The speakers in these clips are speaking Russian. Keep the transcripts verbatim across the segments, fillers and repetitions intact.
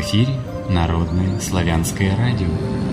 эфире Народное славянское радио.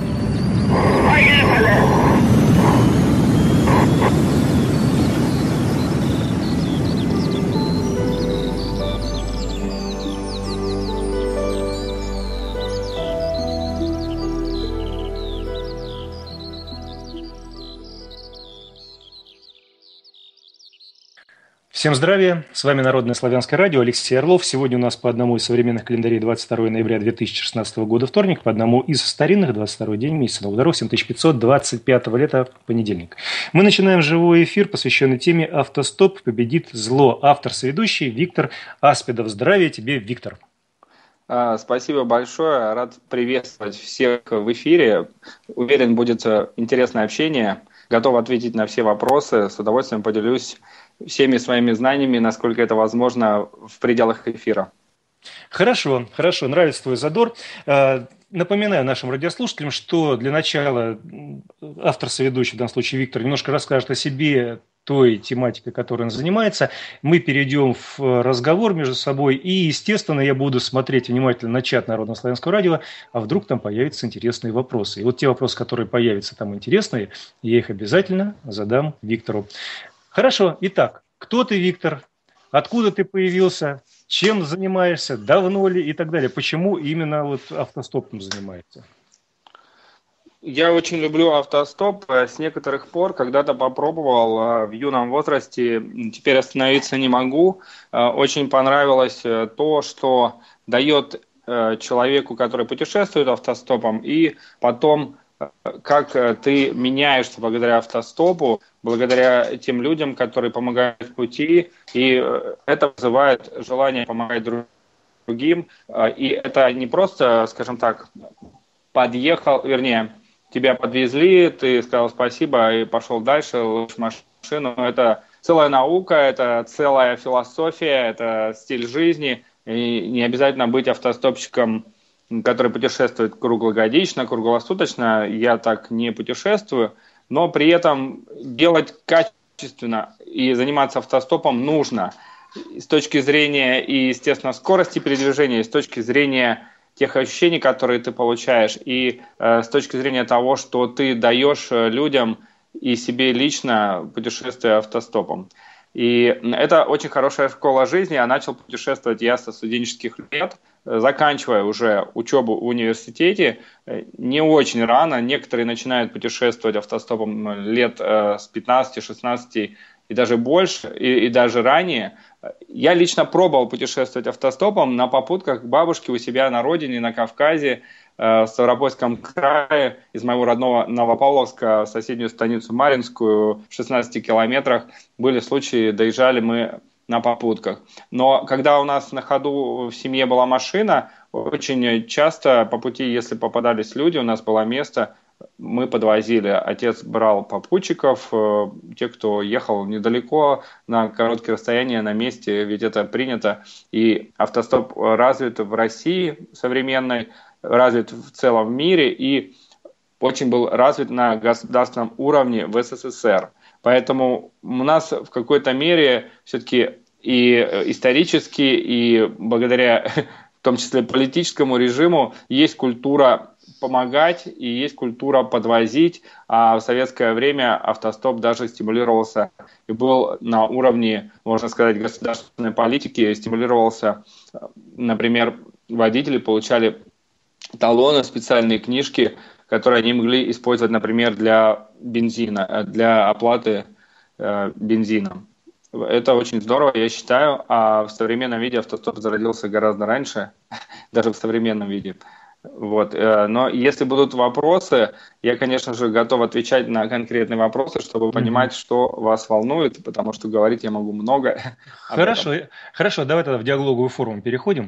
Всем здравия, с вами Народное славянское радио, Алексей Орлов. Сегодня у нас по одному из современных календарей двадцать второе ноября две тысячи шестнадцатого года вторник, по одному из старинных двадцать второй день месяца Новых Даров семь тысяч пятьсот двадцать пятого лета понедельник. Мы начинаем живой эфир, посвященный теме «Автостоп победит зло». Автор, соведущий Виктор Аспидов. Здравия тебе, Виктор. Спасибо большое, рад приветствовать всех в эфире. Уверен, будет интересное общение. Готов ответить на все вопросы, с удовольствием поделюсь всеми своими знаниями, насколько это возможно в пределах эфира. Хорошо, хорошо, нравится твой задор. Напоминаю нашим радиослушателям, что для начала автор-соведущий, в данном случае Виктор, немножко расскажет о себе, той тематикой, которой он занимается. Мы перейдем в разговор между собой, и, естественно, я буду смотреть внимательно на чат Народного славянского радио, а вдруг там появятся интересные вопросы. И вот те вопросы, которые появятся там интересные, я их обязательно задам Виктору. Хорошо, итак, кто ты, Виктор? Откуда ты появился? Чем занимаешься? Давно ли? И так далее. Почему именно вот автостопом занимаешься? Я очень люблю автостоп. С некоторых пор когда-то попробовал в юном возрасте, теперь остановиться не могу. Очень понравилось то, что дает человеку, который путешествует автостопом, и потом как ты меняешься благодаря автостопу, благодаря тем людям, которые помогают в пути, и это вызывает желание помогать другим. И это не просто, скажем так, подъехал, вернее, тебя подвезли, ты сказал спасибо и пошел дальше, ловишь машину. Это целая наука, это целая философия, это стиль жизни. И не обязательно быть автостопщиком, который путешествует круглогодично, круглосуточно. Я так не путешествую, но при этом делать качественно и заниматься автостопом нужно. С точки зрения, и, естественно, скорости передвижения, и с точки зрения тех ощущений, которые ты получаешь, и э, с точки зрения того, что ты даешь людям и себе лично, путешествуя автостопом. И это очень хорошая школа жизни. Я начал путешествовать я со студенческих лет, заканчивая уже учебу в университете, не очень рано. Некоторые начинают путешествовать автостопом лет с пятнадцати-шестнадцати и даже больше, и, и даже ранее. Я лично пробовал путешествовать автостопом на попутках к бабушке у себя на родине, на Кавказе, в Ставропольском крае, из моего родного Новопавловска в соседнюю станицу Маринскую в шестнадцати километрах. Были случаи, доезжали мы на попутках. Но когда у нас на ходу в семье была машина, очень часто по пути, если попадались люди, у нас было место, мы подвозили. Отец брал попутчиков, те, кто ехал недалеко, на короткие расстояния, на месте, ведь это принято. И автостоп развит в России современной, развит в целом мире и очень был развит на государственном уровне в СССР. Поэтому у нас в какой-то мере все-таки и исторически, и благодаря в том числе политическому режиму есть культура помогать и есть культура подвозить, а в советское время автостоп даже стимулировался и был на уровне, можно сказать, государственной политики, стимулировался, например, водители получали талоны, специальные книжки, которые они могли использовать, например, для бензина, для оплаты э, бензином. Это очень здорово, я считаю, а в современном виде автостоп зародился гораздо раньше, даже в современном виде. Вот. Но если будут вопросы, я, конечно же, готов отвечать на конкретные вопросы, чтобы mm-hmm. понимать, что вас волнует, потому что говорить я могу много. Хорошо, хорошо, давай тогда в диалоговую форму переходим.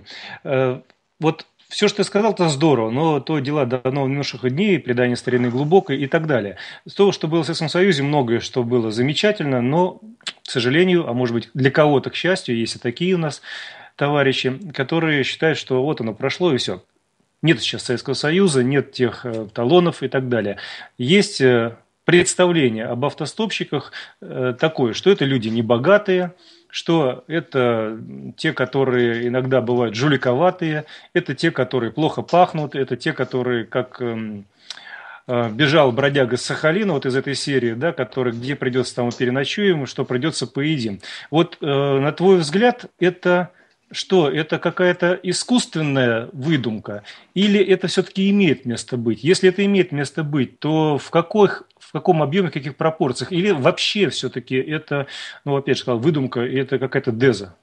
Вот все, что ты сказал, это здорово, но то дела давно минувших дней, предание старины глубокой и так далее. С того, что было в Советском Союзе, многое, что было замечательно, но, к сожалению, а может быть для кого-то, к счастью, есть и такие у нас товарищи, которые считают, что вот оно прошло и все. Нет сейчас Советского Союза, нет тех э, талонов и так далее. Есть э, представление об автостопщиках такое, что это люди небогатые, что это те, которые иногда бывают жуликоватые, это те, которые плохо пахнут, это те, которые, как бежал бродяга с Сахалина, вот из этой серии, да, который где придется, там и переночуем, что придется, поедим. Вот на твой взгляд, это... Что, это какая-то искусственная выдумка или это все-таки имеет место быть? Если это имеет место быть, то в, каких, в каком объеме, в каких пропорциях? Или вообще все-таки это, ну, опять же сказал, выдумка, и это какая-то деза?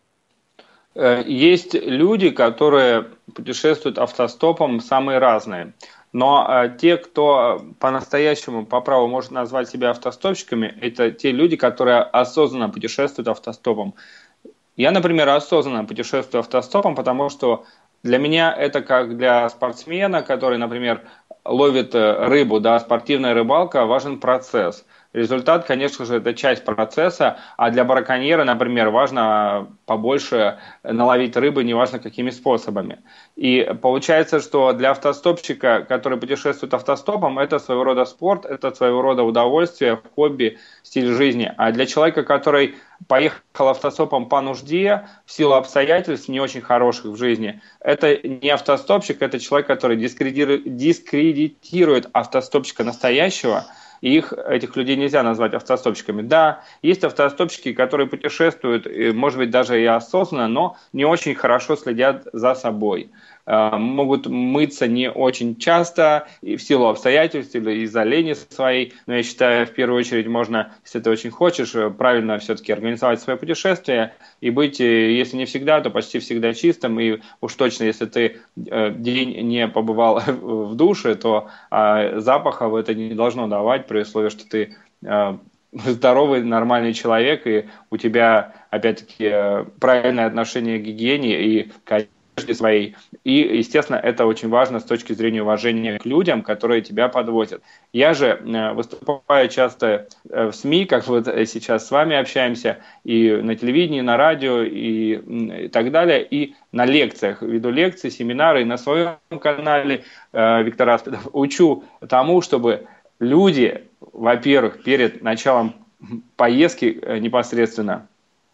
Есть люди, которые путешествуют автостопом, самые разные. Но э, те, кто по-настоящему, по праву может назвать себя автостопщиками, это те люди, которые осознанно путешествуют автостопом. Я, например, осознанно путешествую автостопом, потому что для меня это как для спортсмена, который, например, ловит рыбу, да, спортивная рыбалка, важен процесс. Результат, конечно же, это часть процесса, а для браконьера, например, важно побольше наловить рыбы, неважно какими способами. И получается, что для автостопщика, который путешествует автостопом, это своего рода спорт, это своего рода удовольствие, хобби, стиль жизни. А для человека, который поехал автостопом по нужде, в силу обстоятельств не очень хороших в жизни, это не автостопщик, это человек, который дискредитирует автостопщика настоящего. И их, этих людей нельзя назвать автостопщиками. Да, есть автостопщики, которые путешествуют, может быть, даже и осознанно, но не очень хорошо следят за собой. Могут мыться не очень часто, и в силу обстоятельств или из-за лени своей. Но я считаю, в первую очередь можно, если ты очень хочешь, правильно все-таки организовать свое путешествие и быть, если не всегда, то почти всегда чистым. И уж точно, если ты день не побывал в душе, то запахов это не должно давать, при условии, что ты здоровый, нормальный человек, и у тебя, опять-таки, правильное отношение к гигиене и к одежде своей. И, естественно, это очень важно с точки зрения уважения к людям, которые тебя подвозят. Я же выступаю часто в СМИ, как вот сейчас с вами общаемся, и на телевидении, и на радио, и, и так далее, и на лекциях. Веду лекции, семинары, и на своем канале Виктор Аспидов учу тому, чтобы люди, во-первых, перед началом поездки непосредственно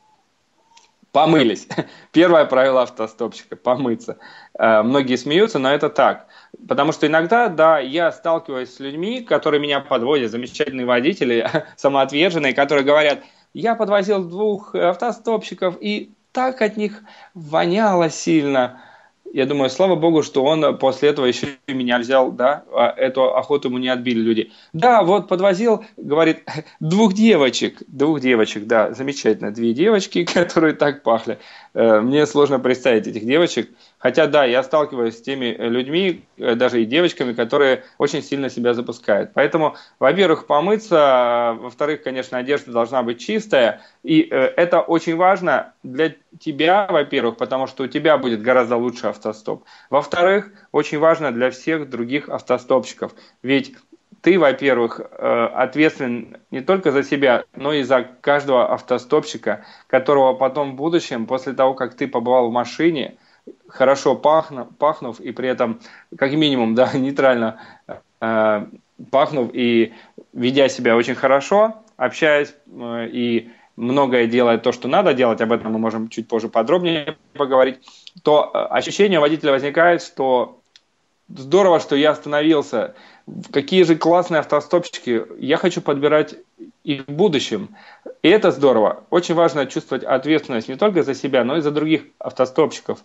помылись. Первое правило автостопщика – помыться. Многие смеются, но это так. Потому что иногда, да, я сталкиваюсь с людьми, которые меня подводят, замечательные водители, самоотверженные, которые говорят: я подвозил двух автостопщиков, и так от них воняло сильно. Я думаю, слава богу, что он после этого еще и меня взял, да, эту охоту ему не отбили люди. Да, вот подвозил, говорит, двух девочек, двух девочек, да, замечательно, две девочки, которые так пахли. Мне сложно представить этих девочек, хотя, да, я сталкиваюсь с теми людьми, даже и девочками, которые очень сильно себя запускают. Поэтому, во-первых, помыться, во-вторых, конечно, одежда должна быть чистая, и это очень важно для тебя, во-первых, потому что у тебя будет гораздо лучше автостоп. Во-вторых, очень важно для всех других автостопщиков, ведь ты, во-первых, ответственен не только за себя, но и за каждого автостопщика, которого потом в будущем, после того, как ты побывал в машине, хорошо пахнув, пахнув и при этом, как минимум, да, нейтрально э, пахнув и ведя себя очень хорошо, общаясь э, и многое делая то, что надо делать, об этом мы можем чуть позже подробнее поговорить, то ощущение у водителя возникает, что здорово, что я остановился. Какие же классные автостопщики. Я хочу подбирать их в будущем. И это здорово. Очень важно чувствовать ответственность не только за себя, но и за других автостопщиков.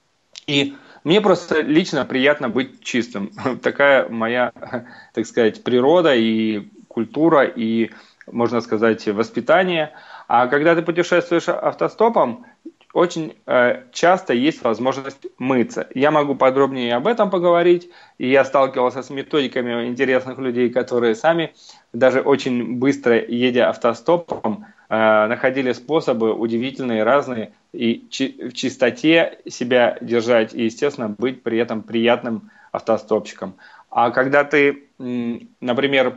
И мне просто лично приятно быть чистым. Такая моя, так сказать, природа и культура, и, можно сказать, воспитание. А когда ты путешествуешь автостопом, очень э, часто есть возможность мыться. Я могу подробнее об этом поговорить, и я сталкивался с методиками интересных людей, которые сами, даже очень быстро едя автостопом, э, находили способы удивительные, разные, и чи- в чистоте себя держать, и, естественно, быть при этом приятным автостопщиком. А когда ты, м, например,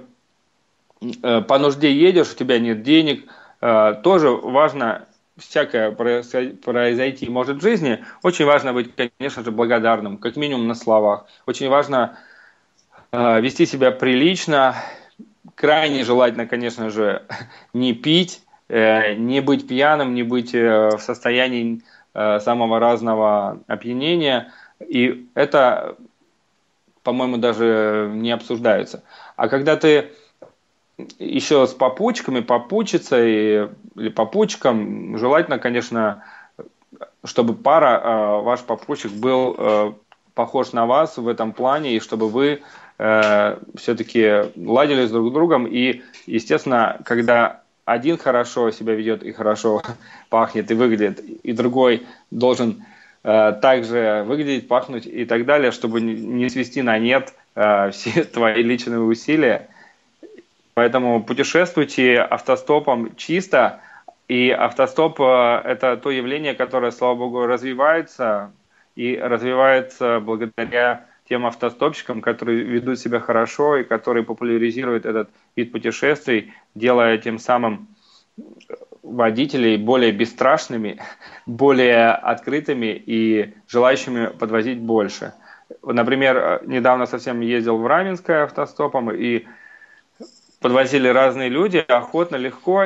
э, по нужде едешь, у тебя нет денег, э, тоже важно... Всякое произойти может в жизни, очень важно быть, конечно же, благодарным, как минимум на словах. Очень важно э, вести себя прилично, крайне желательно, конечно же, не пить, не быть пьяным, не быть в состоянии самого разного опьянения. И это, по-моему, даже не обсуждается. А когда ты еще с попутчиками, попутчицей или попутчиком, желательно, конечно, чтобы пара, ваш попутчик был похож на вас в этом плане, и чтобы вы э, все-таки ладили с друг другом. И, естественно, когда один хорошо себя ведет и хорошо пахнет и выглядит, и другой должен э, также выглядеть, пахнуть и так далее, чтобы не свести на нет э, все твои личные усилия. Поэтому путешествуйте автостопом чисто. И автостоп э, – это то явление, которое, слава богу, развивается, и развивается благодаря тем автостопщикам, которые ведут себя хорошо и которые популяризируют этот вид путешествий, делая тем самым водителей более бесстрашными, более открытыми и желающими подвозить больше. Например, недавно совсем ездил в Раменское автостопом, и подвозили разные люди, охотно, легко,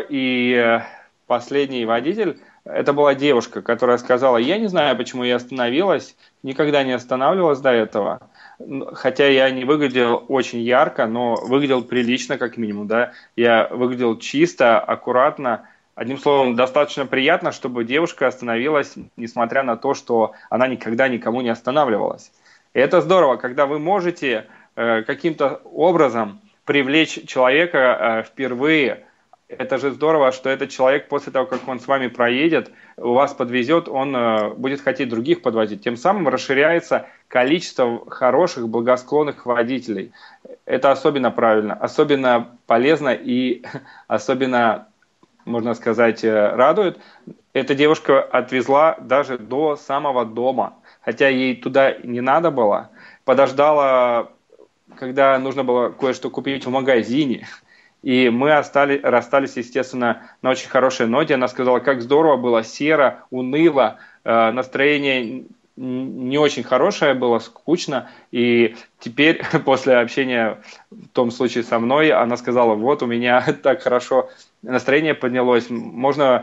и последний водитель, это была девушка, которая сказала: я не знаю, почему я остановилась, никогда не останавливалась до этого, хотя я не выглядел очень ярко, но выглядел прилично как минимум, да, я выглядел чисто, аккуратно, одним словом, достаточно приятно, чтобы девушка остановилась, несмотря на то, что она никогда никому не останавливалась. И это здорово, когда вы можете э, каким-то образом привлечь человека э, впервые. Это же здорово, что этот человек после того, как он с вами проедет, у вас подвезет, он э, будет хотеть других подвозить. Тем самым расширяется количество хороших, благосклонных водителей. Это особенно правильно, особенно полезно и особенно, можно сказать, радует. Эта девушка отвезла даже до самого дома, хотя ей туда не надо было. Подождала, когда нужно было кое-что купить в магазине. И мы остались, расстались, естественно, на очень хорошей ноте. Она сказала, как здорово было, серо, уныло, э, настроение не очень хорошее было, скучно. И теперь, после общения, в том случае со мной, она сказала, вот у меня так хорошо настроение поднялось. Можно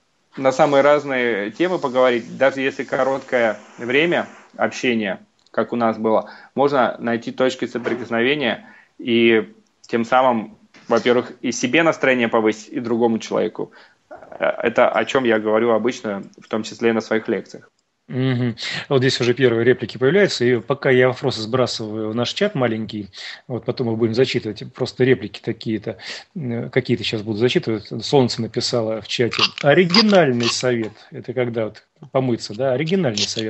на самые разные темы поговорить, даже если короткое время общения, как у нас было, можно найти точки соприкосновения и тем самым, во-первых, и себе настроение повысить, и другому человеку. Это о чем я говорю обычно, в том числе и на своих лекциях. Угу. Вот здесь уже первые реплики появляются, и пока я вопросы сбрасываю в наш чат маленький, вот потом мы будем зачитывать, просто реплики такие-то, какие-то сейчас буду зачитывать. Солнце написала в чате. Оригинальный совет, это когда вот помыться, да, оригинальный совет.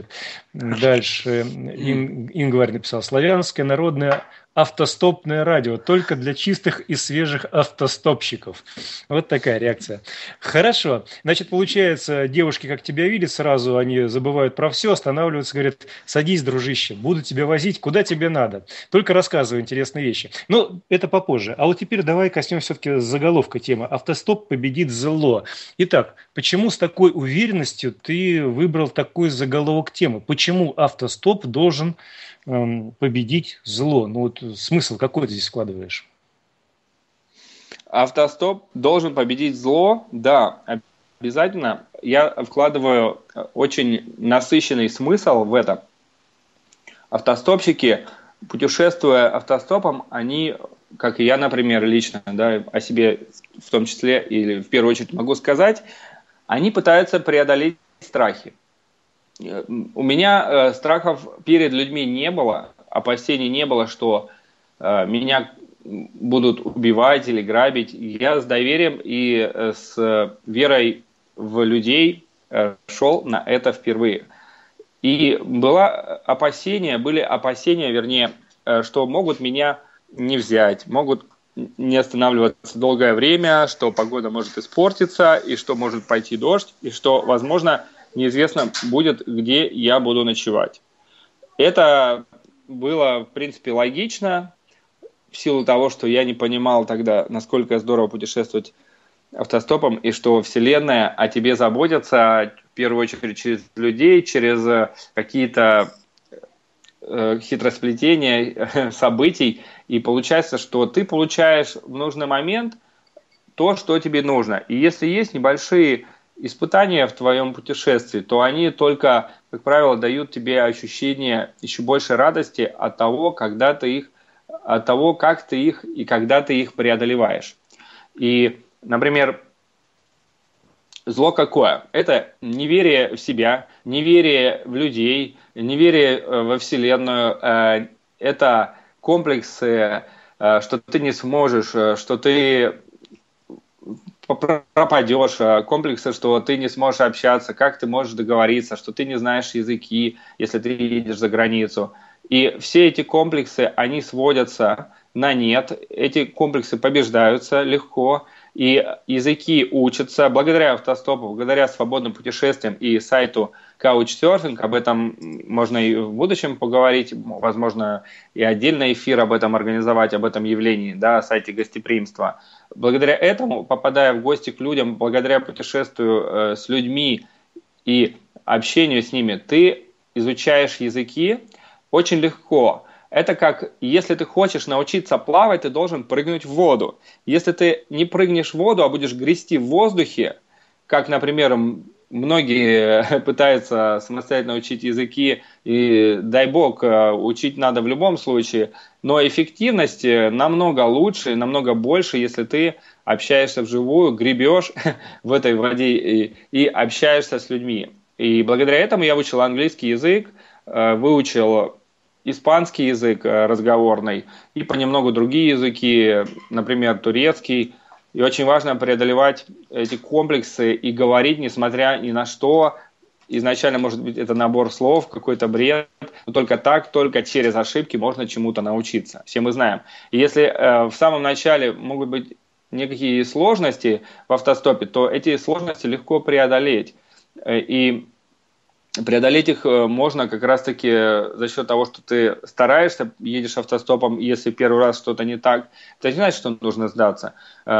Дальше Ин, Ингварь написал, славянское народное автостопное радио, только для чистых и свежих автостопщиков. Вот такая реакция. Хорошо. Значит, получается, девушки, как тебя видят, сразу они забывают про все, останавливаются, говорят, садись, дружище, буду тебя возить, куда тебе надо. Только рассказывай интересные вещи. Но это попозже. А вот теперь давай коснемся все-таки заголовка темы. Автостоп победит зло. Итак, почему с такой уверенностью ты выбрал такой заголовок темы? Почему автостоп должен победить зло? Ну вот смысл какой ты здесь вкладываешь? Автостоп должен победить зло, да, обязательно. Я вкладываю очень насыщенный смысл в это. Автостопщики, путешествуя автостопом, они, как и я, например, лично, да, о себе в том числе, или в первую очередь могу сказать, они пытаются преодолеть страхи. У меня э, страхов перед людьми не было, опасений не было, что э, меня будут убивать или грабить. Я с доверием и э, с верой в людей э, шел на это впервые. И было опасение, были опасения, вернее, э, что могут меня не взять, могут не останавливаться долгое время, что погода может испортиться, и что может пойти дождь, и что, возможно, неизвестно будет, где я буду ночевать. Это было, в принципе, логично, в силу того, что я не понимал тогда, насколько здорово путешествовать автостопом, и что Вселенная о тебе заботится, в первую очередь, через людей, через какие-то э, хитросплетение событий, и получается, что ты получаешь в нужный момент то, что тебе нужно. И если есть небольшие испытания в твоем путешествии, то они только, как правило, дают тебе ощущение еще большей радости от того, когда ты их, от того, как ты их и когда ты их преодолеваешь. И, например, зло какое? Это неверие в себя, неверие в людей, неверие во Вселенную. Это комплексы, что ты не сможешь, что ты пропадешь, комплексы, что ты не сможешь общаться, как ты можешь договориться, что ты не знаешь языки, если ты едешь за границу. И все эти комплексы, они сводятся на нет, эти комплексы побеждаются легко, и языки учатся благодаря автостопу, благодаря свободным путешествиям и сайту Couchsurfing. Об этом можно и в будущем поговорить, возможно, и отдельный эфир об этом организовать, об этом явлении, да, сайте гостеприимства. Благодаря этому, попадая в гости к людям, благодаря путешествию э, с людьми и общению с ними, ты изучаешь языки очень легко. Это как, если ты хочешь научиться плавать, ты должен прыгнуть в воду. Если ты не прыгнешь в воду, а будешь грести в воздухе, как, например, многие пытаются самостоятельно учить языки, и дай бог, учить надо в любом случае, но эффективность намного лучше, намного больше, если ты общаешься вживую, гребешь в этой воде и, и общаешься с людьми. И благодаря этому я выучил английский язык, выучил испанский язык разговорный и понемногу другие языки, например, турецкий. И очень важно преодолевать эти комплексы и говорить, несмотря ни на что. Изначально, может быть, это набор слов, какой-то бред, но только так, только через ошибки можно чему-то научиться. Все мы знаем. И если э, в самом начале могут быть некие сложности в автостопе, то эти сложности легко преодолеть. И преодолеть их можно как раз-таки за счет того, что ты стараешься, едешь автостопом, если первый раз что-то не так, это не значит, что нужно сдаться.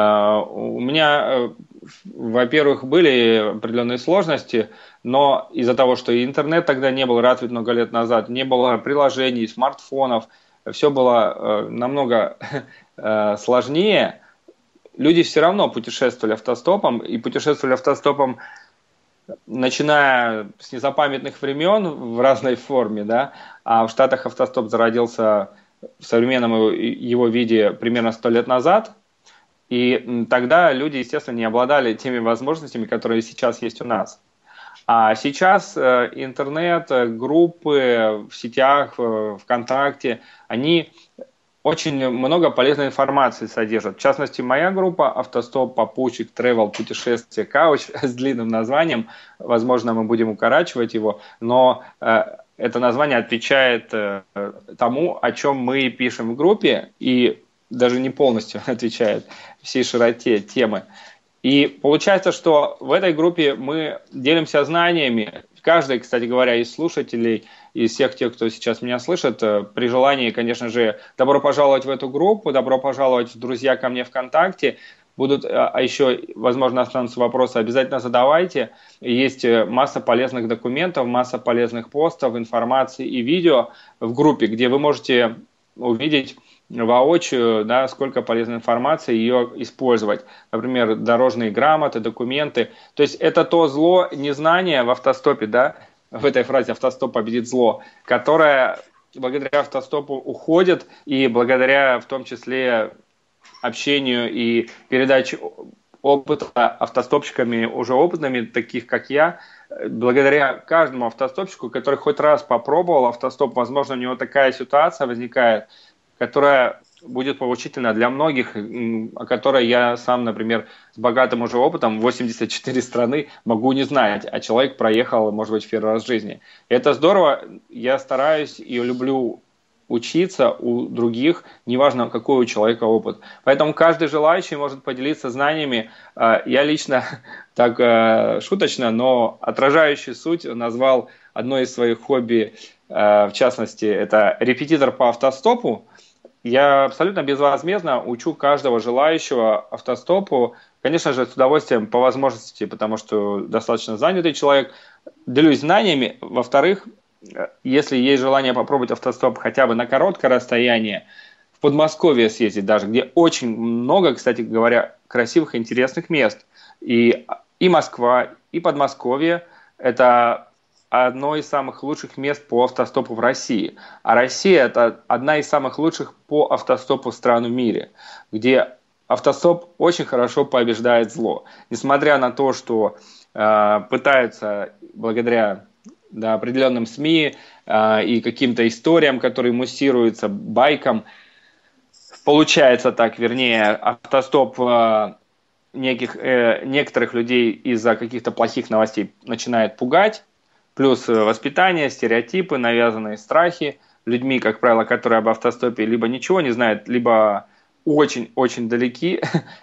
У меня, во-первых, были определенные сложности, но из-за того, что и интернет тогда не был развит много лет назад, не было приложений, смартфонов, все было намного сложнее, люди все равно путешествовали автостопом, и путешествовали автостопом начиная с незапамятных времен в разной форме, да, а в Штатах автостоп зародился в современном его виде примерно сто лет назад, и тогда люди, естественно, не обладали теми возможностями, которые сейчас есть у нас. А сейчас интернет, группы в сетях, ВКонтакте, они очень много полезной информации содержат. В частности, моя группа «Автостоп», «Попутчик», «Travel», «Путешествие», «Couch» с длинным названием. Возможно, мы будем укорачивать его, но э, это название отвечает э, тому, о чем мы пишем в группе, и даже не полностью отвечает всей широте темы. И получается, что в этой группе мы делимся знаниями. Каждый, кстати говоря, из слушателей, из всех тех, кто сейчас меня слышит, при желании, конечно же, добро пожаловать в эту группу, добро пожаловать в друзья ко мне ВКонтакте. Будут, а еще, возможно, останутся вопросы, обязательно задавайте. Есть масса полезных документов, масса полезных постов, информации и видео в группе, где вы можете увидеть воочию, да, сколько полезной информации, ее использовать. Например, дорожные грамоты, документы. То есть это то зло незнания в автостопе, да, в этой фразе «автостоп победит зло», которое благодаря автостопу уходит, и благодаря в том числе общению и передаче опыта автостопщиками уже опытными, таких как я, благодаря каждому автостопщику, который хоть раз попробовал автостоп, возможно, у него такая ситуация возникает, которая будет поучительна для многих, о которой я сам, например, с богатым уже опытом, восемьдесят четыре страны, могу не знать, а человек проехал, может быть, в первый раз в жизни. Это здорово, я стараюсь и люблю учиться у других, неважно, какой у человека опыт. Поэтому каждый желающий может поделиться знаниями. Я лично, так шуточно, но отражающий суть назвал одно из своих хобби, в частности, это репетитор по автостопу. Я абсолютно безвозмездно учу каждого желающего автостопу, конечно же, с удовольствием по возможности, потому что достаточно занятый человек, делюсь знаниями. Во-вторых, если есть желание попробовать автостоп хотя бы на короткое расстояние, в Подмосковье съездить даже, где очень много, кстати говоря, красивых и интересных мест. И, и Москва, и Подмосковье – это одно из самых лучших мест по автостопу в России. А Россия – это одна из самых лучших по автостопу стран в мире, где автостоп очень хорошо побеждает зло. Несмотря на то, что э, пытаются благодаря да, определенным СМИ э, и каким-то историям, которые муссируются, байкам, получается так, вернее, автостоп э, неких, э, некоторых людей из-за каких-то плохих новостей начинает пугать, плюс воспитание, стереотипы, навязанные страхи людьми, как правило, которые об автостопе либо ничего не знают, либо очень-очень далеки,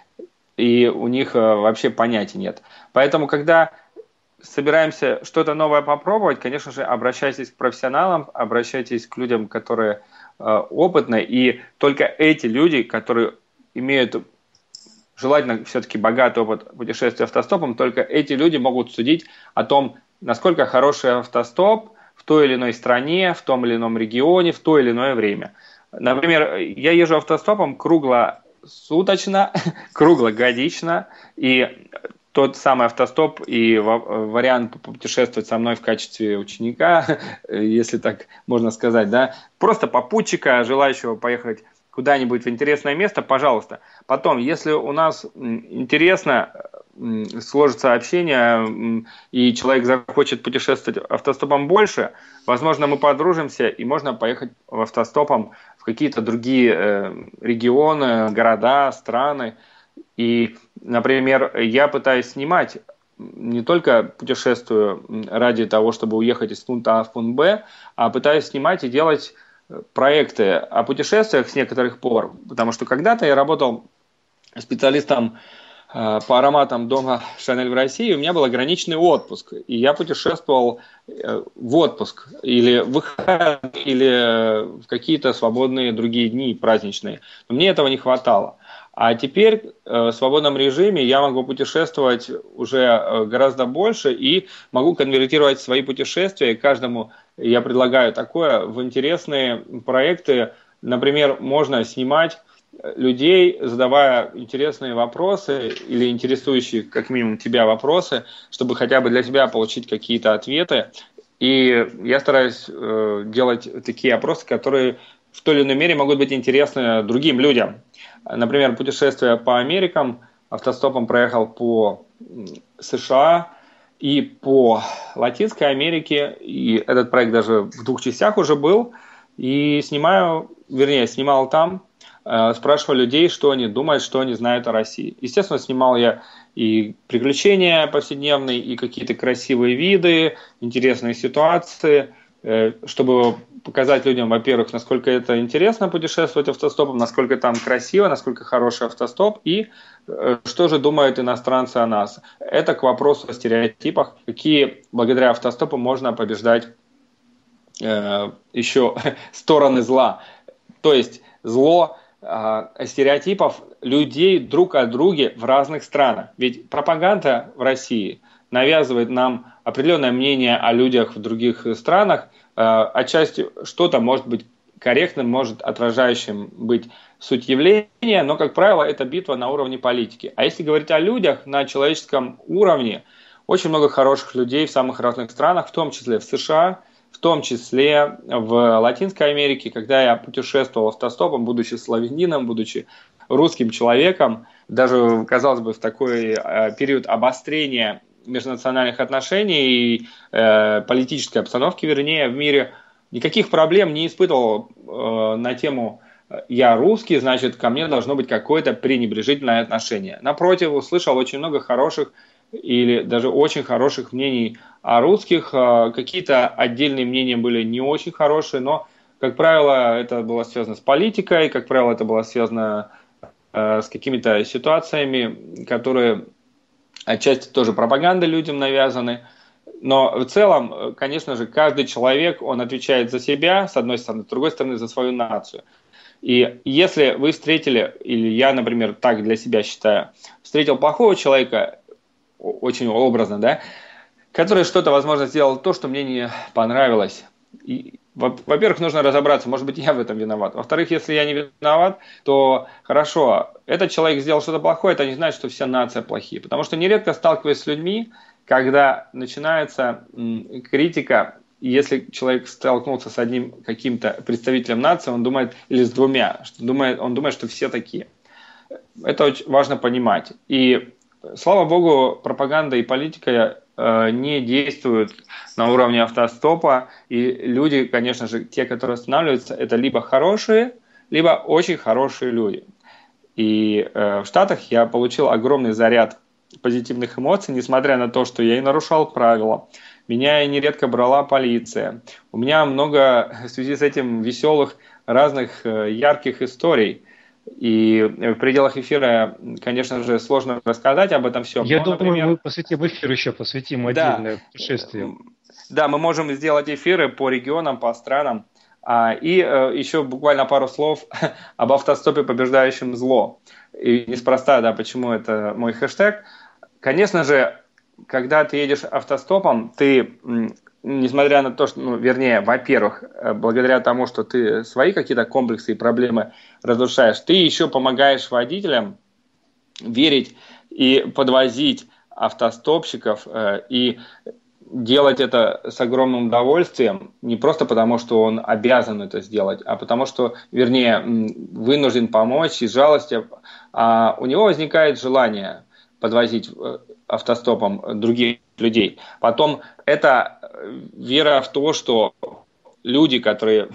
и у них вообще понятия нет. Поэтому, когда собираемся что-то новое попробовать, конечно же, обращайтесь к профессионалам, обращайтесь к людям, которые э, опытны, и только эти люди, которые имеют желательно все-таки богатый опыт путешествия автостопом, только эти люди могут судить о том, насколько хороший автостоп в той или иной стране, в том или ином регионе, в то или иное время. Например, я езжу автостопом круглосуточно, круглогодично, и тот самый автостоп и вариант путешествовать со мной в качестве ученика, если так можно сказать, да, просто попутчика, желающего поехать куда-нибудь в интересное место, пожалуйста. Потом, если у нас интересно сложится общение, и человек захочет путешествовать автостопом больше, возможно, мы подружимся, и можно поехать автостопом в какие-то другие регионы, города, страны. И, например, я пытаюсь снимать, не только путешествую ради того, чтобы уехать из пункта А в пункт Б, а пытаюсь снимать и делать проекты о путешествиях с некоторых пор, потому что когда-то я работал специалистом по ароматам дома Шанель в России, у меня был ограниченный отпуск, и я путешествовал в отпуск или в выходные, или в какие-то свободные другие дни праздничные. Но мне этого не хватало. А теперь в свободном режиме я могу путешествовать уже гораздо больше и могу конвертировать свои путешествия. И каждому я предлагаю такое в интересные проекты. Например, можно снимать людей, задавая интересные вопросы или интересующие как минимум тебя вопросы, чтобы хотя бы для тебя получить какие-то ответы. И я стараюсь э, делать такие опросы, которые в той или иной мере могут быть интересны другим людям. Например, путешествие по Америкам, автостопом проехал по США и по Латинской Америке, и этот проект даже в двух частях уже был, и снимаю, вернее, снимал там, э, спрашивал людей, что они думают, что они знают о России. Естественно, снимал я и приключения повседневные, и какие-то красивые виды, интересные ситуации, э, чтобы показать людям, во-первых, насколько это интересно путешествовать автостопом, насколько там красиво, насколько хороший автостоп, и э, что же думают иностранцы о нас. Это к вопросу о стереотипах, какие благодаря автостопу можно побеждать э, еще стороны зла. То есть зло э, стереотипов людей друг о друге в разных странах. Ведь пропаганда в России навязывает нам определенное мнение о людях в других странах, отчасти что-то может быть корректным, может отражающим быть суть явления, но, как правило, это битва на уровне политики. А если говорить о людях на человеческом уровне, очень много хороших людей в самых разных странах, в том числе в США, в том числе в Латинской Америке, когда я путешествовал автостопом, будучи славянином, будучи русским человеком, даже, казалось бы, в такой период обострения межнациональных отношений и э, политической обстановки, вернее, в мире, никаких проблем не испытывал э, на тему «я русский, значит, ко мне должно быть какое-то пренебрежительное отношение». Напротив, услышал очень много хороших или даже очень хороших мнений о русских. Э, какие-то отдельные мнения были не очень хорошие, но, как правило, это было связано с политикой, как правило, это было связано э, с какими-то ситуациями, которые отчасти тоже пропаганда людям навязаны. Но в целом, конечно же, каждый человек, он отвечает за себя, с одной стороны, с другой стороны, за свою нацию. И если вы встретили, или я, например, так для себя считаю, встретил плохого человека, очень образно, да, который что-то, возможно, сделал то, что мне не понравилось, и, во-первых, нужно разобраться, может быть, я в этом виноват. Во-вторых, если я не виноват, то хорошо, этот человек сделал что-то плохое, это не значит, что вся нация плохие. Потому что нередко сталкиваюсь с людьми, когда начинается м, критика, и если человек столкнулся с одним каким-то представителем нации, он думает, или с двумя, что думает, он думает, что все такие. Это очень важно понимать. И, слава богу, пропаганда и политика э, не действуют на уровне автостопа. И люди, конечно же, те, которые останавливаются, это либо хорошие, либо очень хорошие люди. И э, в Штатах я получил огромный заряд позитивных эмоций, несмотря на то, что я и нарушал правила. Меня и нередко брала полиция. У меня много в связи с этим веселых, разных э, ярких историй. И в пределах эфира, конечно же, сложно рассказать об этом всем. Я но, думаю, например, мы посвятим эфир еще, посвятим отдельное да, путешествие. Да, мы можем сделать эфиры по регионам, по странам. А, и э, еще буквально пару слов об автостопе, побеждающем зло. И неспроста, да, почему это мой хэштег. Конечно же, когда ты едешь автостопом, ты, несмотря на то, что, ну, вернее, во-первых, благодаря тому, что ты свои какие-то комплексы и проблемы разрушаешь, ты еще помогаешь водителям верить и подвозить автостопщиков э, и делать это с огромным удовольствием, не просто потому, что он обязан это сделать, а потому что, вернее, вынужден помочь из жалости, а у него возникает желание подвозить автостопом других людей. Потом это вера в то, что люди, которые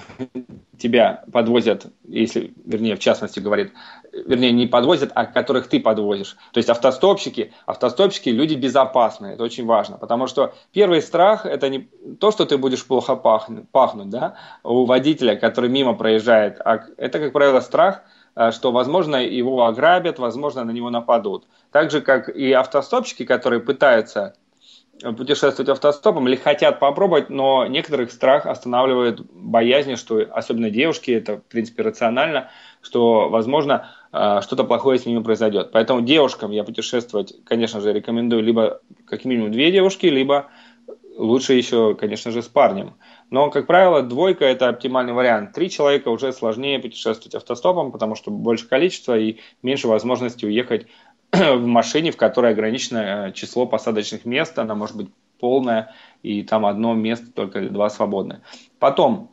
тебя подвозят, если, вернее, в частности говорит, вернее, не подвозят, а которых ты подвозишь. То есть автостопщики, автостопщики люди безопасные, это очень важно, потому что первый страх – это не то, что ты будешь плохо пахнуть, пахнуть, да, у водителя, который мимо проезжает, а это, как правило, страх, что, возможно, его ограбят, возможно, на него нападут. Так же, как и автостопщики, которые пытаются путешествовать автостопом или хотят попробовать, но некоторых страх останавливает боязнь, что, особенно девушки, это, в принципе, рационально, что, возможно, что-то плохое с ними произойдет. Поэтому девушкам я путешествовать, конечно же, рекомендую либо как минимум две девушки, либо лучше еще, конечно же, с парнем. Но, как правило, двойка – это оптимальный вариант. Три человека уже сложнее путешествовать автостопом, потому что больше количества и меньше возможности уехать в машине, в которой ограничено число посадочных мест, она может быть полная, и там одно место только или два свободное. Потом,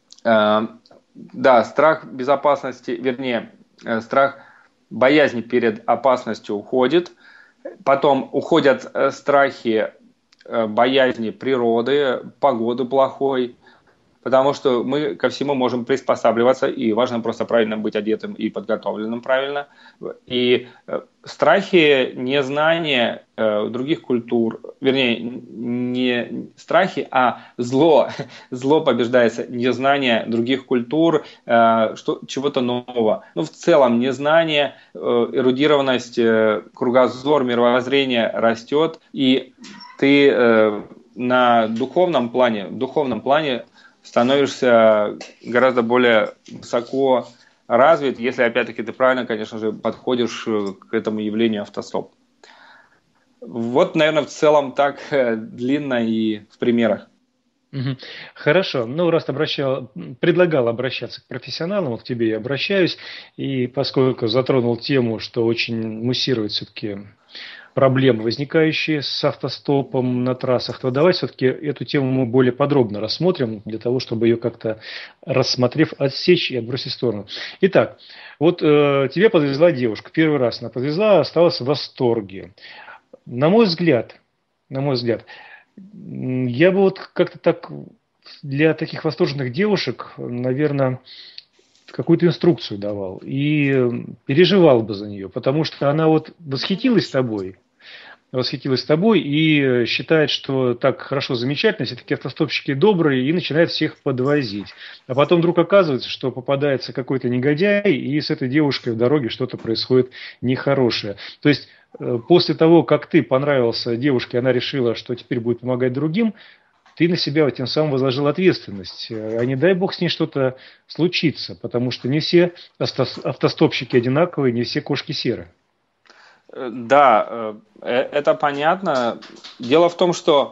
э, да, страх безопасности, вернее, э, страх боязни перед опасностью уходит. Потом уходят э, страхи э, боязни природы, погоды плохой, потому что мы ко всему можем приспосабливаться, и важно просто правильно быть одетым и подготовленным правильно. И э, страхи незнания э, других культур, вернее, не страхи, а зло. Зло побеждается незнание других культур, э, что, чего-то нового. Ну, в целом, незнание, э, эрудированность, э, кругозор, мировоззрение растет, и ты э, на духовном плане, в духовном плане становишься гораздо более высоко развит, если, опять-таки, ты правильно, конечно же, подходишь к этому явлению автостоп. Вот, наверное, в целом так длинно и в примерах. Хорошо. Ну, раз обращал, предлагал обращаться к профессионалам, вот к тебе я обращаюсь, и поскольку затронул тему, что очень муссирует все-таки проблемы, возникающие с автостопом на трассах, то давай все-таки эту тему мы более подробно рассмотрим, для того, чтобы ее как-то, рассмотрев, отсечь и отбросить в сторону. Итак, вот э, тебя подвезла девушка, первый раз она подвезла, осталась в восторге. На мой взгляд, на мой взгляд, я бы вот как-то так для таких восторженных девушек, наверное, какую-то инструкцию давал и переживал бы за нее, потому что она вот восхитилась тобой, восхитилась тобой и считает, что так хорошо, замечательно, все такие автостопщики добрые, и начинает всех подвозить. А потом вдруг оказывается, что попадается какой-то негодяй, и с этой девушкой в дороге что-то происходит нехорошее. То есть после того, как ты понравился девушке, она решила, что теперь будет помогать другим, ты на себя тем самым возложил ответственность. А не дай бог с ней что-то случится, потому что не все автостопщики одинаковые, не все кошки серы. Да, это понятно. Дело в том, что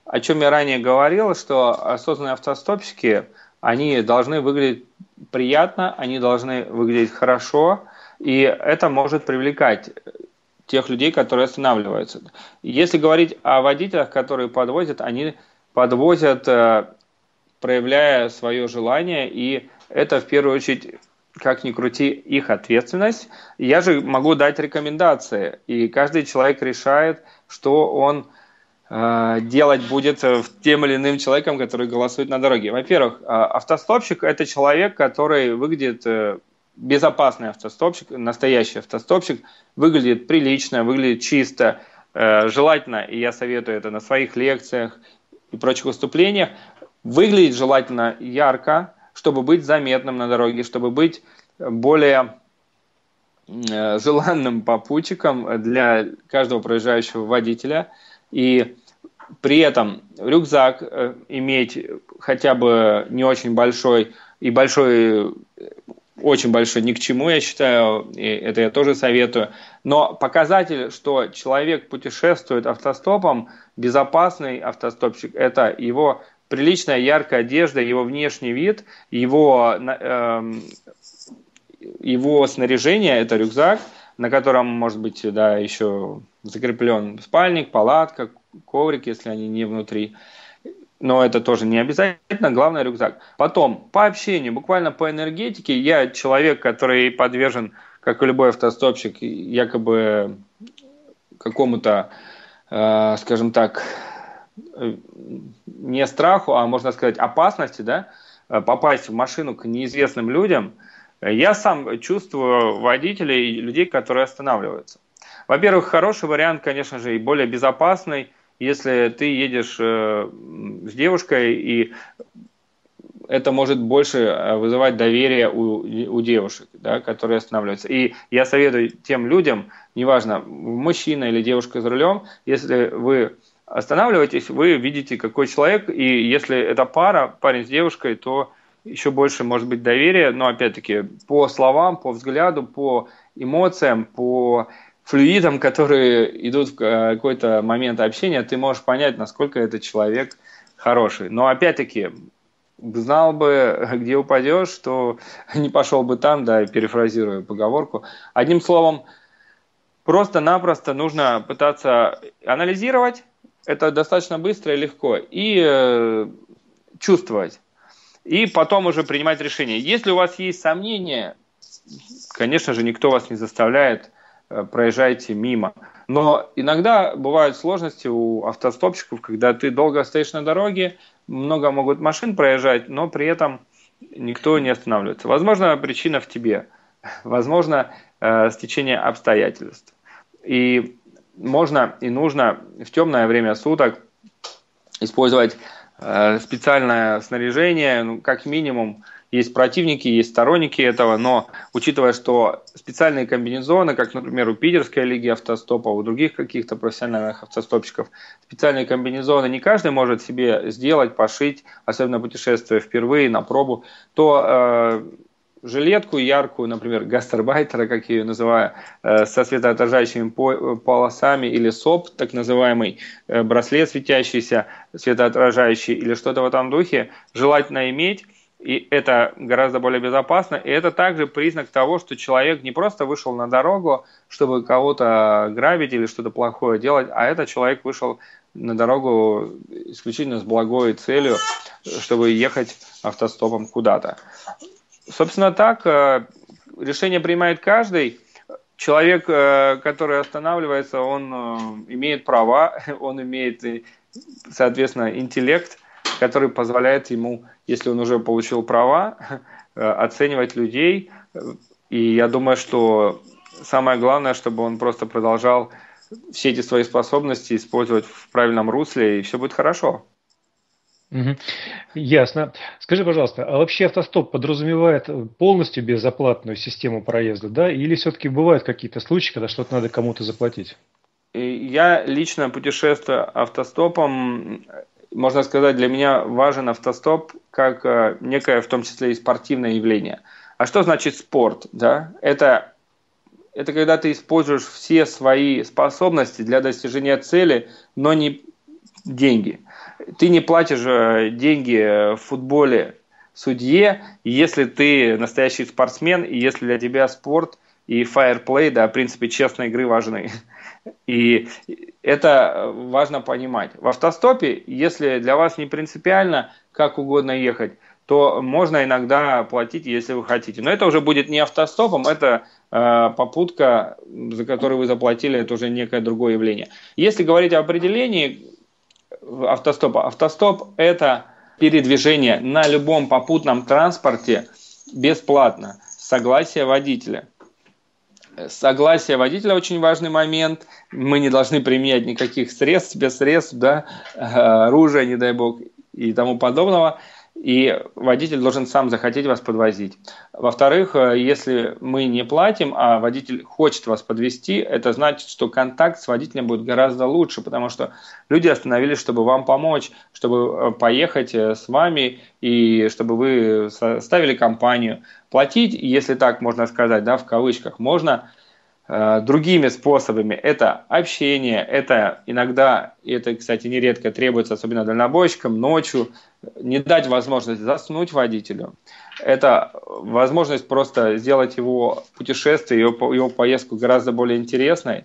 о чем я ранее говорил, что осознанные автостопщики, они должны выглядеть приятно, они должны выглядеть хорошо, и это может привлекать тех людей, которые останавливаются. Если говорить о водителях, которые подвозят, они подвозят, проявляя свое желание, и это в первую очередь, как ни крути, их ответственность. Я же могу дать рекомендации, и каждый человек решает, что он э, делать будет тем или иным человеком, который голосует на дороге. Во-первых, автостопщик – это человек, который выглядит э, безопасный автостопщик, настоящий автостопщик, выглядит прилично, выглядит чисто, э, желательно, и я советую это на своих лекциях и прочих выступлениях, выглядит желательно ярко, чтобы быть заметным на дороге, чтобы быть более желанным попутчиком для каждого проезжающего водителя. И при этом рюкзак иметь хотя бы не очень большой и большой, очень большой ни к чему, я считаю, и это я тоже советую. Но показатель, что человек путешествует автостопом, безопасный автостопщик, это его приличная яркая одежда, его внешний вид, его, э, его снаряжение – это рюкзак, на котором может быть да, еще закреплен спальник, палатка, коврик, если они не внутри. Но это тоже не обязательно, главное рюкзак. Потом, по общению, буквально по энергетике, я человек, который подвержен, как и любой автостопщик, якобы какому-то, э, скажем так, не страху, а можно сказать опасности, да, попасть в машину к неизвестным людям, я сам чувствую водителей и людей, которые останавливаются. Во-первых, хороший вариант, конечно же, и более безопасный, если ты едешь с девушкой, и это может больше вызывать доверие у, у девушек, да, которые останавливаются. И я советую тем людям, неважно, мужчина или девушка за рулем, если вы останавливаетесь, вы видите, какой человек, и если это пара, парень с девушкой, то еще больше может быть доверия, но опять-таки по словам, по взгляду, по эмоциям, по флюидам, которые идут в какой-то момент общения, ты можешь понять, насколько этот человек хороший. Но опять-таки, знал бы, где упадешь, то не пошел бы там, да, перефразирую поговорку. Одним словом, просто-напросто нужно пытаться анализировать, это достаточно быстро и легко, и э, чувствовать, и потом уже принимать решение. Если у вас есть сомнения, конечно же, никто вас не заставляет, э, проезжайте мимо. Но иногда бывают сложности у автостопщиков, когда ты долго стоишь на дороге, много могут машин проезжать, но при этом никто не останавливается. Возможно, причина в тебе, возможно, э, стечение обстоятельств. И можно и нужно в темное время суток использовать э, специальное снаряжение. Ну, как минимум, есть противники, есть сторонники этого, но учитывая, что специальные комбинезоны, как, например, у Питерской лиги автостопа, у других каких-то профессиональных автостопщиков, специальные комбинезоны не каждый может себе сделать, пошить, особенно путешествуя впервые на пробу, то э, жилетку яркую, например, гастарбайтера, как я ее называю, со светоотражающими полосами, или СОП, так называемый, браслет светящийся, светоотражающий, или что-то в этом духе, желательно иметь, и это гораздо более безопасно, и это также признак того, что человек не просто вышел на дорогу, чтобы кого-то грабить или что-то плохое делать, а этот человек вышел на дорогу исключительно с благой целью, чтобы ехать автостопом куда-то. Собственно так, решение принимает каждый. Человек, который останавливается, он имеет права, он имеет, соответственно, интеллект, который позволяет ему, если он уже получил права, оценивать людей. И я думаю, что самое главное, чтобы он просто продолжал все эти свои способности использовать в правильном русле, и все будет хорошо. Угу. Ясно. Скажи, пожалуйста, а вообще автостоп подразумевает полностью безоплатную систему проезда, да? Или все-таки бывают какие-то случаи, когда что-то надо кому-то заплатить? Я лично путешествую автостопом. Можно сказать, для меня важен автостоп как некое, в том числе и спортивное явление. А что значит спорт? Да? Это, это когда ты используешь все свои способности для достижения цели, но не деньги. Ты не платишь деньги в футболе судье, если ты настоящий спортсмен, и если для тебя спорт и фаерплей, да, в принципе, честной игры важны. И это важно понимать. В автостопе, если для вас не принципиально, как угодно ехать, то можно иногда платить, если вы хотите. Но это уже будет не автостопом, это э, попутка, за которую вы заплатили, это уже некое другое явление. Если говорить о определении автостопа, автостоп – это передвижение на любом попутном транспорте бесплатно, с согласия водителя. Согласие водителя очень важный момент. Мы не должны применять никаких средств, спецсредств, да, оружия, не дай бог, и тому подобного. И водитель должен сам захотеть вас подвозить. Во-вторых, если мы не платим, а водитель хочет вас подвезти, это значит, что контакт с водителем будет гораздо лучше, потому что люди остановились, чтобы вам помочь, чтобы поехать с вами и чтобы вы составили компанию. Платить, если так можно сказать, да, в кавычках, можно э, другими способами. Это общение, это иногда, и это, кстати, нередко требуется, особенно дальнобойщикам, ночью, не дать возможность заснуть водителю. Это возможность просто сделать его путешествие, его, его поездку гораздо более интересной.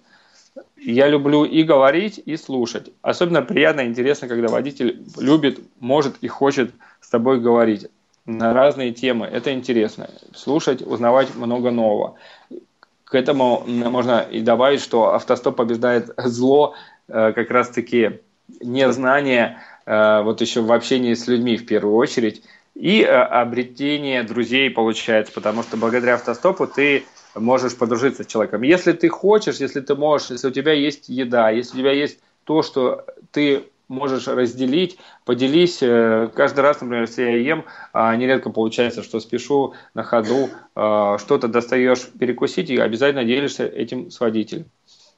Я люблю и говорить, и слушать. Особенно приятно и интересно, когда водитель любит, может и хочет с тобой говорить на разные темы. Это интересно. Слушать, узнавать много нового. К этому можно и добавить, что автостоп побеждает зло, как раз-таки незнание, вот еще в общении с людьми в первую очередь, и обретение друзей получается, потому что благодаря автостопу ты можешь подружиться с человеком. Если ты хочешь, если ты можешь, если у тебя есть еда, если у тебя есть то, что ты можешь разделить, поделись. Каждый раз, например, если я ем, нередко получается, что спешу на ходу, что-то достаешь перекусить и обязательно делишься этим с водителем.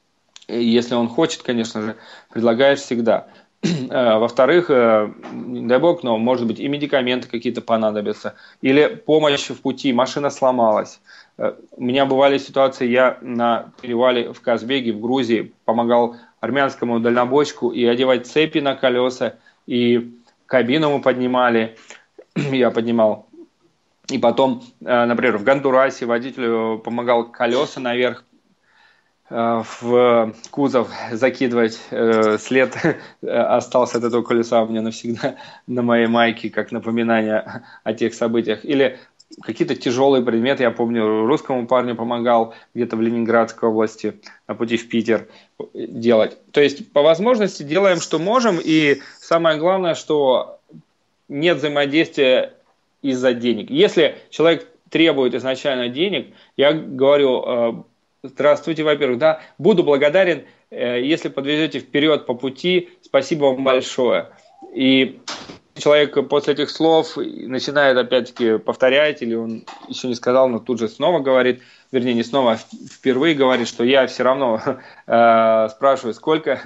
Если он хочет, конечно же, предлагаешь всегда. Во-вторых, не дай бог, но может быть и медикаменты какие-то понадобятся, или помощь в пути, машина сломалась. У меня бывали ситуации, я на перевале в Казбеге, в Грузии, помогал армянскому дальнобойщику и одевать цепи на колеса, и кабину мы поднимали, я поднимал. И потом, например, в Гондурасе водителю помогал колеса наверх в кузов закидывать. След остался от этого колеса у меня навсегда на моей майке, как напоминание о тех событиях. Или какие-то тяжелые предметы, я помню, русскому парню помогал где-то в Ленинградской области на пути в Питер делать. То есть по возможности делаем, что можем, и самое главное, что нет взаимодействия из-за денег. Если человек требует изначально денег, я говорю: здравствуйте, во-первых, да, буду благодарен, если подвезете вперед по пути, спасибо вам большое. И человек после этих слов начинает опять-таки повторять, или он еще не сказал, но тут же снова говорит, вернее не снова, а впервые говорит, что я все равно э, спрашиваю, сколько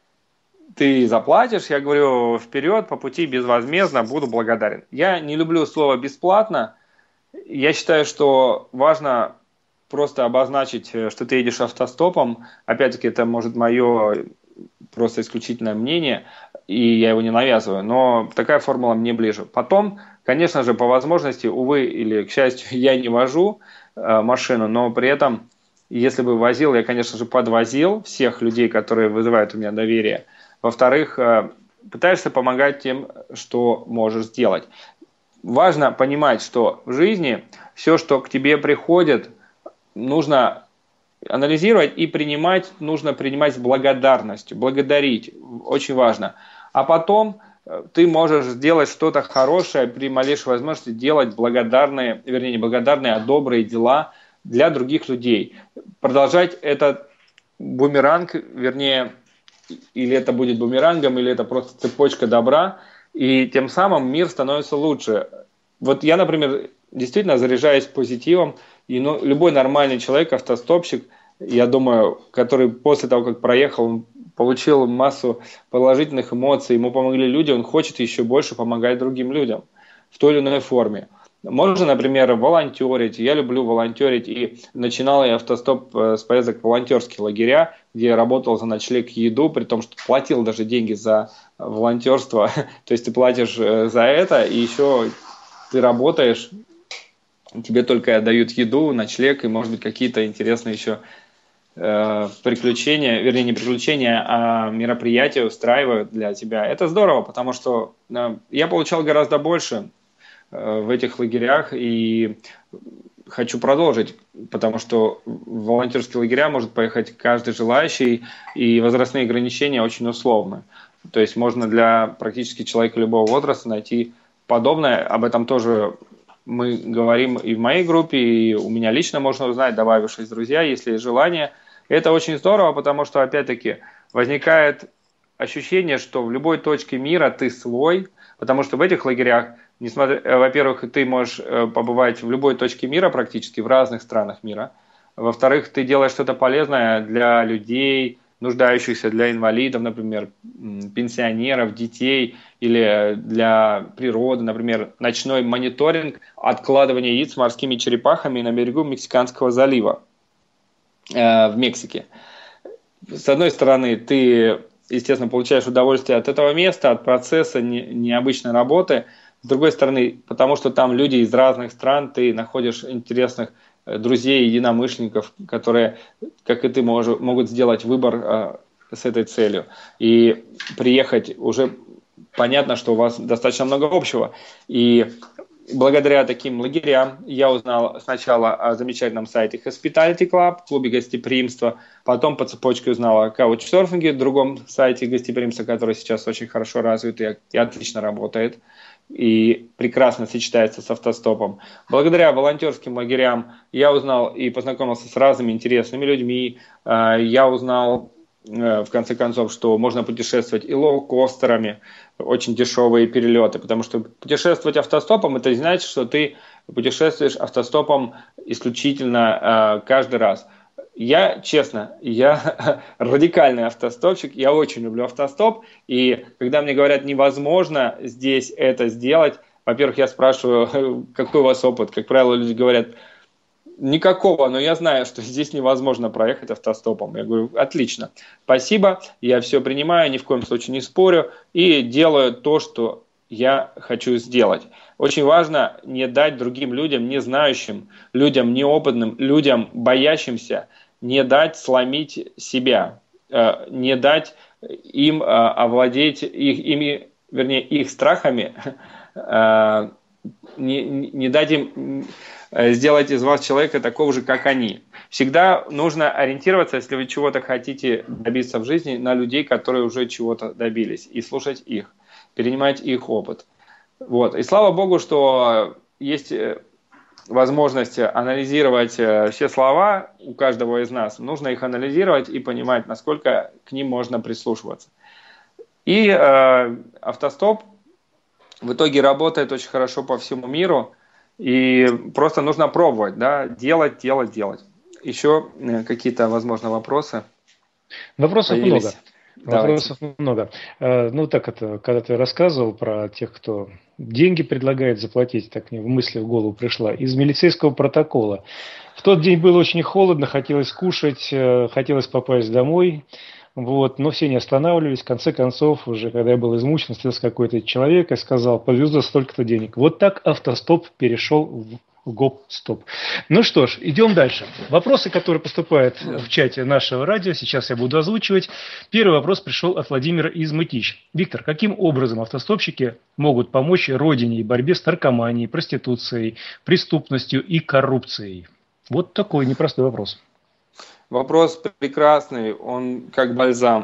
ты заплатишь, я говорю, вперед, по пути, безвозмездно, буду благодарен. Я не люблю слово «бесплатно», я считаю, что важно просто обозначить, что ты едешь автостопом, опять-таки это может мое просто исключительное мнение, и я его не навязываю, но такая формула мне ближе. Потом, конечно же, по возможности, увы или к счастью, я не вожу э, машину, но при этом, если бы возил, я, конечно же, подвозил всех людей, которые вызывают у меня доверие. Во-вторых, э, пытаешься помогать тем, что можешь сделать. Важно понимать, что в жизни все, что к тебе приходит, нужно анализировать и принимать, нужно принимать с благодарностью, благодарить, очень важно. А потом ты можешь сделать что-то хорошее при малейшей возможности, делать благодарные, вернее не благодарные, а добрые дела для других людей. Продолжать этот бумеранг, вернее, или это будет бумерангом, или это просто цепочка добра, и тем самым мир становится лучше. Вот я, например, действительно заряжаюсь позитивом, и ну, любой нормальный человек, автостопщик, я думаю, который после того, как проехал, он получил массу положительных эмоций, ему помогли люди, он хочет еще больше помогать другим людям в той или иной форме. Можно, например, волонтерить. Я люблю волонтерить. И начинал я автостоп с поездок в волонтерские лагеря, где я работал за ночлег и еду, при том, что платил даже деньги за волонтерство. То есть ты платишь за это, и еще ты работаешь, тебе только дают еду, ночлег и, может быть, какие-то интересные еще э, приключения, вернее, не приключения, а мероприятия устраивают для тебя. Это здорово, потому что э, я получал гораздо больше э, в этих лагерях и хочу продолжить, потому что в волонтерские лагеря может поехать каждый желающий, и возрастные ограничения очень условны. То есть можно для практически человека любого возраста найти подобное. Об этом тоже мы говорим и в моей группе, и у меня лично можно узнать, добавившись друзья, если есть желание. Это очень здорово, потому что, опять-таки, возникает ощущение, что в любой точке мира ты свой, потому что в этих лагерях, несмотря, во-первых, ты можешь побывать в любой точке мира практически, в разных странах мира. Во-вторых, ты делаешь что-то полезное для людей, нуждающихся, для инвалидов, например, пенсионеров, детей, или для природы, например, ночной мониторинг откладывания яиц морскими черепахами на берегу Мексиканского залива э, в Мексике. С одной стороны, ты, естественно, получаешь удовольствие от этого места, от процесса не, необычной работы. С другой стороны, потому что там люди из разных стран, ты находишь интересных друзей, единомышленников, которые, как и ты, мож, могут сделать выбор э, с этой целью. И приехать уже понятно, что у вас достаточно много общего. И благодаря таким лагерям я узнал сначала о замечательном сайте Hospitality Club, клубе гостеприимства, потом по цепочке узнал о Couchsurfing, другом сайте гостеприимства, который сейчас очень хорошо развит и, и отлично работает, и прекрасно сочетается с автостопом. Благодаря волонтерским лагерям я узнал и познакомился с разными интересными людьми. Я узнал, в конце концов, что можно путешествовать и лоукостерами, очень дешевые перелеты, потому что путешествовать автостопом, это не значит, что ты путешествуешь автостопом исключительно каждый раз. Я, честно, я радикальный автостопщик, я очень люблю автостоп, и когда мне говорят, невозможно здесь это сделать, во-первых, я спрашиваю, какой у вас опыт, как правило, люди говорят, никакого, но я знаю, что здесь невозможно проехать автостопом. Я говорю, отлично, спасибо, я все принимаю, ни в коем случае не спорю, и делаю то, что я хочу сделать. Очень важно не дать другим людям, не знающим, людям неопытным, людям боящимся, не дать сломить себя, не дать им овладеть их, ими, вернее, их страхами, не, не дать им сделать из вас человека такого же, как они. Всегда нужно ориентироваться, если вы чего-то хотите добиться в жизни, на людей, которые уже чего-то добились, и слушать их, перенимать их опыт. Вот. И слава Богу, что есть возможность анализировать все слова у каждого из нас. Нужно их анализировать и понимать, насколько к ним можно прислушиваться. И э, автостоп в итоге работает очень хорошо по всему миру. И просто нужно пробовать, да, делать, делать, делать. Еще какие-то, возможно, вопросы? Вопросов появились? много. Вопросов много. Ну, так это, когда ты рассказывал про тех, кто деньги предлагает заплатить, так мне в мысли в голову пришла, из милицейского протокола. В тот день было очень холодно, хотелось кушать, хотелось попасть домой. Вот, но все не останавливались. В конце концов, уже когда я был измучен, встретился какой-то человек и сказал, повезу за столько-то денег. Вот так автостоп перешел в гоп-стоп. Ну что ж, идем дальше. Вопросы, которые поступают в чате нашего радио, сейчас я буду озвучивать. Первый вопрос пришел от Владимира из Мытищ. Виктор, каким образом автостопщики могут помочь родине в борьбе с наркоманией, проституцией, преступностью и коррупцией? Вот такой непростой вопрос. Вопрос прекрасный, он как бальзам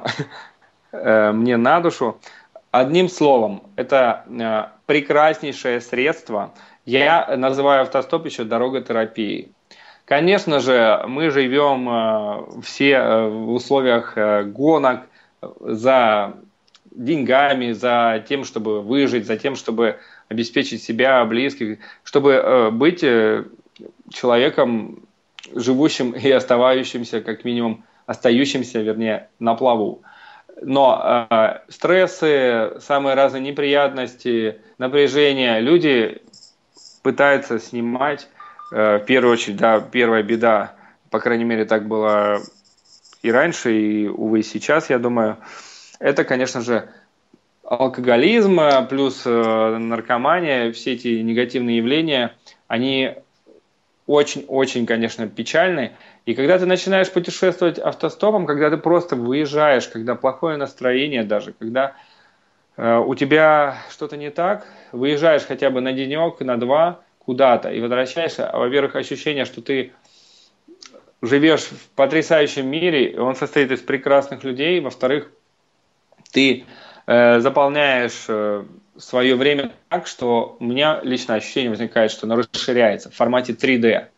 мне на душу. Одним словом, это прекраснейшее средство. Я называю автостоп еще дороготерапией. Конечно же, мы живем все в условиях гонок за деньгами, за тем, чтобы выжить, за тем, чтобы обеспечить себя, близких, чтобы быть человеком, живущим и оставающимся, как минимум, остающимся, вернее, на плаву. Но э, стрессы, самые разные неприятности, напряжения, люди пытается снимать, в первую очередь, да, первая беда, по крайней мере, так было и раньше, и, увы, и сейчас, я думаю, это, конечно же, алкоголизм плюс наркомания, все эти негативные явления, они очень-очень, конечно, печальны. И когда ты начинаешь путешествовать автостопом, когда ты просто выезжаешь, когда плохое настроение даже, когда э, у тебя что-то не так, выезжаешь хотя бы на денек, на два куда-то и возвращаешься, во-первых, ощущение, что ты живешь в потрясающем мире, он состоит из прекрасных людей, во-вторых, ты э, заполняешь э, свое время так, что у меня лично ощущение возникает, что оно расширяется в формате три дэ.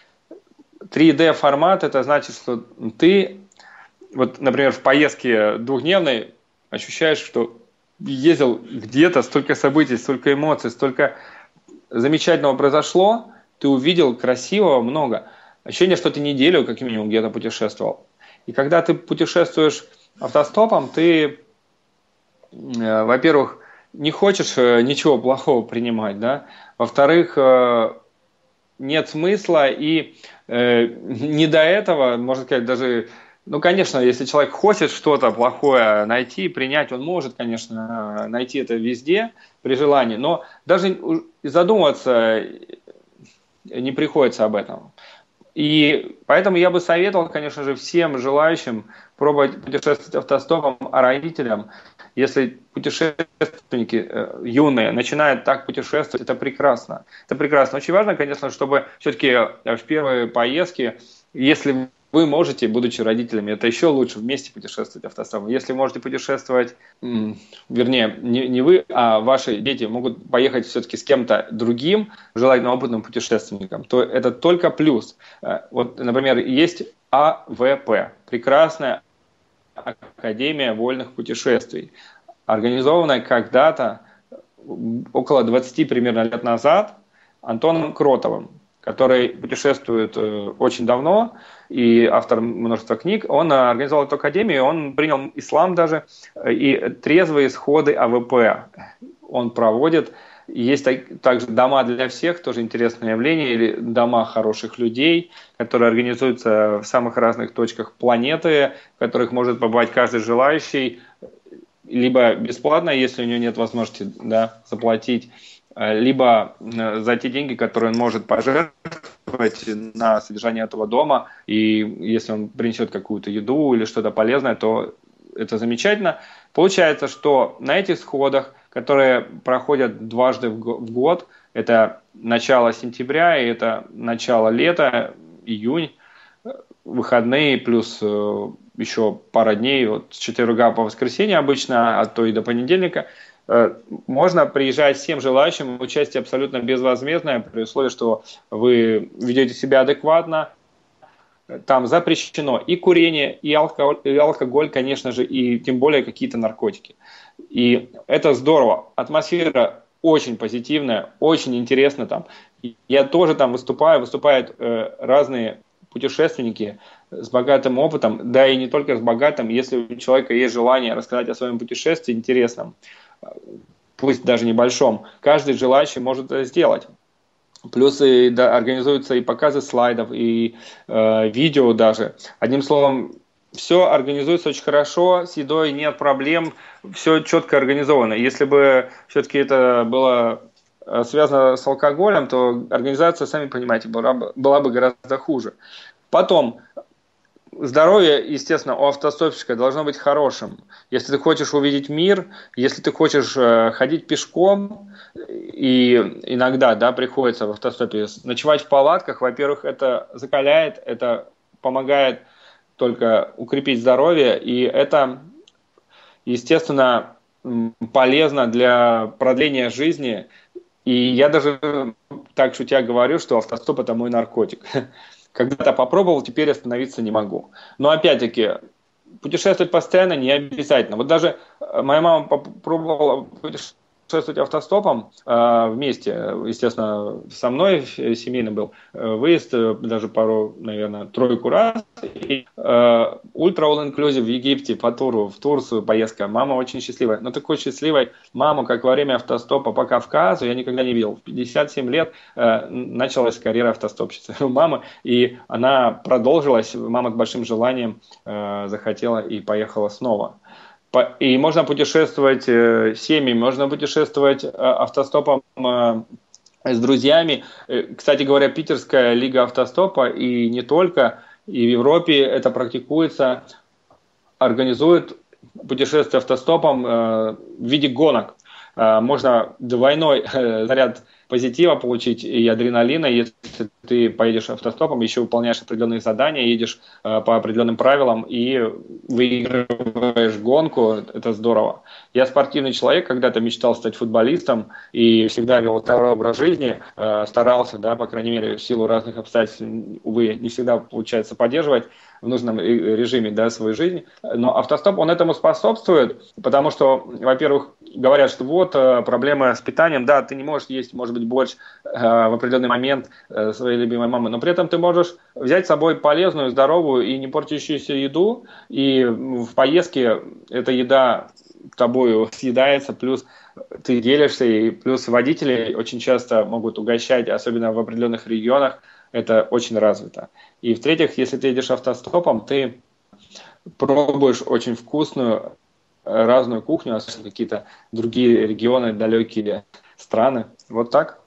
три дэ формат, это значит, что ты, вот, например, в поездке двухдневной ощущаешь, что ездил где-то, столько событий, столько эмоций, столько замечательного произошло, ты увидел красивого много. Ощущение, что ты неделю как минимум где-то путешествовал. И когда ты путешествуешь автостопом, ты, э, во-первых, не хочешь э, ничего плохого принимать, да? Во-вторых, э, нет смысла, и э, не до этого, можно сказать, даже, ну, конечно, если человек хочет что-то плохое найти, принять, он может, конечно, найти это везде при желании, но даже задумываться не приходится об этом. И поэтому я бы советовал, конечно же, всем желающим пробовать путешествовать автостопом, а родителям, если путешественники э, юные начинают так путешествовать, это прекрасно. Это прекрасно. Очень важно, конечно, чтобы все-таки в первые поездки, если вы можете, будучи родителями, это еще лучше вместе путешествовать автостопом. Если можете путешествовать, м, вернее, не, не вы, а ваши дети могут поехать все-таки с кем-то другим, желательно опытным путешественником, то это только плюс. Э, вот, например, есть а вэ пэ, прекрасная Академия вольных путешествий, организованная когда-то, около двадцати примерно лет назад, Антоном Кротовым, который путешествует э, очень давно и автор множества книг. Он организовал эту академию, он принял ислам даже, и трезвые сходы а вэ пэ он проводит. Есть также дома для всех, тоже интересное явление, или дома хороших людей, которые организуются в самых разных точках планеты, в которых может побывать каждый желающий, либо бесплатно, если у него нет возможности, да, заплатить, либо за те деньги, которые он может пожертвовать на содержание этого дома, и если он принесет какую-то еду или что-то полезное, то это замечательно. Получается, что на этих сходах, которые проходят дважды в год, это начало сентября и это начало лета, июнь, выходные плюс еще пара дней, вот с четверга по воскресенье обычно, а то и до понедельника, можно приезжать всем желающим, участие абсолютно безвозмездное, при условии, что вы ведете себя адекватно. Там запрещено и курение, и алкоголь, и алкоголь, конечно же, и тем более какие-то наркотики. И это здорово. Атмосфера очень позитивная, очень интересно там. Я тоже там выступаю, выступают э, разные путешественники с богатым опытом, да и не только с богатым, если у человека есть желание рассказать о своем путешествии интересном, пусть даже небольшом, каждый желающий может это сделать. Плюс и, да, организуются и показы слайдов, и э, видео даже. Одним словом, все организуется очень хорошо, с едой нет проблем, все четко организовано. Если бы все-таки это было связано с алкоголем, то организация, сами понимаете, была бы, была бы гораздо хуже. Потом, здоровье, естественно, у автостопщика должно быть хорошим. Если ты хочешь увидеть мир, если ты хочешь э, ходить пешком, и иногда, да, приходится в автостопе ночевать в палатках, во-первых, это закаляет, это помогает только укрепить здоровье, и это, естественно, полезно для продления жизни. И я даже так шутя говорю, что автостоп – это мой наркотик. Когда-то попробовал, теперь остановиться не могу. Но опять-таки, путешествовать постоянно не обязательно. Вот даже моя мама попробовала путешествовать автостопом э, вместе, естественно, со мной семейный был э, выезд, э, даже пару, наверное, тройку раз. И, э, Ультра All Inclusive в Египте по туру, в Турцию поездка. Мама очень счастливая. Но такой счастливой маму, как во время автостопа по Кавказу, я никогда не видел. В пятьдесят семь лет э, началась карьера автостопщицы у мамы, и она продолжилась. Мама с большим желанием э, захотела и поехала снова. И можно путешествовать э, семьями, можно путешествовать э, автостопом э, с друзьями. Э, кстати говоря, Питерская лига автостопа и не только, и в Европе это практикуется, организует путешествие автостопом э, в виде гонок. Э, можно двойной э, заряд позитива получить и адреналина, если ты поедешь автостопом, еще выполняешь определенные задания, едешь э, по определенным правилам и выигрываешь гонку, это здорово. Я спортивный человек, когда-то мечтал стать футболистом и всегда вел здоровый образ жизни, э, старался, да, по крайней мере, в силу разных обстоятельств, увы, не всегда получается поддерживать в нужном режиме, да, свою жизнь. Но автостоп, он этому способствует, потому что, во-первых, говорят, что вот проблема с питанием, да, ты не можешь есть, может быть, борщ э, в определенный момент э, своей любимой мамы, но при этом ты можешь взять с собой полезную, здоровую и не портящуюся еду, и в поездке эта еда тобою съедается, плюс ты делишься, и плюс водители очень часто могут угощать, особенно в определенных регионах, это очень развито. И в-третьих, если ты едешь автостопом, ты пробуешь очень вкусную разную кухню, особенно какие-то другие регионы, далекие страны. Вот так?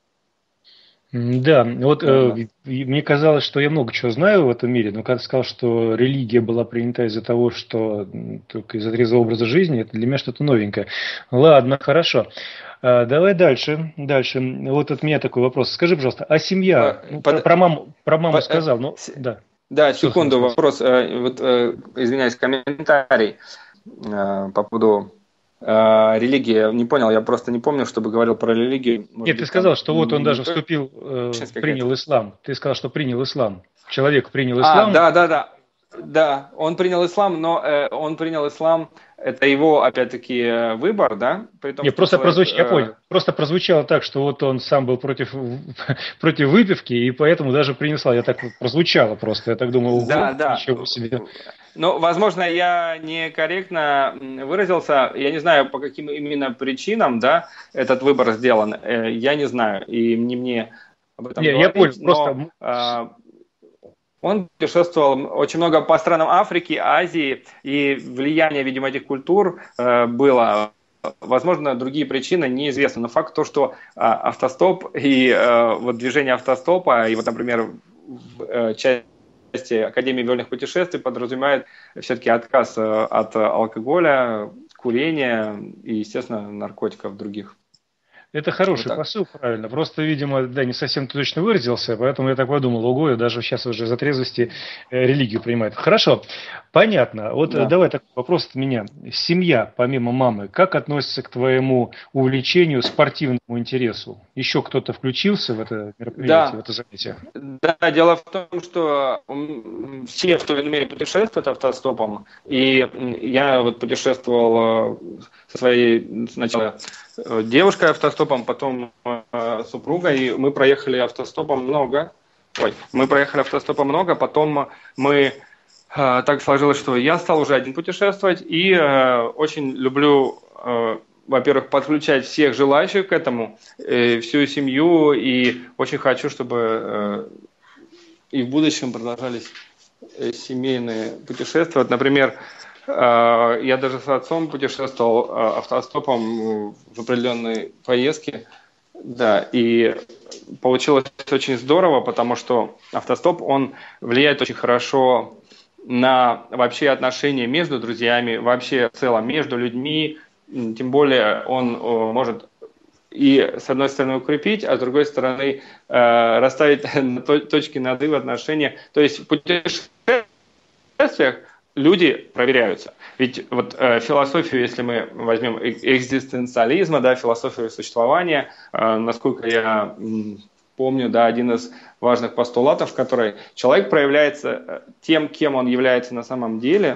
Да, вот э, мне казалось, что я много чего знаю в этом мире, но когда ты сказал, что религия была принята из-за того, что только из-за трезвого образа жизни, это для меня что-то новенькое. Ладно, хорошо. А, давай дальше, дальше. Вот от меня такой вопрос. Скажи, пожалуйста, а семья? Ну, Под... про маму, про маму Под... сказал, ну да. Да, секунду, вопрос. Вот, извиняюсь, комментарий по поводу религии. Не понял, я просто не помню, чтобы говорил про религию. Может Нет, быть, ты сказал, там... что вот он даже вступил, э, принял ислам. Ты сказал, что принял ислам. Человек принял ислам. А, да, да, да. Да, он принял ислам, но э, он принял ислам, это его, опять-таки, выбор, да? При том, Нет, просто человек, прозвучало, э... я понял. Просто прозвучало так, что вот он сам был против, против выпивки, и поэтому даже принял ислам. Я так прозвучало просто, я так думал, да, да. Ничего себе. Ну, возможно, я некорректно выразился, я не знаю, по каким именно причинам, да, этот выбор сделан, я не знаю, и не мне об этом не, говорить, я понял, но просто... он путешествовал очень много по странам Африки, Азии, и влияние, видимо, этих культур было. Возможно, другие причины неизвестны, но факт то, что автостоп и вот движение автостопа, и вот, например, часть Академии вольных путешествий подразумевает все-таки отказ от алкоголя, курения и, естественно, наркотиков других. Это хороший вот посыл, правильно. Просто, видимо, да, не совсем точно выразился, поэтому я так подумал, ого, даже сейчас уже за трезвости э, религию принимает. Хорошо, понятно. Вот да. Давай такой вопрос от меня. Семья, помимо мамы, как относится к твоему увлечению, спортивному интересу? Еще кто-то включился в это мероприятие, да. в это занятие? Да, дело в том, что все в той или иной мере путешествуют автостопом, и я вот путешествовал со своей сначала девушкой автостопом, потом э, супругой, и мы проехали автостопом много. Ой, мы проехали автостопом много, потом мы э, так сложилось, что я стал уже один путешествовать, и э, очень люблю, э, во-первых, подключать всех желающих к этому, э, всю семью, и очень хочу, чтобы э, и в будущем продолжались э, семейные путешествия. Вот, например, я даже с отцом путешествовал автостопом в определенной поездке, да, и получилось очень здорово, потому что автостоп, он влияет очень хорошо на вообще отношения между друзьями, вообще в целом между людьми, тем более он может и с одной стороны укрепить, а с другой стороны расставить точки над «и» в отношениях, то есть в путешествиях люди проверяются. Ведь вот э, философию, если мы возьмем экзистенциализма, да, философию существования, э, насколько я м, помню, да, один из важных постулатов, в которой человек проявляется тем, кем он является на самом деле,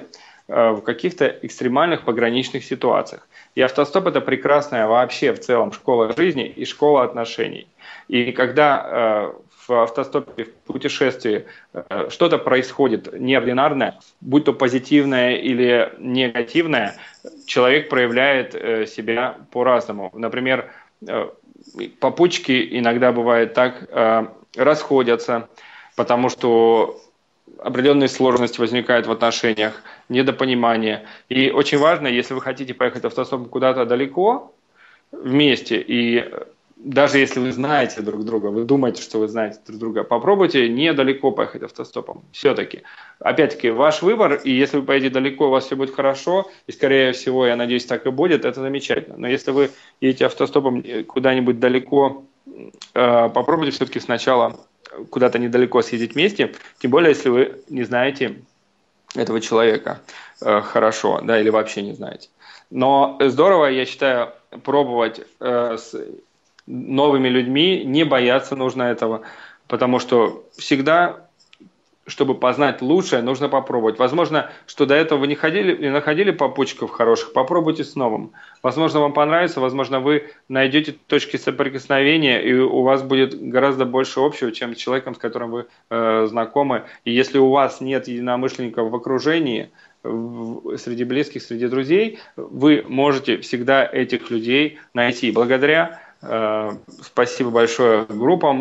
в каких-то экстремальных пограничных ситуациях. И автостоп – это прекрасная вообще в целом школа жизни и школа отношений. И когда в автостопе, в путешествии что-то происходит неординарное, будь то позитивное или негативное, человек проявляет себя по-разному. Например, попутчики иногда бывает так, расходятся, потому что определенные сложности возникают в отношениях, недопонимание. И очень важно, если вы хотите поехать автостопом куда-то далеко вместе, и даже если вы знаете друг друга, вы думаете, что вы знаете друг друга, попробуйте недалеко поехать автостопом. Все-таки. Опять-таки, ваш выбор, и если вы поедете далеко, у вас все будет хорошо, и скорее всего, я надеюсь, так и будет, это замечательно. Но если вы едете автостопом куда-нибудь далеко, попробуйте все-таки сначала куда-то недалеко съездить вместе, тем более, если вы не знаете этого человека хорошо, да, или вообще не знаете. Но здорово, я считаю, пробовать с новыми людьми, не бояться нужно этого, потому что всегда, чтобы познать лучшее, нужно попробовать. Возможно, что до этого вы не ходили, не находили попутчиков хороших, попробуйте с новым. Возможно, вам понравится, возможно, вы найдете точки соприкосновения, и у вас будет гораздо больше общего, чем с человеком, с которым вы э, знакомы. И если у вас нет единомышленников в окружении, в, среди близких, среди друзей, вы можете всегда этих людей найти. Благодаря спасибо большое группам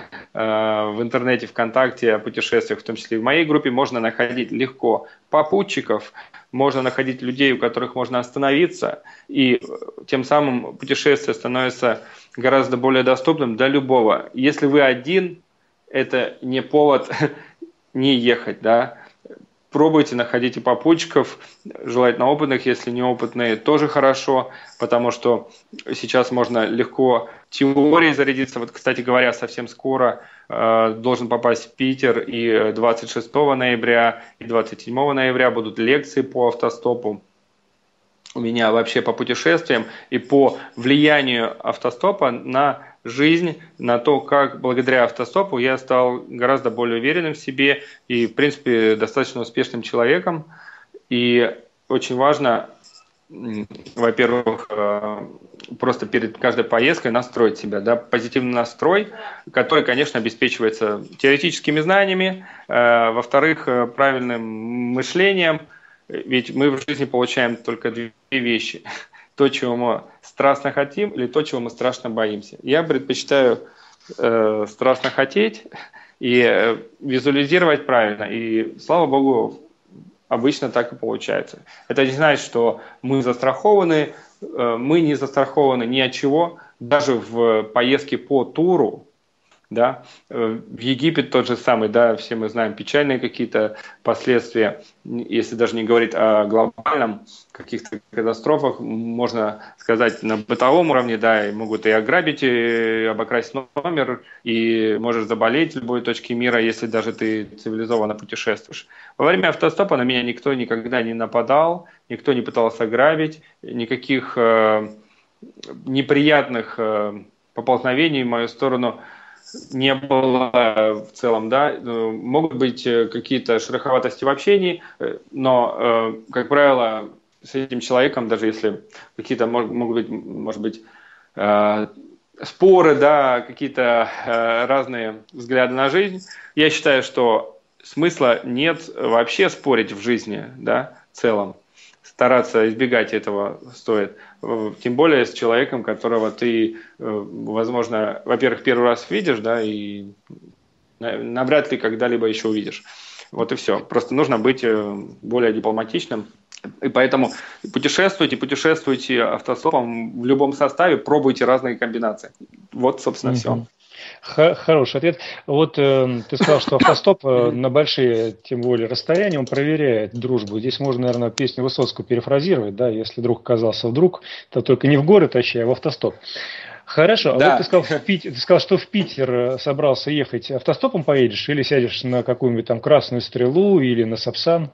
в интернете, ВКонтакте о путешествиях, в том числе и в моей группе, можно находить легко попутчиков, можно находить людей, у которых можно остановиться, и тем самым путешествие становится гораздо более доступным для любого. Если вы один, это не повод не ехать, да. Пробуйте, находите попутчиков, желательно опытных, если неопытные, тоже хорошо, потому что сейчас можно легко теорией зарядиться. Вот, кстати говоря, совсем скоро э, должен попасть в Питер, и двадцать шестого ноября, и двадцать седьмого ноября будут лекции по автостопу. У меня вообще по путешествиям и по влиянию автостопа на жизнь, на то, как благодаря автостопу я стал гораздо более уверенным в себе и, в принципе, достаточно успешным человеком. И очень важно, во-первых, просто перед каждой поездкой настроить себя, да, позитивный настрой, который, конечно, обеспечивается теоретическими знаниями, во-вторых, правильным мышлением, ведь мы в жизни получаем только две вещи – то, чего мы страстно хотим, или то, чего мы страшно боимся. Я предпочитаю э, страстно хотеть и э, визуализировать правильно. И, слава богу, обычно так и получается. Это не значит, что мы застрахованы, э, мы не застрахованы ни от чего. Даже в поездке по туру, да, в Египет тот же самый, да, все мы знаем печальные какие-то последствия, если даже не говорить о глобальном каких-то катастрофах, можно сказать на бытовом уровне, да, и могут и ограбить, и обокрасть номер, и можешь заболеть в любой точке мира, если даже ты цивилизованно путешествуешь. Во время автостопа на меня никто никогда не нападал, никто не пытался ограбить, никаких э, неприятных э, поползновений в мою сторону не было в целом, да, могут быть какие-то шероховатости в общении, но, как правило, с этим человеком, даже если какие-то могут быть, может быть, споры, да, какие-то разные взгляды на жизнь, я считаю, что смысла нет вообще спорить в жизни, да, в целом. Стараться избегать этого стоит. Тем более с человеком, которого ты, возможно, во-первых, первый раз видишь, да, и навряд ли когда-либо еще увидишь. Вот и все. Просто нужно быть более дипломатичным. И поэтому путешествуйте, путешествуйте автостопом в любом составе, пробуйте разные комбинации. Вот, собственно, mm-hmm. все. Хороший ответ. Вот э, ты сказал, что автостоп э, на большие, тем более, расстояния, он проверяет дружбу. Здесь можно, наверное, песню Высоцкого перефразировать, да, если друг оказался вдруг, то только не в горы тащи, а в автостоп. Хорошо, да. А вот ты сказал, в Питер, ты сказал, что в Питер собрался ехать, автостопом поедешь или сядешь на какую-нибудь там Красную Стрелу или на Сапсан?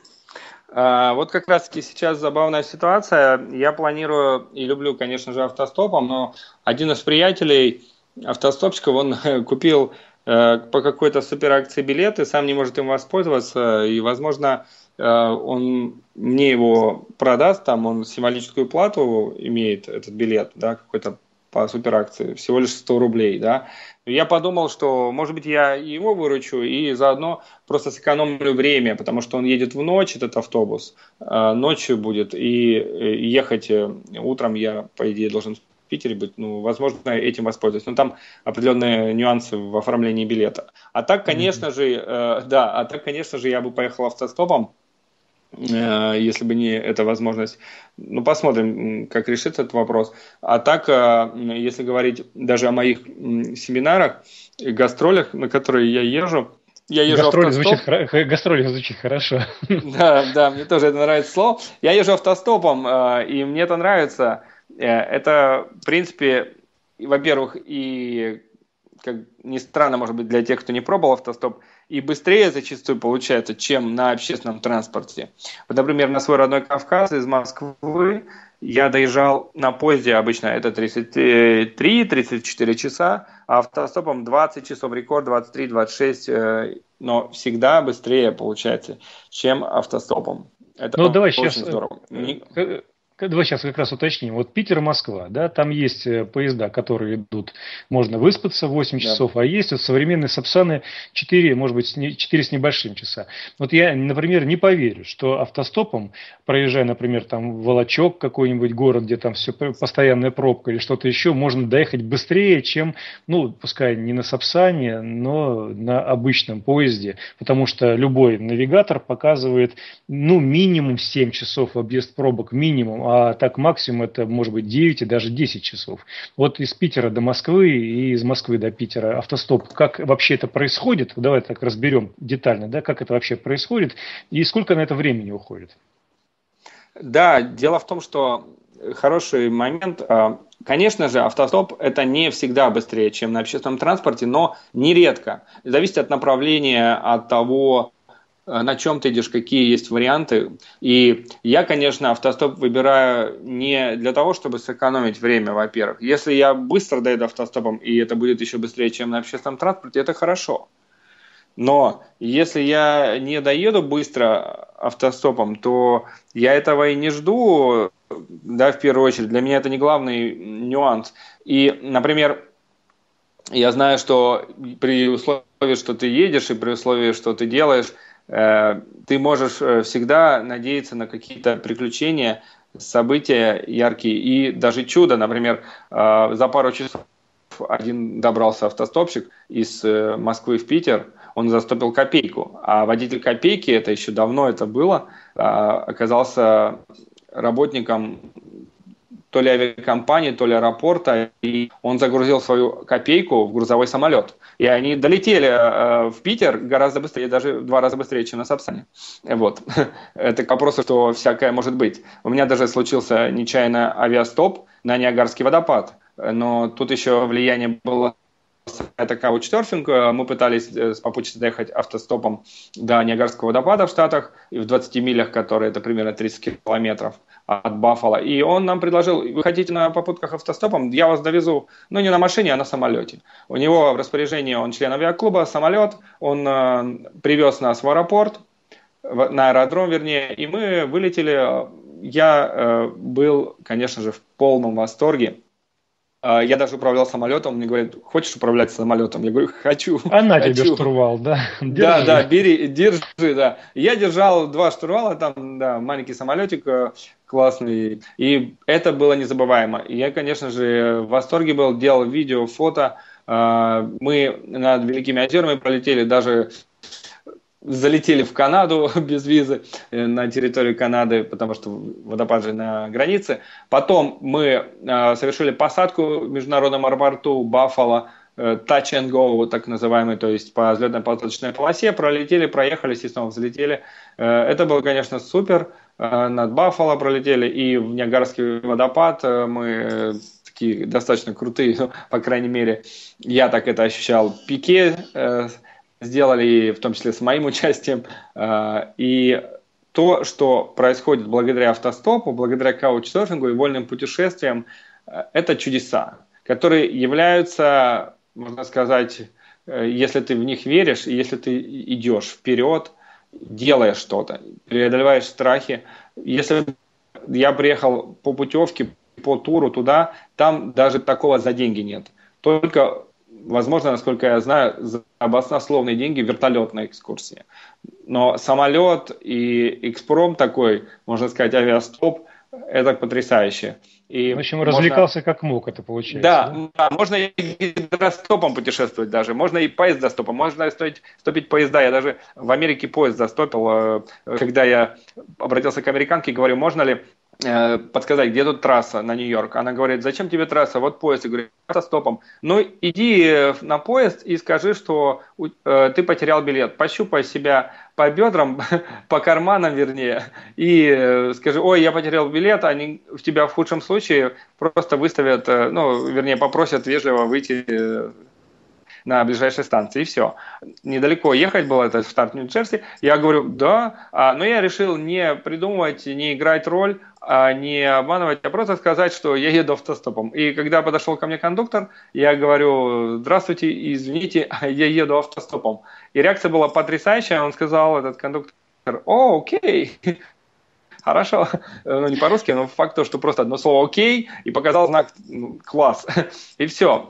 А, вот как раз-таки сейчас забавная ситуация. Я планирую и люблю, конечно же, автостопом, но один из приятелей автостопщиков, он купил э, по какой-то суперакции билеты, сам не может им воспользоваться, и, возможно, он мне его продаст, там он символическую плату имеет, этот билет, да, какой-то по суперакции, всего лишь сто рублей, да. Я подумал, что, может быть, я его выручу и заодно просто сэкономлю время, потому что он едет в ночь, этот автобус, ночью будет, и ехать утром я, по идее, должен в Питере быть, ну, возможно, этим воспользуюсь. Но там определенные нюансы в оформлении билета. А так, конечно mm-hmm. же, да, а так, конечно же, я бы поехал автостопом, если бы не эта возможность. Ну, посмотрим, как решится этот вопрос. А так, если говорить даже о моих семинарах, гастролях, на которые я езжу, я езжу гастроли автостоп. Звучит, гастроли звучит хорошо. Да, да, мне тоже это нравится слово. Я езжу автостопом, и мне это нравится. Это, в принципе, во-первых, и, как ни странно, может быть, для тех, кто не пробовал автостоп, и быстрее зачастую получается, чем на общественном транспорте. Вот, например, на свой родной Кавказ из Москвы я доезжал на поезде, обычно это тридцать три - тридцать четыре часа, а автостопом двадцать часов, рекорд двадцать три - двадцать шесть, но всегда быстрее получается, чем автостопом. Это ну, давай очень сейчас... здорово. Давай сейчас как раз уточним. Вот Питер и Москва, да, там есть поезда, которые идут, можно выспаться восемь часов, да. А есть вот современные Сапсаны четыре, может быть, четыре с небольшим часа. Вот я, например, не поверю, что автостопом, проезжая, например, там в Волочок, какой-нибудь город, где там все постоянная пробка или что-то еще, можно доехать быстрее, чем, ну, пускай не на Сапсане, но на обычном поезде, потому что любой навигатор показывает, ну, минимум семь часов объезд пробок, минимум, а так максимум это может быть девять и даже десять часов. Вот из Питера до Москвы и из Москвы до Питера автостоп, как вообще это происходит? Давай так разберем детально, да, как это вообще происходит и сколько на это времени уходит? Да, дело в том, что хороший момент. Конечно же, автостоп это не всегда быстрее, чем на общественном транспорте, но нередко. Зависит от направления, от того, на чем ты идешь, какие есть варианты. И я, конечно, автостоп выбираю не для того, чтобы сэкономить время, во-первых. Если я быстро доеду автостопом, и это будет еще быстрее, чем на общественном транспорте, это хорошо. Но если я не доеду быстро автостопом, то я этого и не жду, да, в первую очередь. Для меня это не главный нюанс. И, например, я знаю, что при условии, что ты едешь, и при условии, что ты делаешь, ты можешь всегда надеяться на какие-то приключения, события яркие и даже чудо. Например, за пару часов один добрался автостопщик из Москвы в Питер, он застопил копейку, а водитель копейки, это еще давно это было, оказался работником то ли авиакомпании, то ли аэропорта, и он загрузил свою копейку в грузовой самолет. И они долетели э, в Питер гораздо быстрее, даже в два раза быстрее, чем на Сапсане. Вот. Это к вопросу, что всякое может быть. У меня даже случился нечаянно авиастоп на Ниагарский водопад, но тут еще влияние было... Это каучсерфинг. Мы пытались с попутчицей доехать автостопом до Ниагарского водопада в Штатах, и в двадцати милях, которые это примерно тридцать километров от Баффало. И он нам предложил: вы хотите на попутках автостопом, я вас довезу, ну не на машине, а на самолете. У него в распоряжении, он член авиаклуба, самолет, он э, привез нас в аэропорт, в, на аэродром вернее, и мы вылетели. Я э, был, конечно же, в полном восторге. Я даже управлял самолетом, он мне говорит: хочешь управлять самолетом? Я говорю: хочу. А на хочу. тебе штурвал, да? Держи. Да, да, бери, держи, да. Я держал два штурвала, там, да, маленький самолетик классный, и это было незабываемо. И я, конечно же, в восторге был, делал видео, фото. Мы над Великими озерами пролетели, даже залетели в Канаду без визы, на территорию Канады, потому что водопад же на границе. Потом мы э, совершили посадку в международном аэропорту Баффало, э, touch and go, вот так называемый, то есть по взлетно-посадочной полосе, пролетели, проехались и снова взлетели. Э, это было, конечно, супер. Э, над Баффало пролетели, и в Ниагарский водопад э, мы э, такие достаточно крутые, ну, по крайней мере, я так это ощущал, пике, э, сделали, в том числе с моим участием. И то, что происходит благодаря автостопу, благодаря каучсерфингу и вольным путешествиям, это чудеса, которые являются, можно сказать, если ты в них веришь, и если ты идешь вперед, делаешь что-то, преодолеваешь страхи. Если я приехал по путевке, по туру туда, там даже такого за деньги нет. Только, возможно, насколько я знаю, за баснословные деньги вертолетная экскурсия. Но самолет и экспром такой, можно сказать, авиастоп, это потрясающе. И в общем, можно... развлекался как мог, это получается. Да, да? да, можно и гидростопом путешествовать даже, можно и поездостопом, можно стопить, стопить поезда. Я даже в Америке поезд застопил, когда я обратился к американке и говорю, можно ли подсказать, где тут трасса на Нью-Йорк. Она говорит, зачем тебе трасса? Вот поезд. Я говорю, автостопом. Ну, иди на поезд и скажи, что э, ты потерял билет. Пощупай себя по бедрам, по карманам, вернее, и э, скажи, ой, я потерял билет, они в тебя в худшем случае просто выставят, э, ну, вернее, попросят вежливо выйти э, на ближайшей станции, и все. Недалеко ехать было, это штат Нью-Джерси. Я говорю, да, а, но я решил не придумывать, не играть роль, а не обманывать, а просто сказать, что я еду автостопом. И когда подошел ко мне кондуктор, я говорю, здравствуйте, извините, я еду автостопом. И реакция была потрясающая, он сказал, этот кондуктор, о, окей. Хорошо, ну не по-русски, но факт то, что просто одно слово «окей» и показал знак «класс». И все.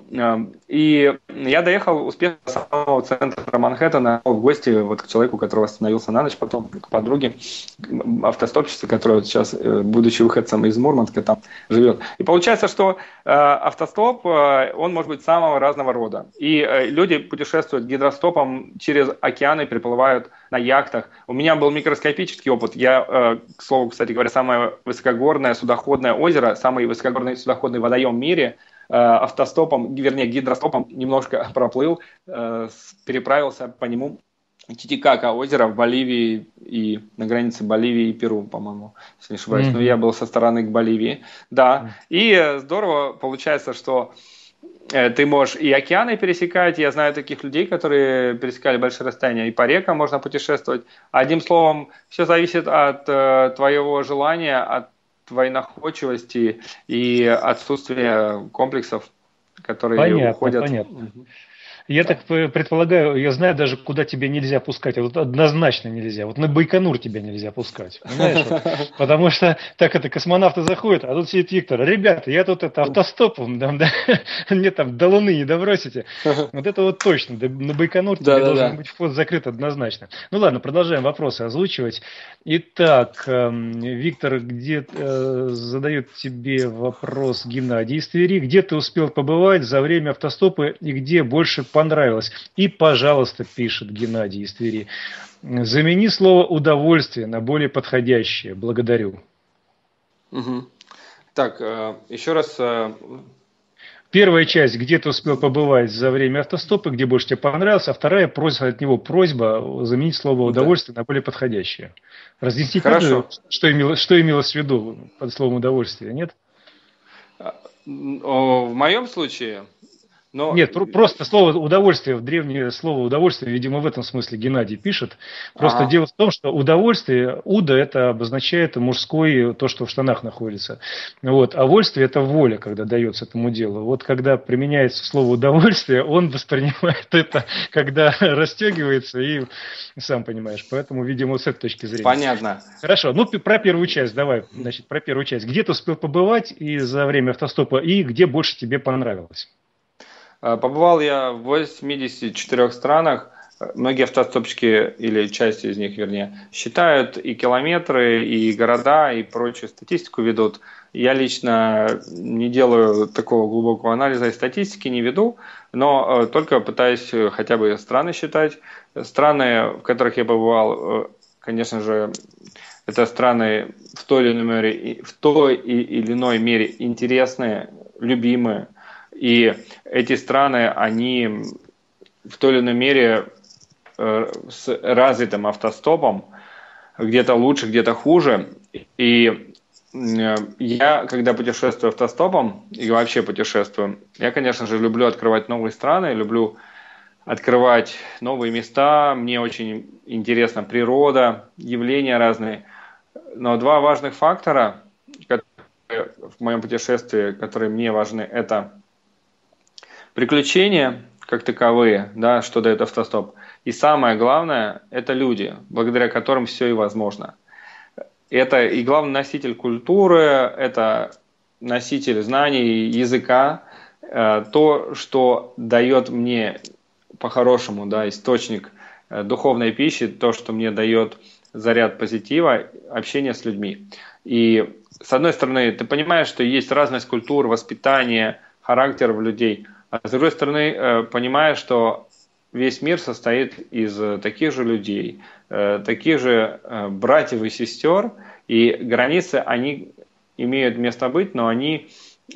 И я доехал успешно до самого центра Манхэттена в гости вот к человеку, который остановился на ночь, потом к подруге, автостопщице, которая сейчас, будучи выходцем из Мурманска, там живет. И получается, что автостоп, он может быть самого разного рода. И люди путешествуют гидростопом через океаны, переплывают на яхтах. У меня был микроскопический опыт. Я, к слову, кстати говоря, самое высокогорное судоходное озеро, самый высокогорный судоходный водоем в мире, автостопом, вернее, гидростопом немножко проплыл, переправился по нему. Титикака озеро в Боливии и на границе Боливии и Перу, по-моему, если не ошибаюсь. Mm-hmm. Но я был со стороны к Боливии. Да, mm-hmm. И здорово получается, что ты можешь и океаны пересекать. Я знаю таких людей, которые пересекали большие расстояния. И по рекам можно путешествовать. Одним словом, все зависит от э, твоего желания, от твоей находчивости и отсутствия комплексов, которые понятно, уходят. Понятно. Я так предполагаю, я знаю даже, куда тебя нельзя пускать. Вот однозначно нельзя. Вот на Байконур тебя нельзя пускать. Понимаешь? Вот. Потому что так это космонавты заходят, а тут сидит Виктор. Ребята, я тут это автостопом, да, да, мне там до Луны не добросите. Вот это вот точно. На Байконур тебе да, должен да. быть вход закрыт однозначно. Ну ладно, продолжаем вопросы озвучивать. Итак, Виктор где э, задает тебе вопрос Геннадий из Твери. Где ты успел побывать за время автостопа и где больше понравилось? И, пожалуйста, пишет Геннадий из Твери, замени слово «удовольствие» на более подходящее. Благодарю. Угу. Так, еще раз... Первая часть, где ты успел побывать за время автостопа, где больше тебе понравилось, а вторая просьба от него, просьба заменить слово «удовольствие» да. на более подходящее. Разъяснить надо, что имелось, что имелось в виду под словом «удовольствие», нет? В моем случае... Но... Нет, просто слово «удовольствие», в древнее слово «удовольствие», видимо, в этом смысле Геннадий пишет. Просто А-а. дело в том, что удовольствие, уда, это обозначает мужской, то, что в штанах находится. Вот. А вольствие – это воля, когда дается этому делу. Вот когда применяется слово «удовольствие», он воспринимает это, когда расстегивается, и сам понимаешь. Поэтому, видимо, с этой точки зрения. Понятно. Хорошо, ну про первую часть давай. Значит, про первую часть. Где ты успел побывать и за время автостопа, и где больше тебе понравилось? Побывал я в восьмидесяти четырёх странах. Многие автостопщики, или часть из них, вернее, считают и километры, и города, и прочую статистику ведут. Я лично не делаю такого глубокого анализа и статистики не веду, но только пытаюсь хотя бы страны считать. Страны, в которых я побывал, конечно же, это страны в той или иной мере, в той или иной мере интересные, любимые. И эти страны, они в той или иной мере э, с развитым автостопом, где-то лучше, где-то хуже. И э, я, когда путешествую автостопом и вообще путешествую, я, конечно же, люблю открывать новые страны, люблю открывать новые места. Мне очень интересна природа, явления разные. Но два важных фактора, которые в моем путешествии, которые мне важны, это приключения, как таковые, да, что дает автостоп. И самое главное – это люди, благодаря которым все и возможно. Это и главный носитель культуры, это носитель знаний, языка, то, что дает мне по-хорошему, да, источник духовной пищи, то, что мне дает заряд позитива, общение с людьми. И с одной стороны, ты понимаешь, что есть разность культур, воспитания, характеров людей, а с другой стороны, понимаешь, что весь мир состоит из таких же людей, таких же братьев и сестер, и границы, они имеют место быть, но они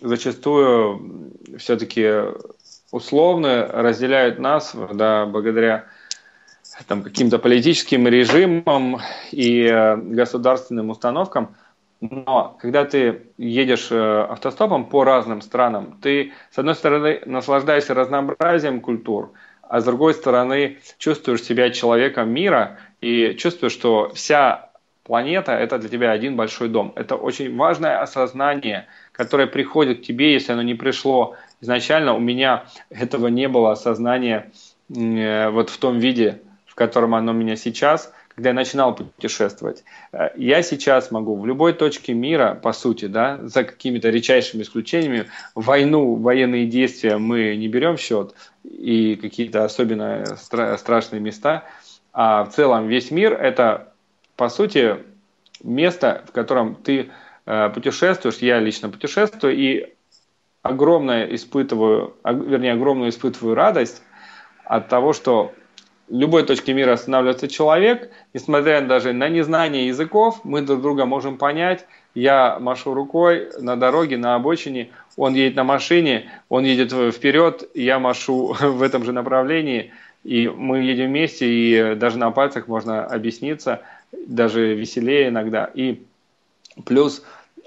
зачастую все-таки условно разделяют нас, да, благодаря там, каким-то политическим режимам и государственным установкам. Но когда ты едешь автостопом по разным странам, ты, с одной стороны, наслаждаешься разнообразием культур, а с другой стороны, чувствуешь себя человеком мира и чувствуешь, что вся планета – это для тебя один большой дом. Это очень важное осознание, которое приходит к тебе, если оно не пришло изначально. У меня этого не было осознания вот в том виде, в котором оно у меня сейчас, когда я начинал путешествовать. Я сейчас могу в любой точке мира, по сути, да, за какими-то редчайшими исключениями, войну, военные действия мы не берем в счет, и какие-то особенно стра- страшные места, а в целом весь мир – это, по сути, место, в котором ты э, путешествуешь, я лично путешествую, и огромное испытываю, вернее, огромную испытываю радость от того, что в любой точке мира останавливается человек, несмотря даже на незнание языков, мы друг друга можем понять. Я машу рукой на дороге, на обочине, он едет на машине, он едет вперед, я машу в этом же направлении, и мы едем вместе, и даже на пальцах можно объясниться, даже веселее иногда. И плюс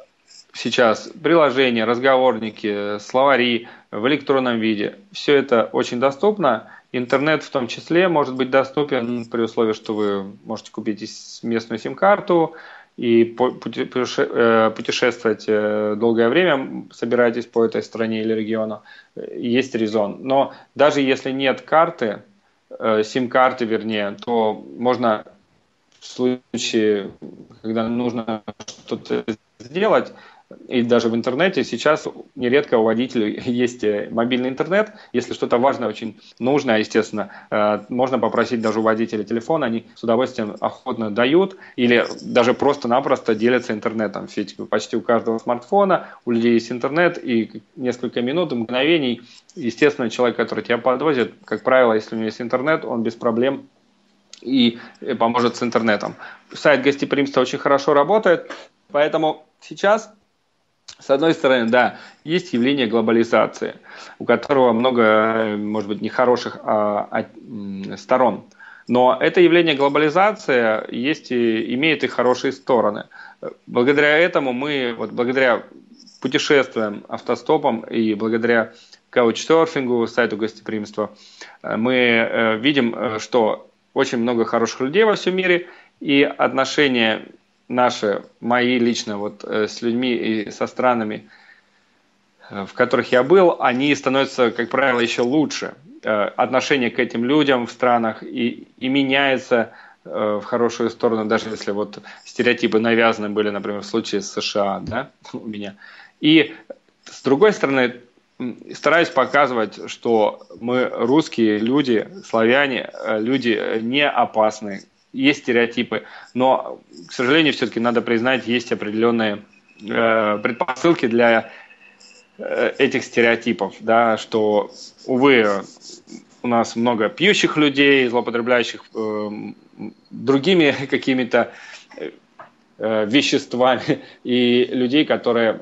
сейчас приложения, разговорники, словари в электронном виде, все это очень доступно. Интернет в том числе может быть доступен при условии, что вы можете купить местную сим-карту и путешествовать долгое время, собираетесь по этой стране или региону, есть резон. Но даже если нет карты, сим-карты вернее, то можно в случае, когда нужно что-то сделать, и даже в интернете сейчас нередко у водителей есть мобильный интернет. Если что-то важное, очень нужное, естественно, можно попросить даже у водителя телефон, они с удовольствием охотно дают или даже просто-напросто делятся интернетом. Ведь почти у каждого смартфона у людей есть интернет, и несколько минут, мгновений, естественно, человек, который тебя подвозит, как правило, если у него есть интернет, он без проблем и поможет с интернетом. Сайт гостеприимства очень хорошо работает, поэтому сейчас, с одной стороны, да, есть явление глобализации, у которого много, может быть, нехороших а, а, сторон. Но это явление глобализации есть и, имеет и хорошие стороны. Благодаря этому мы, вот, благодаря путешествиям автостопом и благодаря каучсерфингу, сайту гостеприимства, мы э, видим, что очень много хороших людей во всем мире, и отношения наши, мои лично, вот с людьми и со странами, в которых я был, они становятся, как правило, еще лучше. Отношение к этим людям в странах и, и меняется в хорошую сторону, даже если вот стереотипы навязаны были, например, в случае с США, да, у меня. И с другой стороны, стараюсь показывать, что мы русские люди, славяне, люди не опасны. Есть стереотипы, но, к сожалению, все-таки надо признать, есть определенные э, предпосылки для э, этих стереотипов, да, что, увы, у нас много пьющих людей, злоупотребляющих э, другими какими-то э, веществами, и людей, которые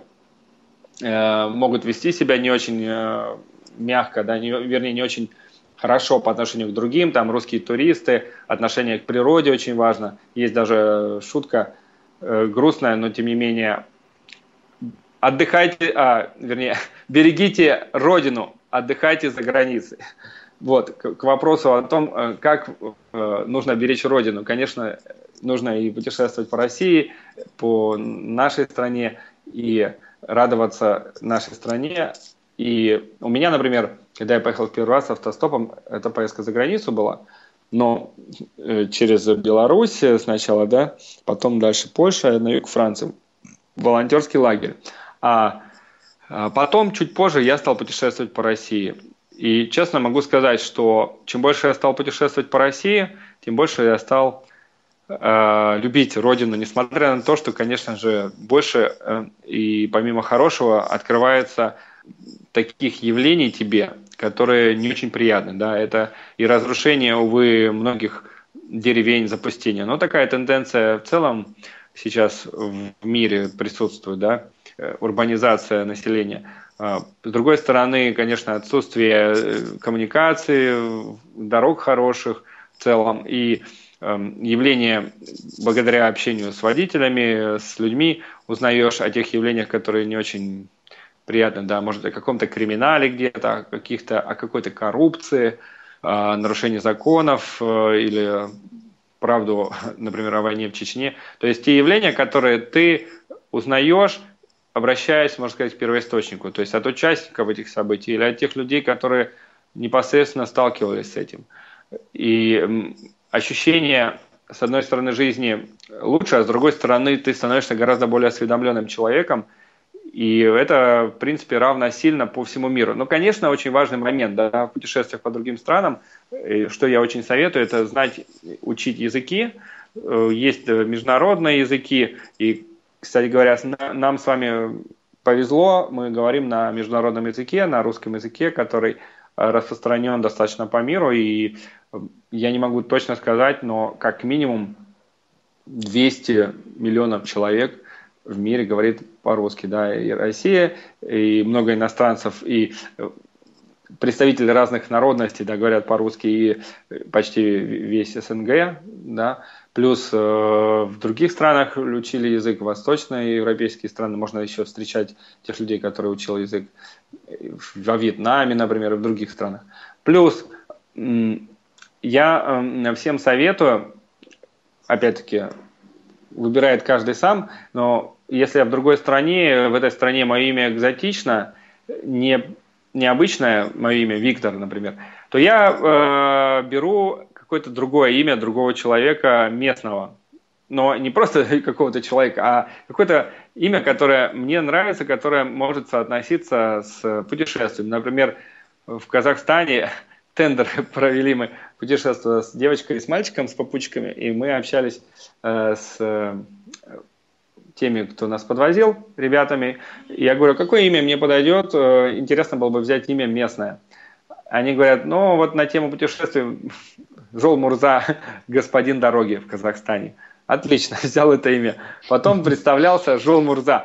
э, могут вести себя не очень э, мягко, да, не, вернее, не очень хорошо по отношению к другим, там русские туристы, отношение к природе очень важно. Есть даже шутка э, грустная, но тем не менее, отдыхайте, а, вернее, берегите родину, отдыхайте за границей. Вот, к, к вопросу о том, как э, нужно беречь родину. Конечно, нужно и путешествовать по России, по нашей стране, и радоваться нашей стране. И у меня, например, когда я поехал в первый раз автостопом, это поездка за границу была, но э, через Беларусь сначала, да, потом дальше Польша, на юг Франции, волонтерский лагерь. А, а потом, чуть позже, я стал путешествовать по России. И честно могу сказать, что чем больше я стал путешествовать по России, тем больше я стал э, любить родину, несмотря на то, что, конечно же, больше э, и помимо хорошего открывается таких явлений тебе, которые не очень приятны. Да? Это и разрушение, увы, многих деревень, запустение. Но такая тенденция в целом сейчас в мире присутствует, да? Урбанизация населения. С другой стороны, конечно, отсутствие коммуникации, дорог хороших в целом и явления, благодаря общению с водителями, с людьми, узнаешь о тех явлениях, которые не очень приятны, да, может, о каком-то криминале где-то, о каких-то, о какой-то коррупции, о нарушении законов или правду, например, о войне в Чечне. То есть те явления, которые ты узнаешь, обращаясь, можно сказать, к первоисточнику, то есть от участников этих событий или от тех людей, которые непосредственно сталкивались с этим. И ощущение, с одной стороны, жизни лучше, а с другой стороны, ты становишься гораздо более осведомленным человеком, и это, в принципе, равносильно по всему миру. Но, конечно, очень важный момент, да, в путешествиях по другим странам, что я очень советую, это знать, учить языки. Есть международные языки, и, кстати говоря, нам с вами повезло, мы говорим на международном языке, на русском языке, который распространен достаточно по миру, и я не могу точно сказать, но как минимум двести миллионов человек в мире говорит по-русски, да, и Россия, и много иностранцев, и представители разных народностей, да, говорят по-русски, и почти весь СНГ, да, плюс э, в других странах учили язык, восточноевропейские страны, можно еще встречать тех людей, которые учил язык во Вьетнаме, например, и в других странах. Плюс я э, всем советую, опять-таки, выбирает каждый сам, но если я в другой стране, в этой стране мое имя экзотично, не, необычное мое имя, Виктор, например, то я э, беру какое-то другое имя другого человека местного. Но не просто какого-то человека, а какое-то имя, которое мне нравится, которое может соотноситься с путешествием. Например, в Казахстане тендер провели мы путешествие с девочкой и с мальчиком, с попутчиками, и мы общались э, с э, теми, кто нас подвозил, ребятами. И я говорю, какое имя мне подойдет? Э, интересно было бы взять имя местное. Они говорят, ну вот на тему путешествия Жол Мурза, господин дороги в Казахстане. Отлично, взял это имя. Потом представлялся Жол Мурза.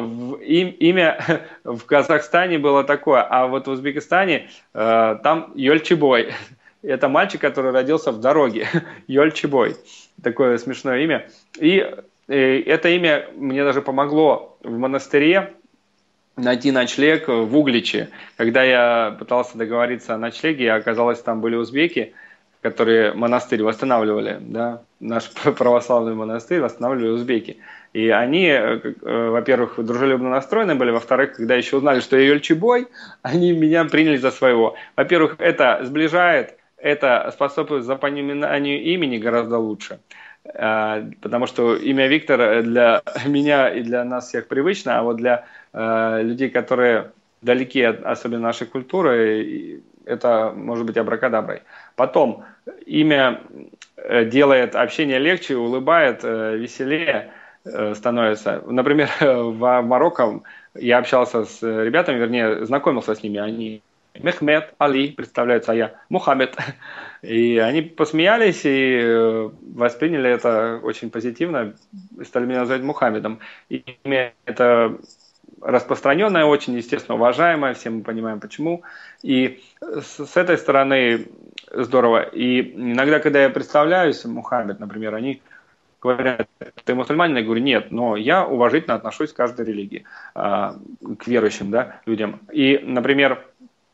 Имя в Казахстане было такое, а вот в Узбекистане там Йольчибой. Это мальчик, который родился в дороге. Йольчибой. Такое смешное имя. И это имя мне даже помогло в монастыре найти ночлег в Угличе. Когда я пытался договориться о ночлеге, оказалось, там были узбеки, которые монастырь восстанавливали, да, наш православный монастырь восстанавливали узбеки. И они, во-первых, дружелюбно настроены были, во-вторых, когда еще узнали, что я Йольчибой, они меня приняли за своего. Во-первых, это сближает, это способствует запоминанию имени гораздо лучше. Потому что имя Виктор для меня и для нас всех привычно, а вот для людей, которые далеки от особенно нашей культуры, это может быть абракадаброй. Потом имя делает общение легче, улыбает, веселее становится. Например, в Марокко я общался с ребятами, вернее, знакомился с ними. Они Мехмед, Али, представляются, а я Мухаммед. И они посмеялись и восприняли это очень позитивно, стали меня называть Мухаммедом. И имя это распространенное, очень, естественно, уважаемое, все мы понимаем почему. И с, с этой стороны здорово. И иногда, когда я представляюсь, Мухаммед, например, они говорят, ты мусульманин? Я говорю, нет, но я уважительно отношусь к каждой религии, к верующим, да, людям. И, например,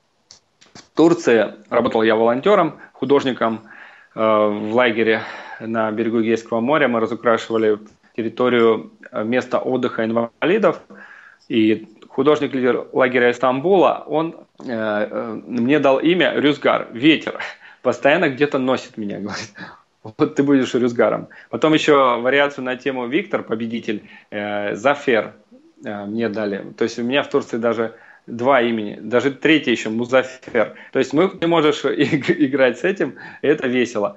в Турции работал я волонтером, художником в лагере на берегу Эгейского моря. Мы разукрашивали территорию места отдыха инвалидов. И художник лидер лагеря Стамбула, он э, э, мне дал имя Рюзгар, ветер. Постоянно где-то носит меня, говорит. Вот ты будешь Рюзгаром. Потом еще вариацию на тему Виктор, победитель, э, Зафер э, мне дали. То есть у меня в Турции даже два имени, даже третье еще, Музафер. То есть мы, ты можешь играть с этим, и это весело.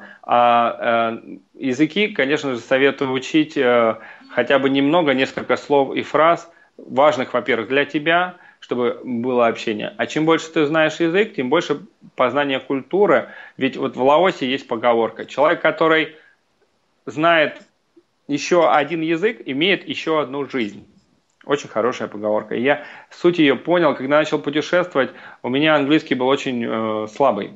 А э, языки, конечно же, советую учить э, хотя бы немного, несколько слов и фраз, важных, во-первых, для тебя, чтобы было общение. А чем больше ты знаешь язык, тем больше познания культуры. Ведь вот в Лаосе есть поговорка. Человек, который знает еще один язык, имеет еще одну жизнь. Очень хорошая поговорка. И я суть ее понял, когда начал путешествовать. У меня английский был очень э, слабый.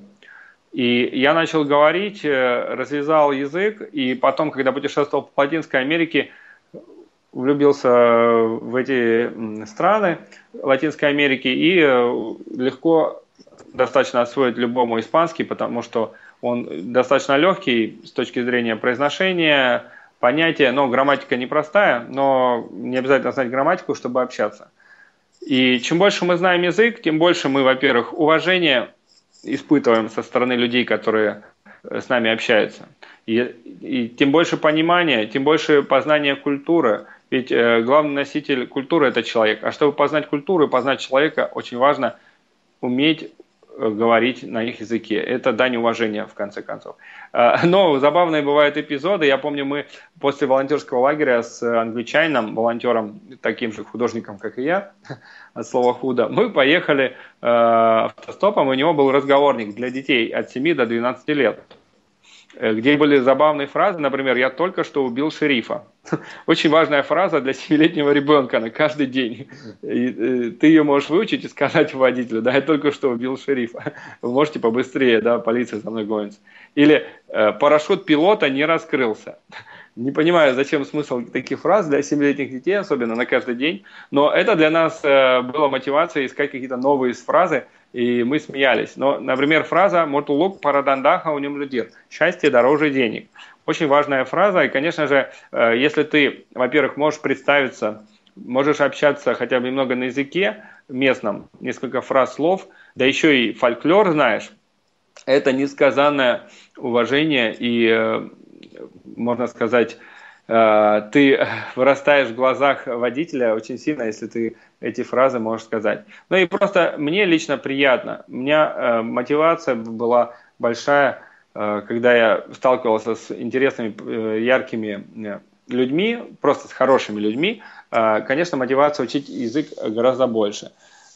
И я начал говорить, э, развязал язык, и потом, когда путешествовал по Латинской Америке, влюбился в эти страны Латинской Америки и легко достаточно освоить любому испанский, потому что он достаточно легкий с точки зрения произношения, понятия, но грамматика непростая, но не обязательно знать грамматику, чтобы общаться. И чем больше мы знаем язык, тем больше мы, во-первых, уважение испытываем со стороны людей, которые с нами общаются. И, и тем больше понимания, тем больше познания культуры. Ведь э, главный носитель культуры – это человек. А чтобы познать культуру и познать человека, очень важно уметь э, говорить на их языке. Это дань уважения, в конце концов. Э, но забавные бывают эпизоды. Я помню, мы после волонтерского лагеря с англичанином, волонтером, таким же художником, как и я, от слова «худо», мы поехали э, автостопом, и у него был разговорник для детей от семи до двенадцати лет, где были забавные фразы, например, «я только что убил шерифа». Очень важная фраза для семилетнего ребенка на каждый день. И, и, ты ее можешь выучить и сказать водителю: да, я только что убил шерифа. Вы можете побыстрее, да, полиция за мной гонится. Или «парашют пилота не раскрылся». Не понимаю, зачем смысл таких фраз для семилетних детей, особенно на каждый день. Но это для нас была мотивация искать какие-то новые фразы, и мы смеялись. Но, например, фраза «Мутулук парадандаха унемлюдир» – «счастье дороже денег». Очень важная фраза, и, конечно же, если ты, во-первых, можешь представиться, можешь общаться хотя бы немного на языке местном, несколько фраз, слов, да еще и фольклор знаешь, это несказанное уважение и, можно сказать, ты вырастаешь в глазах водителя очень сильно, если ты эти фразы можешь сказать. Ну и просто мне лично приятно. У меня мотивация была большая, когда я сталкивался с интересными, яркими людьми, просто с хорошими людьми. Конечно, мотивация учить язык гораздо больше.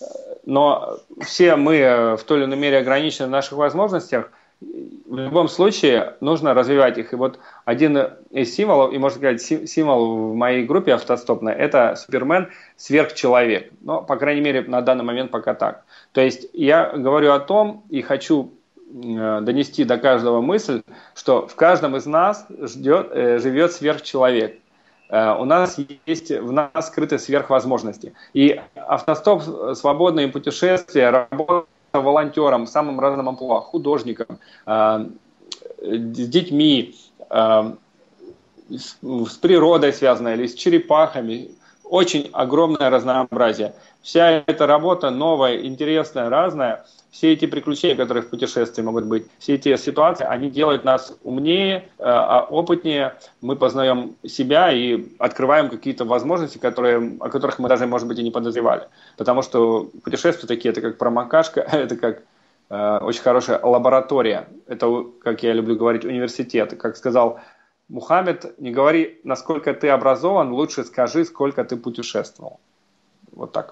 Но все мы в той или иной мере ограничены в наших возможностях. В любом случае нужно развивать их. И вот один из символов, и можно сказать символ в моей группе автостопной, это Супермен, сверхчеловек. Но, по крайней мере, на данный момент пока так. То есть я говорю о том и хочу донести до каждого мысль, что в каждом из нас ждет, живет сверхчеловек. У нас есть в нас скрыты сверхвозможности. И автостоп, свободные путешествия, работа волонтером, самым разным амплуа, художником, э, с детьми, э, с, с природой связанной или с черепахами. Очень огромное разнообразие. Вся эта работа новая, интересная, разная. Все эти приключения, которые в путешествии могут быть, все эти ситуации, они делают нас умнее, э, опытнее. Мы познаем себя и открываем какие-то возможности, которые, о которых мы даже, может быть, и не подозревали. Потому что путешествия такие, это как промокашка, это как э, очень хорошая лаборатория. Это, как я люблю говорить, университет. Как сказал Мухаммед, не говори, насколько ты образован, лучше скажи, сколько ты путешествовал. Вот так.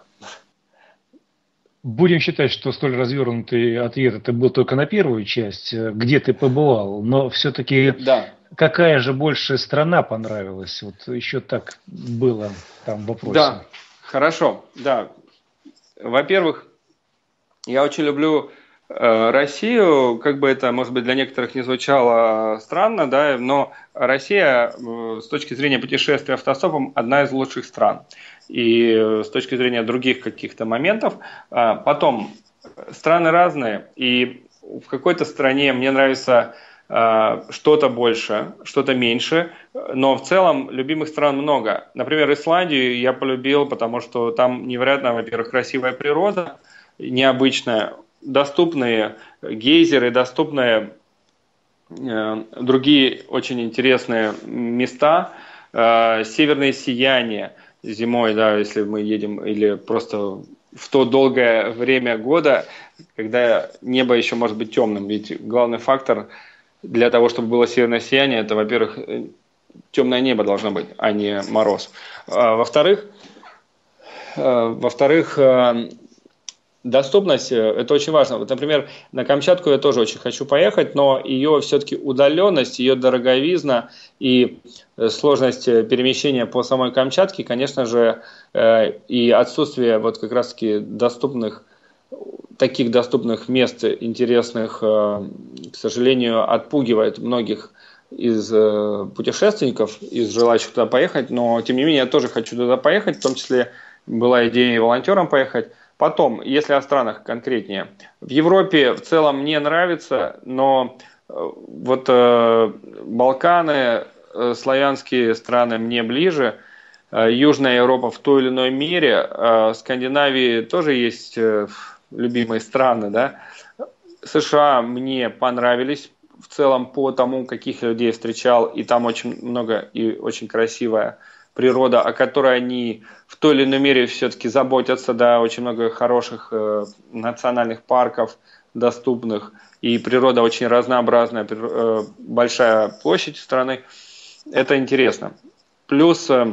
Будем считать, что столь развернутый ответ это был только на первую часть, где ты побывал, но все-таки да. Какая же больше страна понравилась? Вот еще так было там в вопросе. Да, хорошо, да. Во-первых, я очень люблю э, Россию, как бы это, может быть, для некоторых не звучало странно, да, но Россия э, с точки зрения путешествия автостопом одна из лучших стран. И э, с точки зрения других каких-то моментов. Э, потом, страны разные, и в какой-то стране мне нравится что-то больше, что-то меньше, но в целом любимых стран много. Например, Исландию я полюбил, потому что там невероятно, во-первых, красивая природа, необычная, доступные гейзеры, доступные э, другие очень интересные места, э, северные сияния зимой, да, если мы едем, или просто в то долгое время года, когда небо еще может быть темным. Ведь главный фактор для того, чтобы было северное сияние, это, во-первых, темное небо должно быть, а не мороз. А, во-вторых, а, во-вторых, а, доступность – это очень важно. Вот, например, на Камчатку я тоже очень хочу поехать, но ее все-таки удаленность, ее дороговизна и сложность перемещения по самой Камчатке, конечно же, и отсутствие вот как раз-таки доступных таких доступных мест интересных, к сожалению, отпугивает многих из путешественников, из желающих туда поехать, но тем не менее я тоже хочу туда поехать, в том числе была идея волонтером поехать. Потом, если о странах конкретнее, в Европе в целом мне нравится, но вот э, Балканы, э, славянские страны мне ближе, э, Южная Европа в той или иной мере, э, Скандинавии тоже есть э, любимые страны, да. США мне понравились в целом по тому, каких людей встречал, и там очень много и очень красивая природа, о которой они в той или иной мере все-таки заботятся, да, очень много хороших э, национальных парков доступных, и природа очень разнообразная, э, большая площадь страны, это интересно. Плюс, э,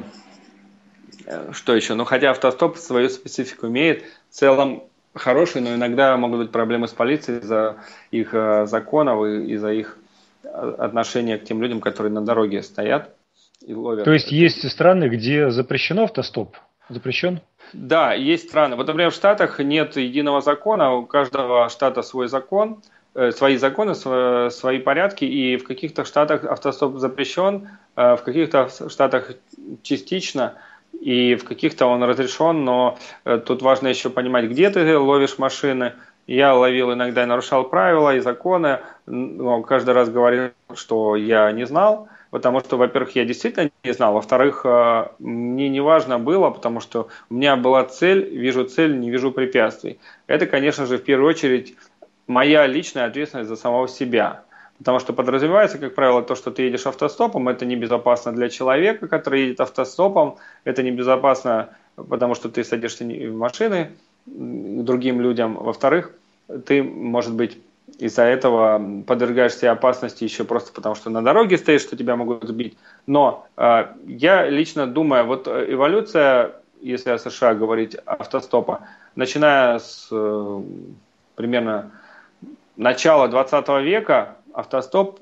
что еще, ну хотя автостоп свою специфику имеет, в целом хороший, но иногда могут быть проблемы с полицией из-за их э, законов и из-за их отношения к тем людям, которые на дороге стоят и ловят. То есть есть страны, где запрещено автостоп? Запрещен? Да, есть страны. Вот, например, в Штатах нет единого закона, у каждого штата свой закон, э, свои законы, св- свои порядки, и в каких-то штатах автостоп запрещен, э, в каких-то штатах частично, и в каких-то он разрешен, но э, тут важно еще понимать, где ты ловишь машины. Я ловил иногда и нарушал правила и законы, но каждый раз говорил, что я не знал, потому что, во-первых, я действительно не знал, во-вторых, мне не важно было, потому что у меня была цель, вижу цель, не вижу препятствий. Это, конечно же, в первую очередь моя личная ответственность за самого себя. Потому что подразумевается, как правило, то, что ты едешь автостопом, это небезопасно для человека, который едет автостопом, это небезопасно, потому что ты садишься в машины к другим людям. Во-вторых, ты, может быть, из-за этого подвергаешь себе опасности еще просто потому, что на дороге стоишь, что тебя могут сбить. Но э, я лично думаю, вот эволюция, если о США говорить, автостопа, начиная с э, примерно начала двадцатого века, автостоп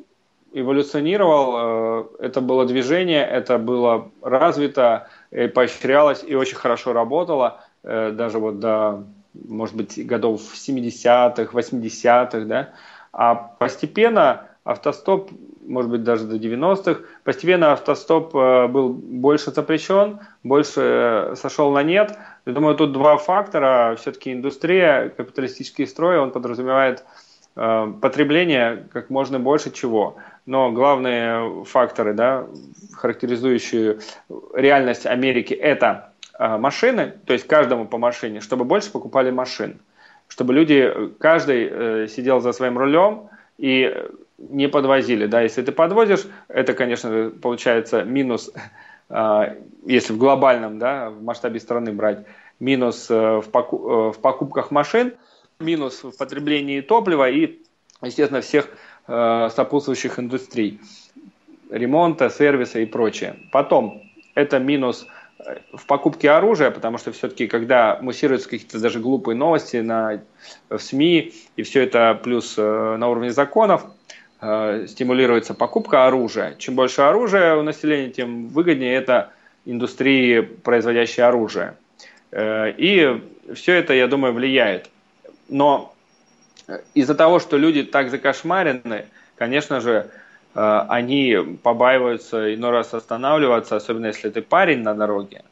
эволюционировал, э, это было движение, это было развито, э, поощрялось и очень хорошо работало, э, даже вот до, может быть, годов семидесятых, восьмидесятых, да, а постепенно автостоп, может быть, даже до девяностых, постепенно автостоп э, был больше запрещен, больше э, сошел на нет. Я думаю, тут два фактора, все-таки индустрия, капиталистический строй, он подразумевает потребление как можно больше чего. Но главные факторы, да, характеризующие реальность Америки, это машины, то есть каждому по машине, чтобы больше покупали машин, чтобы люди, каждый сидел за своим рулем и не подвозили. Да. Если ты подвозишь, это, конечно, получается минус, если в глобальном, да, в масштабе страны брать, минус в покупках машин, минус в потреблении топлива и, естественно, всех э, сопутствующих индустрий, ремонта, сервиса и прочее. Потом это минус в покупке оружия, потому что все-таки, когда муссируются какие-то даже глупые новости на, в СМИ, и все это плюс э, на уровне законов, э, стимулируется покупка оружия. Чем больше оружия у населения, тем выгоднее это индустрии, производящие оружие. Э, и все это, я думаю, влияет. Но из-за того, что люди так закошмарены, конечно же, они побаиваются иной раз останавливаться, особенно если ты парень на дороге.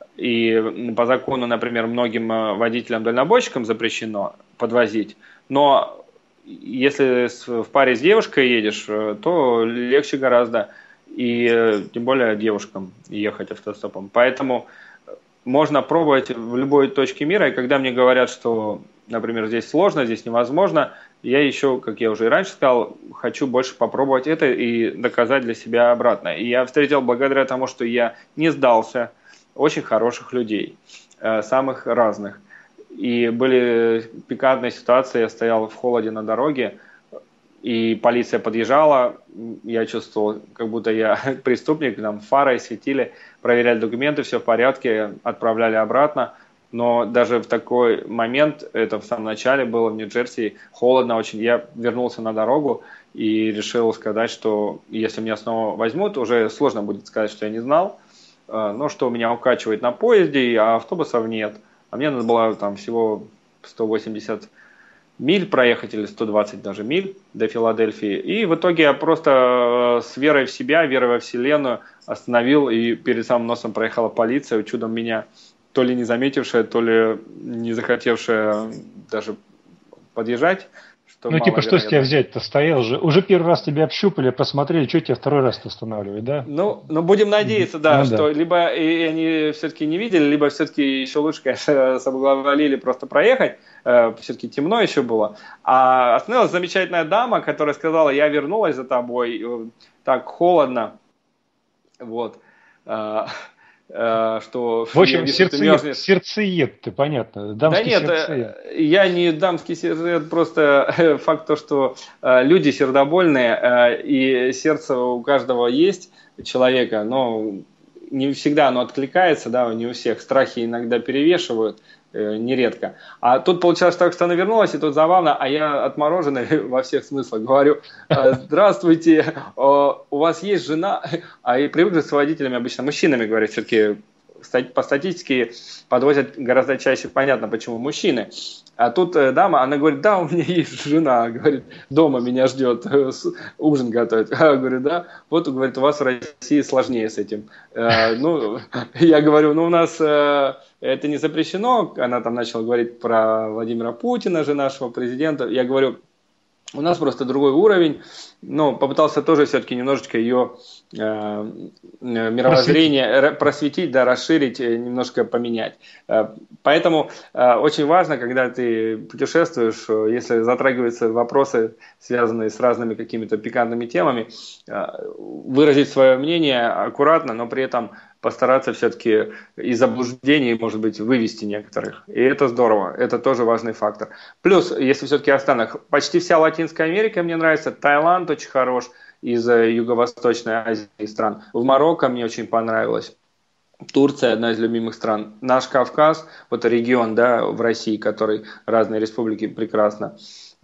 И по закону, например, многим водителям-дальнобойщикам запрещено подвозить. Но если в паре с девушкой едешь, то легче гораздо. И тем более девушкам ехать автостопом. Поэтому можно пробовать в любой точке мира. И когда мне говорят, что, например, здесь сложно, здесь невозможно, я еще, как я уже и раньше сказал, хочу больше попробовать это и доказать для себя обратно. И я встретил, благодаря тому, что я не сдался, очень хороших людей, самых разных. И были пикантные ситуации, я стоял в холоде на дороге, и полиция подъезжала, я чувствовал, как будто я преступник, нам фары светили, проверяли документы, все в порядке, отправляли обратно. Но даже в такой момент, это в самом начале было в Нью-Джерси, холодно очень, я вернулся на дорогу и решил сказать, что если меня снова возьмут, уже сложно будет сказать, что я не знал, но что меня укачивает на поезде, а автобусов нет. А мне надо было там всего сто восемьдесят миль проехать, или сто двадцать даже миль до Филадельфии. И в итоге я просто с верой в себя, верой во Вселенную остановил, и перед самым носом проехала полиция, чудом меня то ли не заметившая, то ли не захотевшая даже подъезжать. Что ну, типа, что с тебя взять-то? Стоял же. Уже первый раз тебя общупали, посмотрели, что тебя второй раз останавливает, да? Ну, ну, будем надеяться, да, ну, что да. Либо и они все-таки не видели, либо все-таки еще лучше, конечно, соблаговолили просто проехать. Все-таки темно еще было. А остановилась замечательная дама, которая сказала, я вернулась за тобой, так холодно. Вот. Что, в общем, вижу, сердцеед, ты сердцеед, ты понятно, дамский да нет, сердцеед. Я не дамский сердцеед, просто факт то, что люди сердобольные, и сердце у каждого есть человека, но не всегда оно откликается, да, не у всех, страхи иногда перевешивают, нередко. А тут получалось так, что она вернулась, и тут забавно, а я отмороженный во всех смыслах говорю, здравствуйте, у вас есть жена, а и привык же с водителями обычно мужчинами говорят, все-таки по статистике подвозят гораздо чаще, понятно, почему мужчины. А тут дама, она говорит, да, у меня есть жена, говорит, дома меня ждет, ужин готовит. Я говорю, да, вот, говорит, у вас в России сложнее с этим. Ну, я говорю, ну, у нас это не запрещено. Она там начала говорить про Владимира Путина, же нашего президента. Я говорю, у нас просто другой уровень. Но попытался тоже все-таки немножечко ее э, мировоззрение просветить. просветить, да, расширить, немножко поменять. Поэтому э, очень важно, когда ты путешествуешь, если затрагиваются вопросы, связанные с разными какими-то пикантными темами, э, выразить свое мнение аккуратно, но при этом постараться все-таки из заблуждений, может быть, вывести некоторых. И это здорово, это тоже важный фактор. Плюс, если все-таки о странах, почти вся Латинская Америка мне нравится, Таиланд очень хорош из Юго-Восточной Азии стран. В Марокко мне очень понравилось. Турция одна из любимых стран. Наш Кавказ, вот регион, да, в России, который разные республики прекрасно.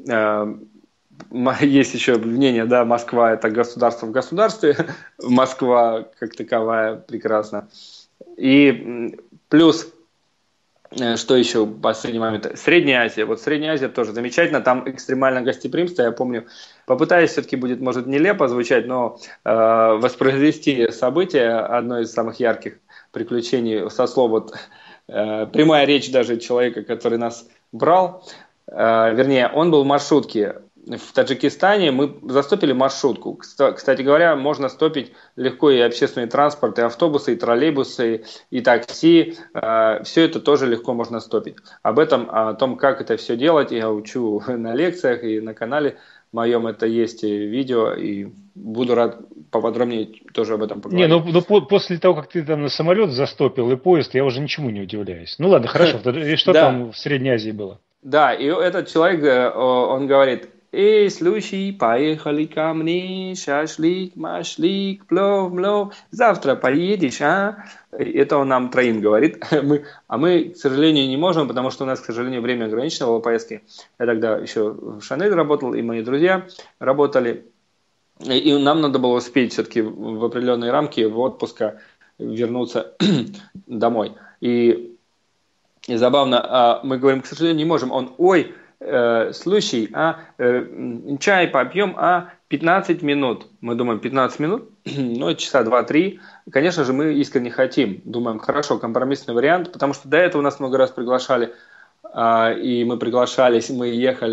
Есть еще мнение, да, Москва это государство в государстве, Москва как таковая прекрасна. И плюс, что еще в последний момент, Средняя Азия. Вот Средняя Азия тоже замечательно, там экстремально гостеприимство, я помню, попытаюсь, все-таки будет, может, нелепо звучать, но э, воспроизвести событие, одно из самых ярких приключений со слов, вот, э, прямая речь даже человека, который нас брал, э, вернее, он был в маршрутке. В Таджикистане мы застопили маршрутку. Кстати говоря, можно стопить легко и общественный транспорт, и автобусы, и троллейбусы, и такси. Все это тоже легко можно стопить. Об этом, о том, как это все делать, я учу на лекциях, и на канале моем это есть видео, и буду рад поподробнее тоже об этом поговорить. Не, ну, ну по, после того, как ты там на самолет застопил и поезд, я уже ничему не удивляюсь. Ну ладно, хорошо. И что там в Средней Азии было? Да, и этот человек, он говорит... Эй, слушай, поехали ко мне, шашлик, машлик, плов, плов, завтра поедешь, а? Это он нам троим говорит, мы, а мы, к сожалению, не можем, потому что у нас, к сожалению, время ограничено было поездки. Я тогда еще в Шанель работал, и мои друзья работали, и нам надо было успеть все-таки в определенные рамки в отпуска вернуться домой. И, и забавно, мы говорим, к сожалению, не можем, он, ой, Э, слушай, а э, чай попьем, а пятнадцать минут. Мы думаем, пятнадцать минут, ну, часа два-три. Конечно же, мы искренне хотим. Думаем, хорошо, компромиссный вариант, потому что до этого нас много раз приглашали, э, и мы приглашались, мы ехали,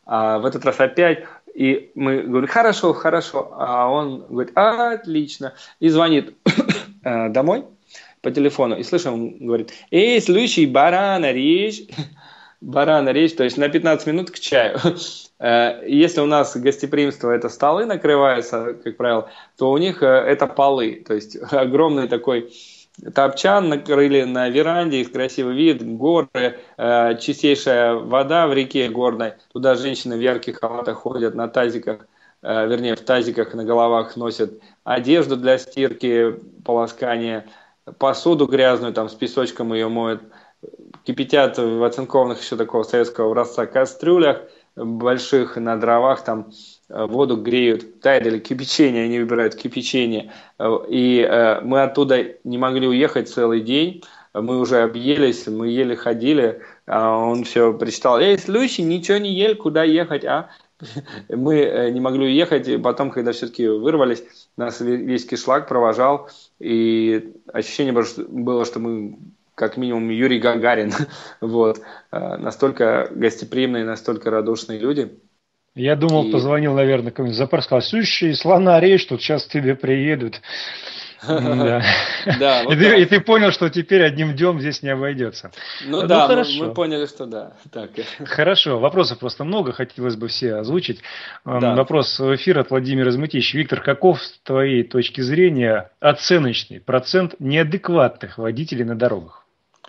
А в этот раз опять, и мы говорим, хорошо, хорошо, а он говорит, отлично, и звонит домой по телефону, и слышим, он говорит, эй, слушай, барана речь, барана речь, то есть на пятнадцать минут к чаю. Если у нас гостеприимство это столы накрываются, как правило, то у них это полы, то есть огромный такой топчан накрыли на веранде, их красивый вид, горы, э, чистейшая вода в реке горной. Туда женщины в ярких халатах ходят на тазиках, э, вернее в тазиках на головах носят одежду для стирки, полоскания, посуду грязную, там с песочком ее моют, кипятят в оцинкованных еще такого советского образца кастрюлях больших на дровах, там воду греют, тает или кипячение, они выбирают кипячение. И э, мы оттуда не могли уехать целый день, мы уже объелись, мы еле ходили, а он все прочитал, эй, слушай, ничего не ели, куда ехать, а? Мы не могли уехать, и потом, когда все-таки вырвались, нас весь кишлак провожал, и ощущение было, что мы как минимум Юрий Гагарин, вот, настолько гостеприимные, настолько радушные люди. Я думал, и... позвонил, наверное, какой-нибудь запор, сказал, слушай, слона речь, тут сейчас к тебе приедут. Да. Да, вот и, ты, и ты понял, что теперь одним днем здесь не обойдется. Ну, ну да, мы, мы поняли, что да. Так. Хорошо, вопросов просто много, хотелось бы все озвучить. Да. Вопрос в эфир от Владимира Измытища. Виктор, каков с твоей точки зрения оценочный процент неадекватных водителей на дорогах?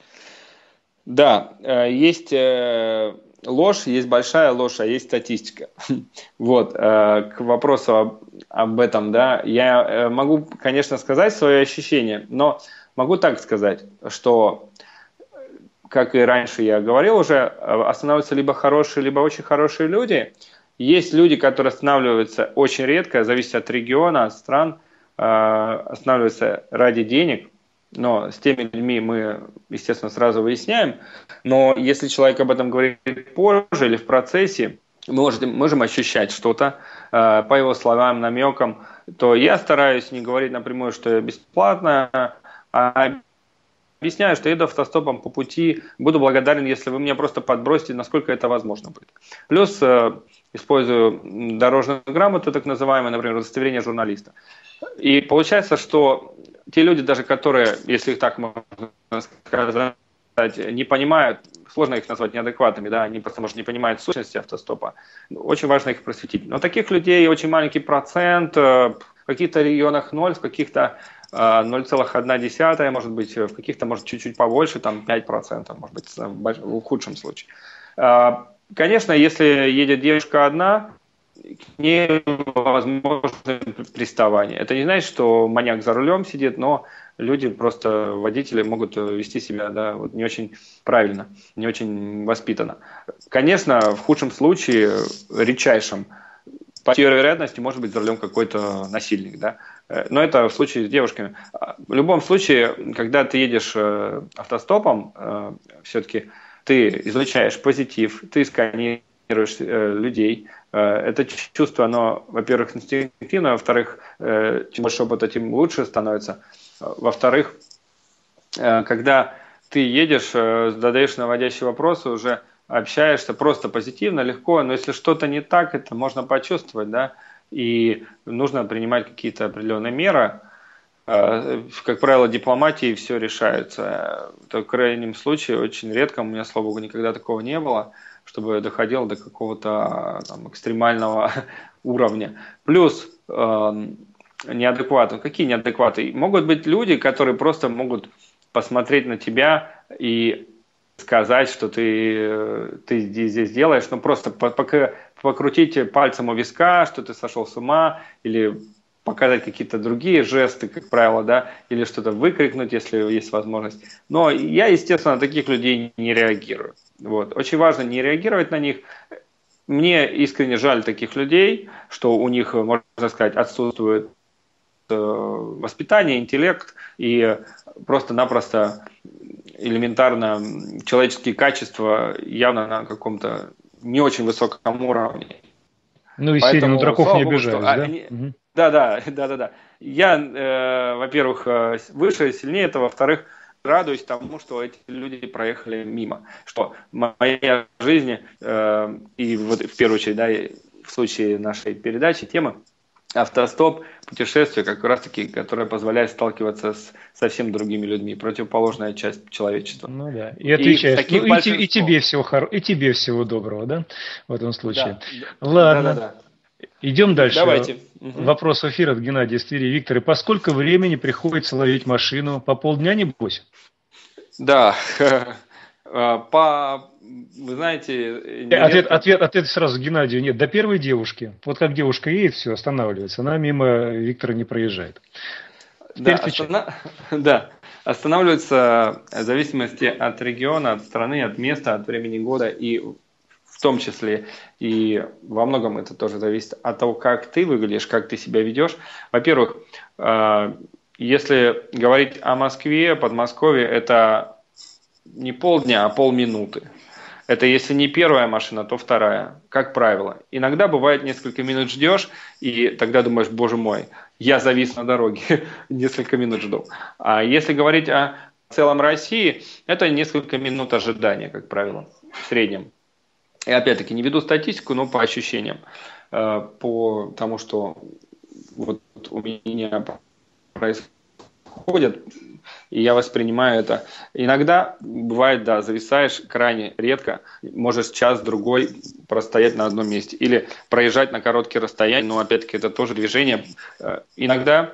Да, есть... ложь, есть большая ложь, а есть статистика. Вот, к вопросу об, об этом, да, я могу, конечно, сказать свое ощущение, но могу так сказать, что, как и раньше я говорил уже, останавливаются либо хорошие, либо очень хорошие люди. Есть люди, которые останавливаются очень редко, зависит от региона, от стран, останавливаются ради денег. Но с теми людьми мы, естественно, сразу выясняем. Но если человек об этом говорит позже или в процессе, мы можем, можем ощущать что-то э, по его словам, намекам, то я стараюсь не говорить напрямую, что я бесплатно, а объясняю, что еду автостопом по пути, буду благодарен, если вы мне просто подбросите, насколько это возможно будет. Плюс э, использую дорожную грамоту, так называемую, например, удостоверение журналиста. И получается, что те люди, даже которые, если их так можно сказать, не понимают, сложно их назвать неадекватными, да, они просто, может, не понимают сущности автостопа, очень важно их просветить. Но таких людей очень маленький процент, в каких-то регионах ноль, в каких-то ноль целых одна десятая, может быть, в каких-то, может, чуть-чуть побольше, там пять процентов, может быть, в худшем случае. Конечно, если едет девушка одна, к ней возможно приставание. Это не значит, что маньяк за рулем сидит, но люди, просто водители, могут вести себя, да, вот не очень правильно, не очень воспитанно. Конечно, в худшем случае, редчайшем, по теории вероятности может быть за рулем какой-то насильник, да. Но это в случае с девушками. В любом случае, когда ты едешь автостопом, все-таки ты излучаешь позитив, ты сканируешь людей. Это чувство, оно, во-первых, инстинктивно, во-вторых, чем больше опыта, тем лучше становится. Во-вторых, когда ты едешь, задаешь наводящие вопросы, уже общаешься просто позитивно, легко, но если что-то не так, это можно почувствовать, да, и нужно принимать какие-то определенные меры. Как правило, дипломатией все решается. Это в крайнем случае очень редко, у меня, слава богу, никогда такого не было, чтобы доходило до какого-то там экстремального уровня. Плюс э, неадекваты. Какие неадекваты? Могут быть люди, которые просто могут посмотреть на тебя и сказать, что ты, ты здесь делаешь, ну просто пока покрутить пальцем у виска, что ты сошел с ума, или показать какие-то другие жесты, как правило, да, или что-то выкрикнуть, если есть возможность. Но я, естественно, на таких людей не реагирую. Вот. Очень важно не реагировать на них. Мне искренне жаль таких людей, что у них, можно сказать, отсутствует э, воспитание, интеллект и просто-напросто элементарно человеческие качества явно на каком-то не очень высоком уровне. Ну и сильно на дураков не обижаюсь, да? Они... Угу. Да, да, да, да, да. Я, э, во-первых, выше, сильнее этого, во-вторых, радуюсь тому, что эти люди проехали мимо. Что моя жизнь, э, и вот в первую очередь, да, в случае нашей передачи, темы, автостоп, путешествие, как раз таки, которое позволяет сталкиваться с совсем другими людьми, противоположная часть человечества. Ну да, и отвечаешь, и, ну, и, те, и, тебе всего хоро... и тебе всего доброго, да, в этом случае. Да. Ладно, да, да, да. Идем дальше. Давайте. Вопрос в эфир от Геннадия из Твери. Виктор, и по сколько времени приходится ловить машину? По полдня, небось? Да, по, вы знаете... Нередко... Ответ, ответ, ответ сразу Геннадию. Нет, до первой девушки. Вот как девушка едет, все, останавливается. Она мимо Виктора не проезжает. Да, остана... да, останавливается в зависимости от региона, от страны, от места, от времени года и в том числе и во многом это тоже зависит от того, как ты выглядишь, как ты себя ведешь. Во-первых, если говорить о Москве, Подмосковье, это не полдня, а полминуты. Это если не первая машина, то вторая, как правило. Иногда бывает несколько минут ждешь, и тогда думаешь, боже мой, я завис на дороге, несколько минут жду. А если говорить о целом России, это несколько минут ожидания, как правило, в среднем. И опять-таки не веду статистику, но по ощущениям, по тому, что вот у меня происходит, и я воспринимаю это. Иногда бывает, да, зависаешь крайне редко, можешь час-другой простоять на одном месте или проезжать на короткие расстояния, но опять-таки это тоже движение. Иногда,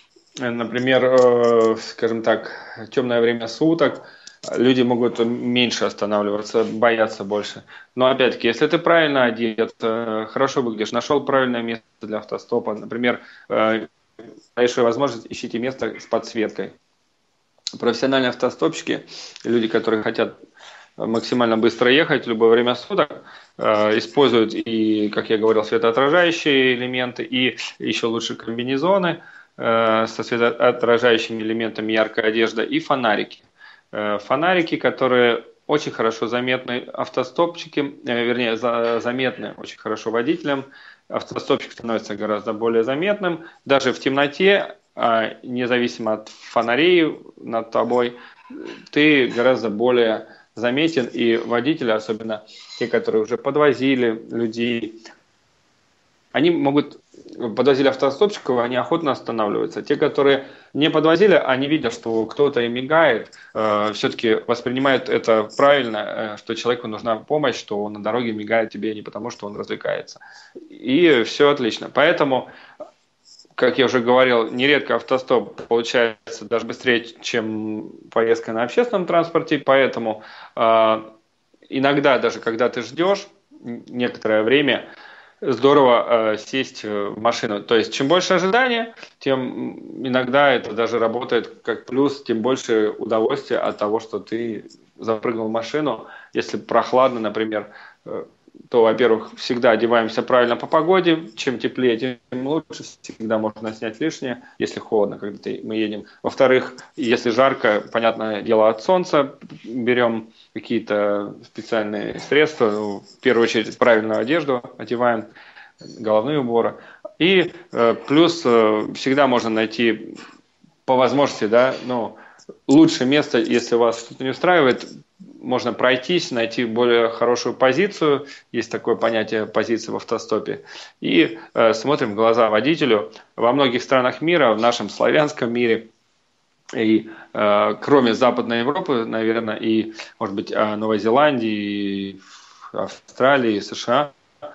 например, скажем так, темное время суток, люди могут меньше останавливаться, бояться больше. Но опять-таки, если ты правильно одет, хорошо выглядишь, нашел правильное место для автостопа, например, большая возможность, ищите место с подсветкой. Профессиональные автостопщики, люди, которые хотят максимально быстро ехать в любое время суток, используют и, как я говорил, светоотражающие элементы, и еще лучше комбинезоны со светоотражающими элементами, яркая одежда и фонарики. Фонарики, которые очень хорошо заметны автостопщики, вернее, заметны очень хорошо водителям. Автостопщик становится гораздо более заметным. Даже в темноте, независимо от фонарей над тобой, ты гораздо более заметен. И водители, особенно те, которые уже подвозили людей, они могут, подвозили автостопщиков, они охотно останавливаются. Те, которые не подвозили, они видят, что кто-то им мигает, э, все-таки воспринимают это правильно, э, что человеку нужна помощь, что он на дороге мигает тебе не потому, что он развлекается. И все отлично. Поэтому, как я уже говорил, нередко автостоп получается даже быстрее, чем поездка на общественном транспорте. Поэтому э, иногда, даже когда ты ждешь некоторое время, здорово э, сесть в машину. То есть, чем больше ожидания, тем иногда это даже работает как плюс, тем больше удовольствия от того, что ты запрыгнул в машину. Если прохладно, например, э, то, во-первых, всегда одеваемся правильно по погоде. Чем теплее, тем лучше. Всегда можно снять лишнее, если холодно, когда ты, мы едем. Во-вторых, если жарко, понятное дело, от солнца берем какие-то специальные средства. Ну, в первую очередь, правильную одежду одеваем, головные уборы. И э, плюс э, всегда можно найти по возможности, да, ну, лучшее место, если вас что-то не устраивает, можно пройтись, найти более хорошую позицию. Есть такое понятие позиции в автостопе. И э, смотрим в глаза водителю. Во многих странах мира, в нашем славянском мире, и э, кроме Западной Европы, наверное, и, может быть, Новой Зеландии, Австралии, США,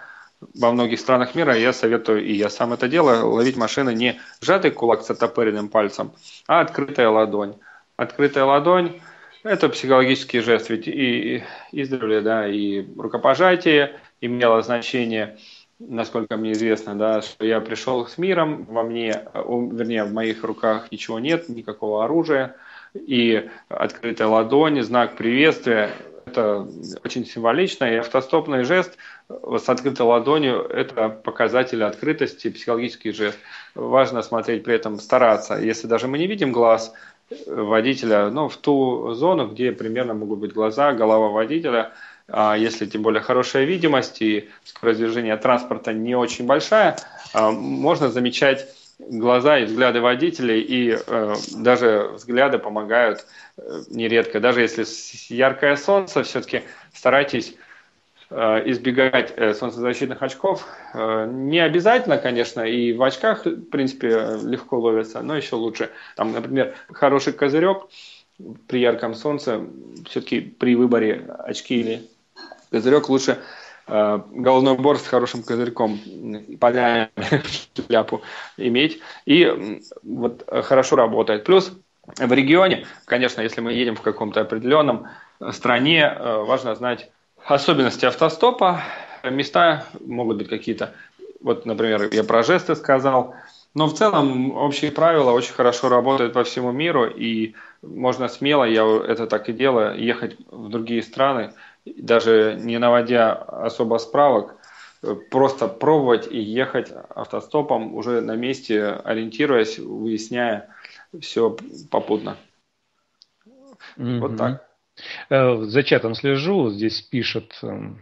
во многих странах мира я советую, и я сам это делаю, ловить машины не сжатый кулак с оттопыренным пальцем, а открытая ладонь. Открытая ладонь – это психологический жест, ведь и издревле, да, и рукопожатие имело значение, насколько мне известно, да, что я пришел с миром, во мне, вернее, в моих руках ничего нет, никакого оружия, и открытая ладонь, знак приветствия – это очень символично, и автостопный жест с открытой ладонью – это показатель открытости, психологический жест. Важно смотреть при этом, стараться, если даже мы не видим глаз водителя, ну, в ту зону, где примерно могут быть глаза, голова водителя, а если тем более хорошая видимость и скорость движения транспорта не очень большая, можно замечать глаза и взгляды водителей, и э, даже взгляды помогают э, нередко. Даже если яркое солнце, все-таки старайтесь э, избегать э, солнцезащитных очков. Э, не обязательно, конечно, и в очках, в принципе, легко ловится, но еще лучше. Там, например, хороший козырек при ярком солнце, все-таки при выборе очки или козырек лучше головной убор с хорошим козырьком, полями шляпу иметь. И вот хорошо работает. Плюс в регионе, конечно, если мы едем в каком-то определенном стране, важно знать особенности автостопа. Места могут быть какие-то, вот, например, я про жесты сказал, но в целом общие правила очень хорошо работают по всему миру, и можно смело, я это так и делаю, ехать в другие страны, даже не наводя особо справок, просто пробовать и ехать автостопом уже на месте, ориентируясь, выясняя все попутно. Mm-hmm. Вот так. За чатом слежу, здесь пишет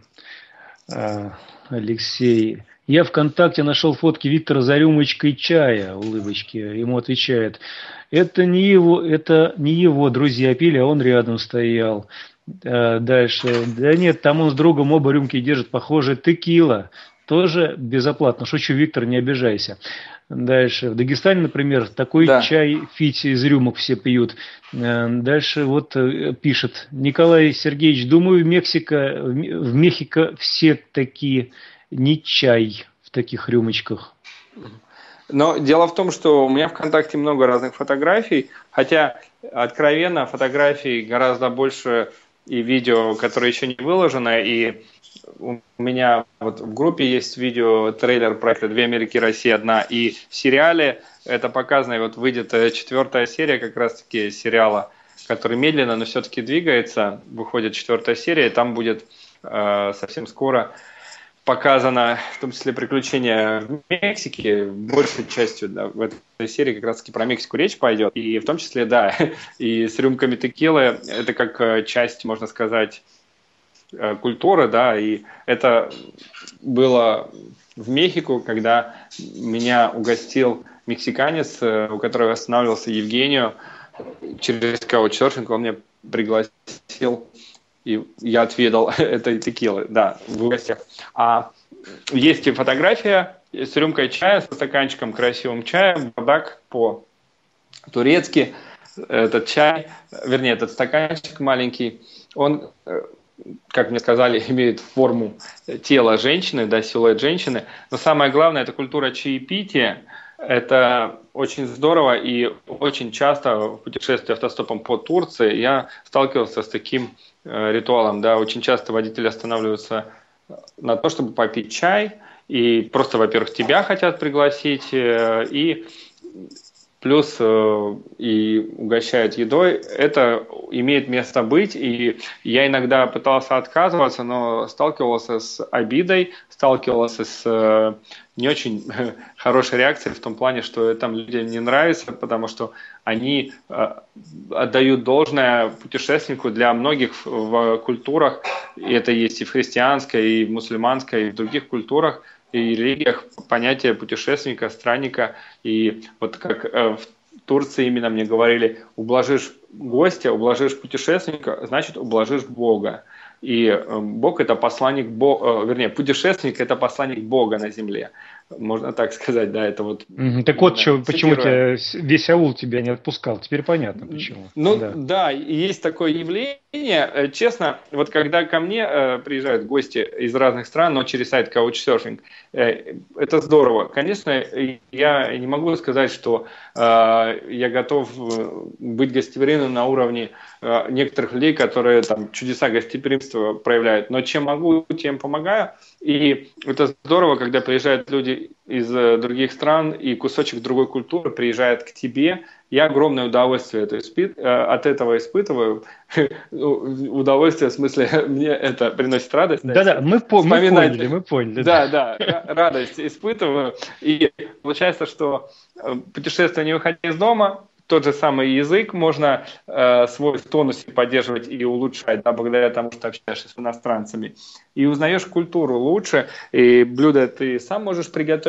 Алексей. Я ВКонтакте нашел фотки Виктора за рюмочкой чая, улыбочки. Ему отвечает, это не его, это не его друзья пили, а он рядом стоял. Дальше. Да нет, там он с другом оба рюмки держит, похоже, текила. Тоже безоплатно. Шучу, Виктор, не обижайся. Дальше. В Дагестане, например, такой да. чай фити из рюмок все пьют. Дальше вот пишет Николай Сергеевич, думаю, в Мексика, в Мехико все такие не чай в таких рюмочках. Но дело в том, что у меня в ВКонтакте много разных фотографий, хотя откровенно фотографий гораздо больше и видео, которые еще не выложено, и у меня вот в группе есть видео, трейлер проекта «Две Америки, Россия одна», и в сериале это показано, и вот выйдет четвертая серия как раз-таки сериала, который медленно, но все-таки двигается, выходит четвертая серия, и там будет э, совсем скоро показано, в том числе, приключения в Мексике, большей частью да, в этой серии как раз-таки про Мексику речь пойдет, и в том числе, да, и с рюмками текилы, это как часть, можно сказать, культуры, да, и это было в Мехико, когда меня угостил мексиканец, у которого останавливался Евгению, через каучсерфинг он меня пригласил, и я отведал этой текилы, да, в гостях. А есть и фотография с рюмкой чая, со стаканчиком красивым чая, бардак по-турецки, этот чай, вернее, этот стаканчик маленький, он, как мне сказали, имеет форму тела женщины, да, силуэт женщины, но самое главное, это культура чаепития. Это очень здорово, и очень часто в путешествии автостопом по Турции я сталкивался с таким э, ритуалом. Да, очень часто водители останавливаются на то, чтобы попить чай, и просто, во-первых, тебя хотят пригласить, э, и плюс э, и угощают едой. Это имеет место быть, и я иногда пытался отказываться, но сталкивался с обидой, сталкивался с э, не очень хорошей реакцией в том плане, что там людям не нравится, потому что они э, отдают должное путешественнику. Для многих в, в культурах, и это есть и в христианской, и в мусульманской, и в других культурах, и религиях понятие путешественника, странника. И вот как э, в Турции именно мне говорили, ублажишь гостя, ублажишь путешественника, значит ублажишь Бога. И э, Бог это посланник, Бога, э, вернее, путешественник это посланник Бога на земле. Можно так сказать, да, это вот... Mm-hmm. Так вот, что, почему тебя, весь аул тебя не отпускал, теперь понятно почему. Ну да, да, есть такое явление, честно, вот когда ко мне э, приезжают гости из разных стран, но через сайт Couchsurfing, э, это здорово. Конечно, я не могу сказать, что э, я готов быть гостеприимным на уровне э, некоторых людей, которые там чудеса гостеприимства проявляют, но чем могу, тем помогаю. И это здорово, когда приезжают люди из других стран, и кусочек другой культуры приезжает к тебе. Я огромное удовольствие это испыт... от этого испытываю. Удовольствие, в смысле, мне это приносит радость. Да-да, мы, по... мы поняли, мы поняли. Да, да, радость испытываю. И получается, что путешествие не выходя из дома, тот же самый язык можно э, свой в тонусе поддерживать и улучшать, да, благодаря тому, что общаешься с иностранцами. И узнаешь культуру лучше, и блюда ты сам можешь приготовить,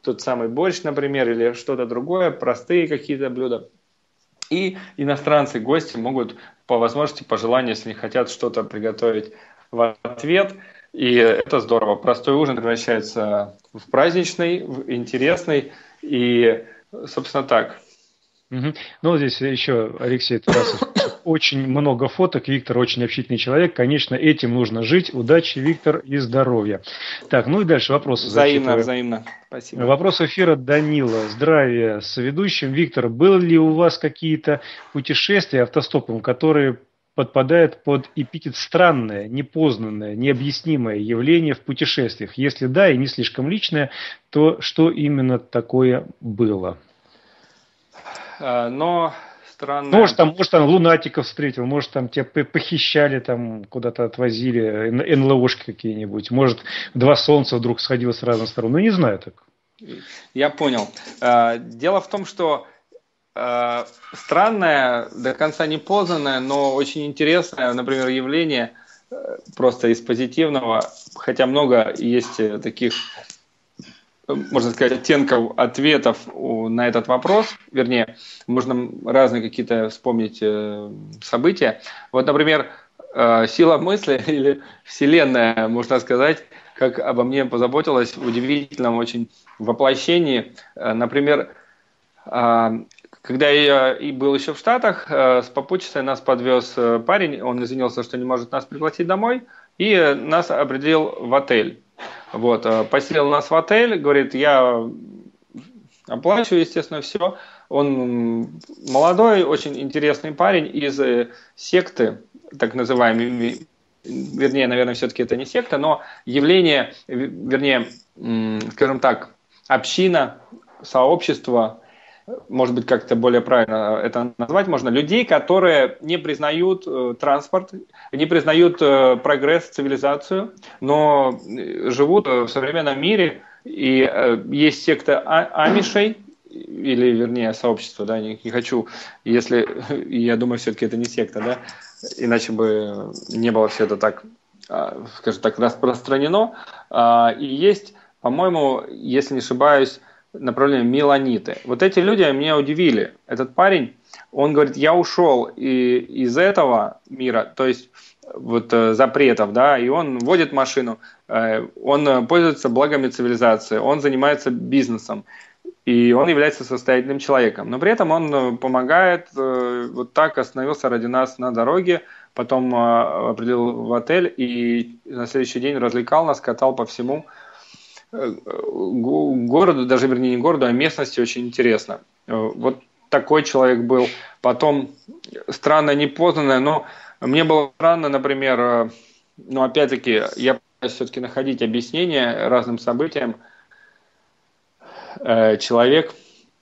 тот самый борщ, например, или что-то другое, простые какие-то блюда. И иностранцы, гости могут по возможности, по желанию, если не хотят что-то приготовить в ответ. И это здорово. Простой ужин превращается в праздничный, в интересный. И, собственно, так. Угу. Ну, здесь еще Алексей Тарасов. Очень много фоток. Виктор очень общительный человек. Конечно, этим нужно жить. Удачи, Виктор, и здоровья. Так, ну и дальше вопросы. Взаимно, взаимно. Спасибо. Вопрос эфира Данила. Здравия с ведущим. Виктор, было ли у вас какие-то путешествия автостопом, которые подпадают под эпитет странное, непознанное, необъяснимое явление в путешествиях? Если да, и не слишком личное, то что именно такое было? Но странно. Может, там, может, там лунатиков встретил, может, там тебя похищали, там куда-то отвозили, эн эл ошки какие-нибудь. Может, два солнца вдруг сходило с разных сторон. Ну, не знаю так. Я понял. Дело в том, что странное, до конца не познанное, но очень интересное, например, явление просто из позитивного, хотя много есть таких, можно сказать, оттенков ответов на этот вопрос, вернее, можно разные какие-то вспомнить события. Вот, например, сила мысли или вселенная, можно сказать, как обо мне позаботилась в удивительном очень воплощении. Например, когда я был еще в Штатах, с попутчицей нас подвез парень, он извинился, что не может нас пригласить домой, и нас определил в отель. Вот, поселил нас в отель, говорит, я оплачиваю, естественно, все. Он молодой, очень интересный парень из секты, так называемой, вернее, наверное, все-таки это не секта, но явление, вернее, скажем так, община, сообщество, может быть, как-то более правильно это назвать можно, людей, которые не признают э, транспорт, не признают э, прогресс, цивилизацию, но живут в современном мире, и э, есть секта а- амишей, или, вернее, сообщество, да, не, не хочу, если, я думаю, все-таки это не секта, да, иначе бы не было все это так, э, скажем так, распространено, э, и есть, по-моему, если не ошибаюсь, направление меланиты. Вот эти люди меня удивили. Этот парень, он говорит, я ушел и, из этого мира, то есть вот э, запретов, да, и он водит машину, э, он пользуется благами цивилизации, он занимается бизнесом, и он является состоятельным человеком. Но при этом он помогает, э, вот так остановился ради нас на дороге, потом э, определил в отель и на следующий день развлекал нас, катал по всему городу, даже, вернее, не городу, а местности, очень интересно. Вот такой человек был. Потом странно непознанное, но мне было странно, например, ну, опять-таки, я пытаюсь все-таки находить объяснение разным событиям. Человек,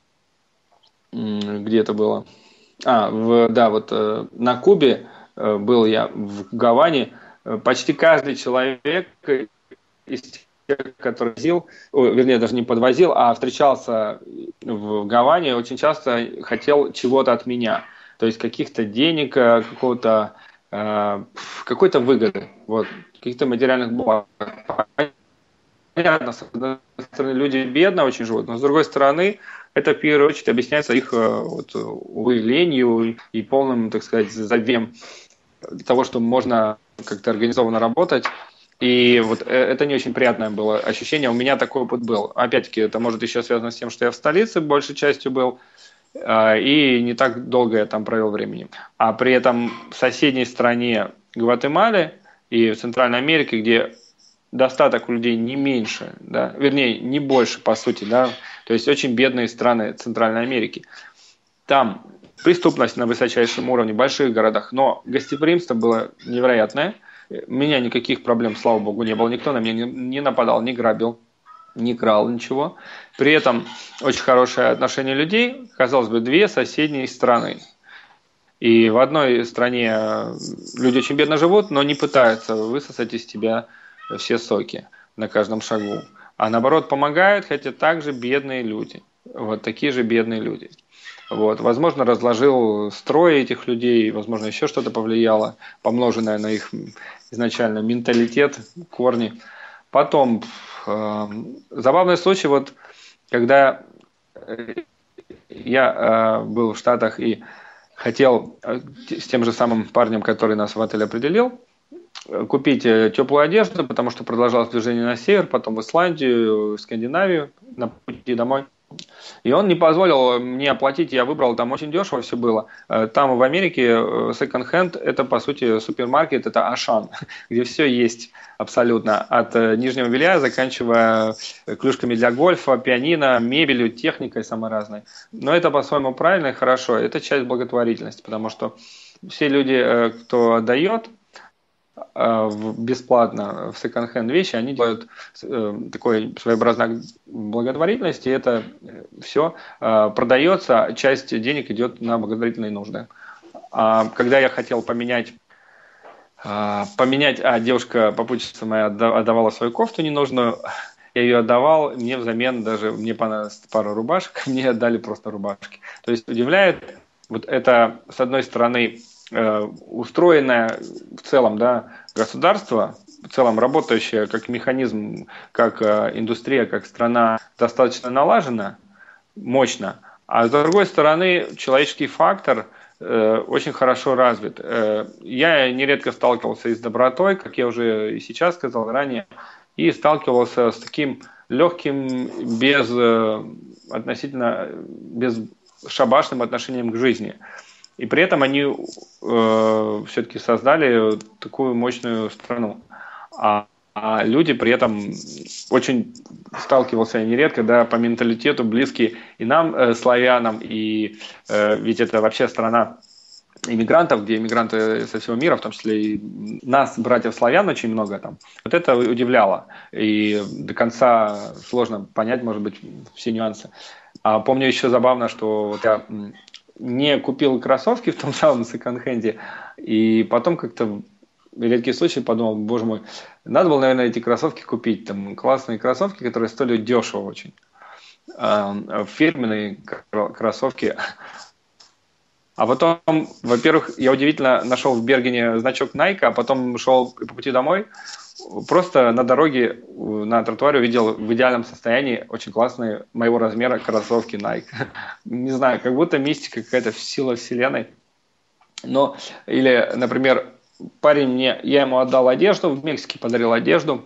где это было? А, в, да, вот на Кубе был я, в Гаване. Почти каждый человек из который возил, вернее, даже не подвозил, а встречался в Гаване, очень часто хотел чего-то от меня. То есть каких-то денег, какого-то, э, какой-то выгоды, вот, каких-то материальных благ. Понятно, с одной стороны, люди бедно очень живут, но с другой стороны, это в первую очередь объясняется их вот, увы, ленью и полным, так сказать, забвением того, что можно как-то организованно работать. И вот это не очень приятное было ощущение. У меня такой опыт был. Опять-таки, это может еще связано с тем, что я в столице большей частью был, и не так долго я там провел времени. А при этом в соседней стране Гватемале и в Центральной Америке, где достаток у людей не меньше, да, вернее, не больше, по сути, да, то есть очень бедные страны Центральной Америки. Там преступность на высочайшем уровне в больших городах, но гостеприимство было невероятное. У меня никаких проблем, слава богу, не было. Никто на меня не, не нападал, не грабил, не крал ничего. При этом очень хорошее отношение людей. Казалось бы, две соседние страны. И в одной стране люди очень бедно живут, но не пытаются высосать из тебя все соки на каждом шагу. А наоборот, помогают, хотя также бедные люди. Вот такие же бедные люди. Вот. Возможно, разложил строй этих людей, возможно, еще что-то повлияло, помноженное на их изначально менталитет, корни. Потом, э, забавный случай, вот когда я был в Штатах и хотел с тем же самым парнем, который нас в отель определил, купить теплую одежду, потому что продолжалось движение на север, потом в Исландию, в Скандинавию, на пути домой. И он не позволил мне оплатить, я выбрал, там очень дешево все было. Там в Америке секонд-хенд – это, по сути, супермаркет, это Ашан, где все есть абсолютно. От нижнего белья, заканчивая клюшками для гольфа, пианино, мебелью, техникой самой разной. Но это по-своему правильно и хорошо. Это часть благотворительности, потому что все люди, кто отдает бесплатно в секонд-хенд вещи, они делают такой своеобразной благотворительности, и это все продается, часть денег идет на благотворительные нужды. А когда я хотел поменять, поменять, а девушка, попутчица моя, отдавала свою кофту ненужную, я ее отдавал, мне взамен даже, мне понадобилось пару рубашек, мне отдали просто рубашки. То есть удивляет, вот это, с одной стороны, устроенное в целом, да, государство, в целом работающее как механизм, как индустрия, как страна достаточно налажена, мощно, а с другой стороны человеческий фактор э, очень хорошо развит. Э, я нередко сталкивался и с добротой, как я уже и сейчас сказал ранее, и сталкивался с таким легким, без, относительно, безшабашным отношением к жизни. И при этом они э, все-таки создали такую мощную страну. А, а люди при этом очень сталкивался нередко, да, по менталитету близкие и нам, э, славянам, и э, ведь это вообще страна иммигрантов, где иммигранты со всего мира, в том числе и нас, братьев-славян, очень много там. Вот это удивляло. И до конца сложно понять, может быть, все нюансы. А помню еще забавно, что вот я не купил кроссовки в том самом секонд-хенде, и потом как-то в редкий случай подумал, боже мой, надо было, наверное, эти кроссовки купить. Там классные кроссовки, которые стоили дешево очень. Фирменные кроссовки. А потом, во-первых, я удивительно нашел в Бергене значок Nike, а потом шел по пути домой, просто на дороге, на тротуаре увидел в идеальном состоянии очень классные моего размера кроссовки Nike. Не знаю, как будто мистика какая-то, сила вселенной. Но, или, например, парень мне, я ему отдал одежду, в Мексике подарил одежду,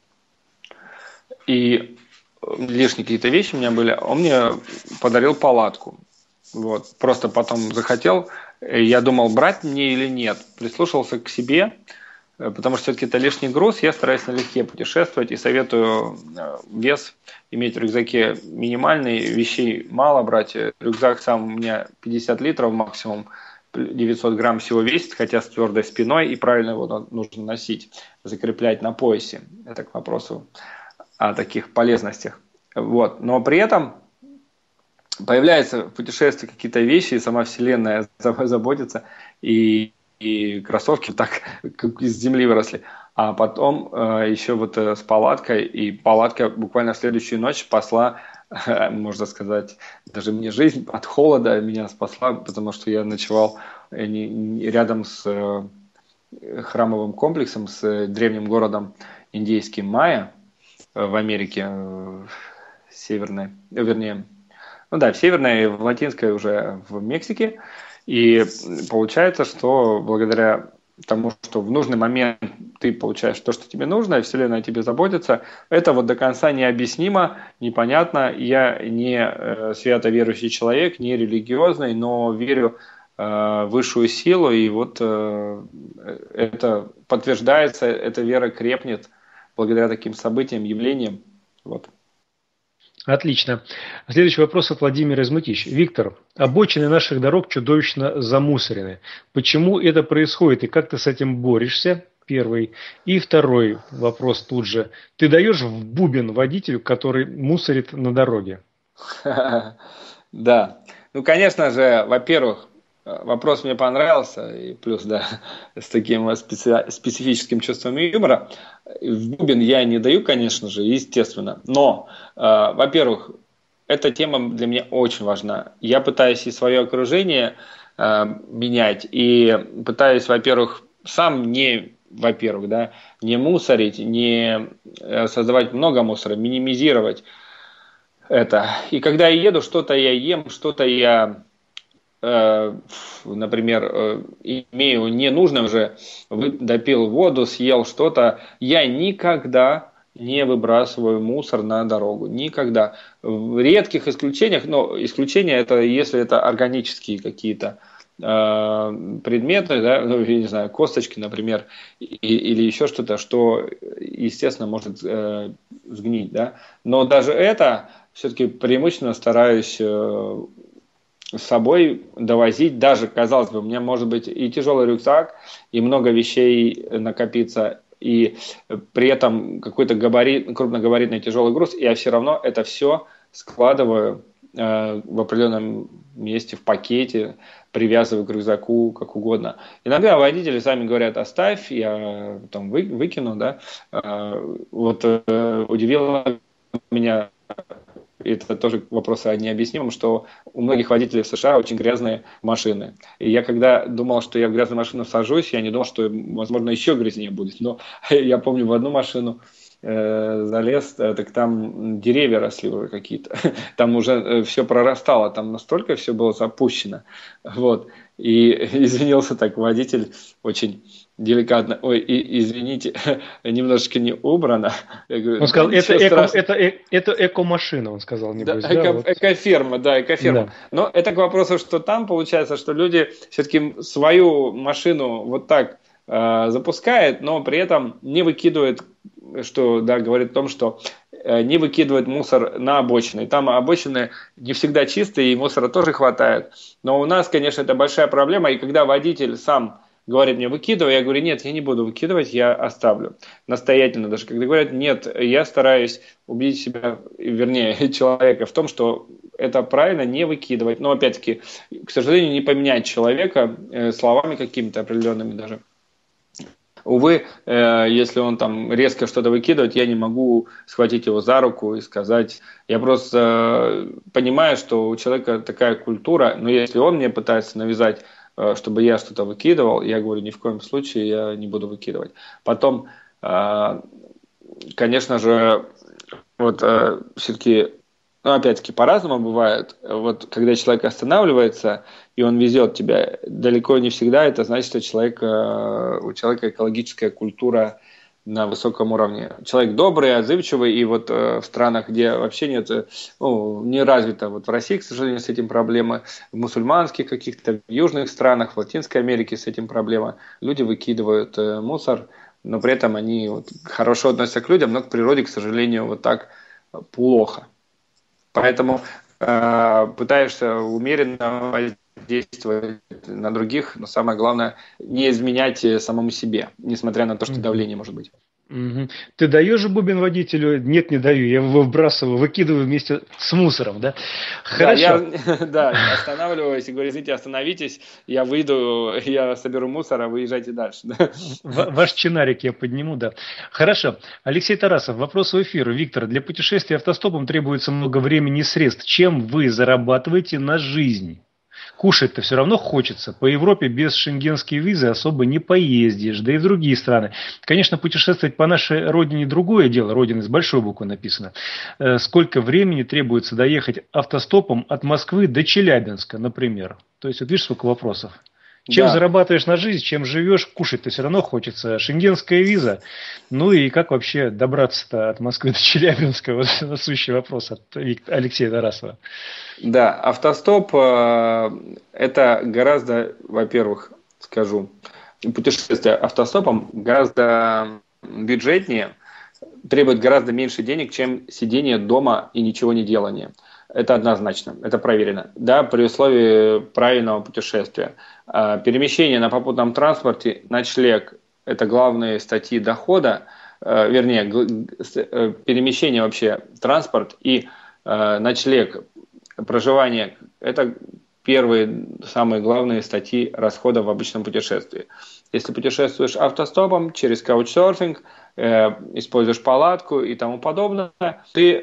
и лишние какие-то вещи у меня были, он мне подарил палатку. Вот, просто потом захотел, я думал, брать мне или нет, прислушался к себе, потому что все-таки это лишний груз, я стараюсь налегке путешествовать и советую вес иметь в рюкзаке минимальный, вещей мало брать, рюкзак сам у меня пятьдесят литров максимум, девятьсот грамм всего весит, хотя с твердой спиной, и правильно его нужно носить, закреплять на поясе, это к вопросу о таких полезностях, вот, но при этом появляются в путешествии какие-то вещи, и сама Вселенная заботится, и, и кроссовки так как из земли выросли. А потом э, еще вот э, с палаткой, и палатка буквально в следующую ночь спасла, э, можно сказать, даже мне жизнь от холода меня спасла, потому что я ночевал э, не, не, рядом с э, храмовым комплексом, с э, древним городом индейским Майя э, в Америке, э, северной, э, вернее, ну да, в Северной, в Латинской уже в Мексике. И получается, что благодаря тому, что в нужный момент ты получаешь то, что тебе нужно, и Вселенная о тебе заботится, это вот до конца необъяснимо, непонятно. Я не э, свято верующий человек, не религиозный, но верю э, в высшую силу, и вот э, это подтверждается, эта вера крепнет благодаря таким событиям, явлениям. Вот. Отлично. Следующий вопрос от Владимира Измытищ. Виктор, обочины наших дорог чудовищно замусорены. Почему это происходит и как ты с этим борешься? Первый. И второй вопрос тут же. Ты даешь в бубен водителю, который мусорит на дороге? Да. Ну, конечно же, во-первых, вопрос мне понравился, и плюс, да, с таким специ- специфическим чувством юмора. В бубен я не даю, конечно же, естественно, но, э, во-первых, эта тема для меня очень важна. Я пытаюсь и свое окружение э, менять, и пытаюсь, во-первых, сам не, во-первых, да, не мусорить, не создавать много мусора, минимизировать. это. И когда я еду, что-то я ем, что-то я, э, например, э, имею ненужным же, допил воду, съел что-то, я никогда не выбрасываю мусор на дорогу. Никогда. В редких исключениях, но исключения это если это органические какие-то предметы, да, ну, я не знаю, косточки, например, и, или еще что-то, что, естественно, может э, сгнить, да. Но даже это все-таки преимущественно стараюсь э, с собой довозить, даже, казалось бы, у меня может быть и тяжелый рюкзак, и много вещей накопиться, и при этом какой-то габарит, крупногабаритный тяжелый груз, и я все равно это все складываю э, в определенном месте, в пакете, привязываю к рюкзаку, как угодно. Иногда водители сами говорят: оставь, я там вы, выкину, да. Вот удивило меня, это тоже вопрос о необъяснимом, что у многих водителей в США очень грязные машины. И я когда думал, что я в грязную машину сажусь, я не думал, что, возможно, еще грязнее будет. Но я помню, в одну машину э, залез, так там деревья росли уже какие-то. Там уже все прорастало, там настолько все было запущено. Вот. И извинился так водитель очень деликатно: ой, и, извините, немножечко не убрано. Я говорю, он сказал, да, это, эко, страшного. это, э, это эко-машина, он сказал, небось, Да, да, эко, вот. Экоферма, да, экоферма. Да. Но это к вопросу, что там получается, что люди все-таки свою машину вот так э, запускают, но при этом не выкидывают, что, да, говорит о том, что э, не выкидывают мусор на обочины. Там обочины не всегда чистые, и мусора тоже хватает. Но у нас, конечно, это большая проблема, и когда водитель сам говорит мне: выкидывай, я говорю: нет, я не буду выкидывать, я оставлю. Настоятельно даже. Когда говорят: нет, я стараюсь убедить себя, вернее, человека в том, что это правильно не выкидывать. Но опять-таки, к сожалению, не поменять человека э, словами какими-то определенными даже. Увы, э, если он там резко что-то выкидывает, я не могу схватить его за руку и сказать. Я просто э, понимаю, что у человека такая культура, но если он мне пытается навязать, чтобы я что-то выкидывал, я говорю: ни в коем случае я не буду выкидывать. Потом, конечно же, вот все-таки, ну, опять-таки, по-разному бывает. Вот когда человек останавливается, и он везет тебя, далеко не всегда это значит, что человек, у человека экологическая культура на высоком уровне. Человек добрый, отзывчивый, и вот э, в странах, где вообще нет, ну, не развито, вот в России, к сожалению, с этим проблемы, в мусульманских каких-то, в южных странах, в Латинской Америке с этим проблема. Люди выкидывают э, мусор, но при этом они вот хорошо относятся к людям, но к природе, к сожалению, вот так плохо. Поэтому э, пытаешься умеренно действовать на других, но самое главное не изменять самому себе, несмотря на то, что давление может быть. Угу. Ты даешь бубен водителю? Нет, не даю, я его выбрасываю, выкидываю вместе с мусором, да? Хорошо. Да, я, да, останавливаюсь и говорю: извините, остановитесь, я выйду, я соберу мусор, а вы езжайте дальше. Ваш чинарик я подниму, да. Хорошо. Алексей Тарасов, вопрос в эфир. Виктор, для путешествия автостопом требуется много времени и средств. Чем вы зарабатываете на жизнь? Кушать-то все равно хочется. По Европе без шенгенской визы особо не поездишь, да и в другие страны. Конечно, путешествовать по нашей родине другое дело. Родина с большой буквы написано. Сколько времени требуется доехать автостопом от Москвы до Челябинска, например? То есть, вот видишь, сколько вопросов. Чем да. зарабатываешь на жизнь, чем живешь, кушать-то все равно хочется. Шенгенская виза. Ну и как вообще добраться-то от Москвы до Челябинска? Вот насущий вопрос от Алексея Тарасова. Да, автостоп э, это гораздо, во-первых, скажу, путешествие автостопом гораздо бюджетнее, требует гораздо меньше денег, чем сидение дома и ничего не делание. Это однозначно, это проверено. Да, при условии правильного путешествия. Перемещение на попутном транспорте, ночлег – это главные статьи дохода, вернее, перемещение вообще, транспорт и ночлег, проживание – это первые, самые главные статьи расхода в обычном путешествии. Если путешествуешь автостопом, через каучсерфинг, э, используешь палатку и тому подобное, ты,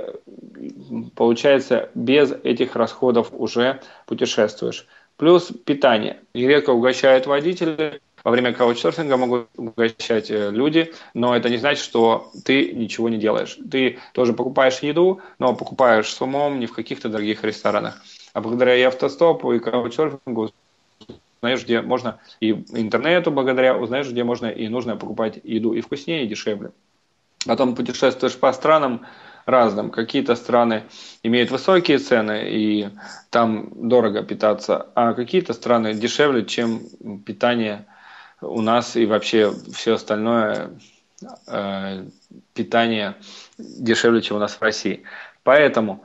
получается, без этих расходов уже путешествуешь. Плюс питание. Редко угощают водители. во время каучсерфинга могут угощать люди, но это не значит, что ты ничего не делаешь. Ты тоже покупаешь еду, но покупаешь с умом, не в каких-то дорогих ресторанах. А благодаря и автостопу, и каучсерфингу узнаешь, где можно, и интернету благодаря узнаешь, где можно и нужно покупать еду и вкуснее, и дешевле. Потом путешествуешь по странам разным. Какие-то страны имеют высокие цены, и там дорого питаться, а какие-то страны дешевле, чем питание у нас, и вообще все остальное э, питание дешевле, чем у нас в России. Поэтому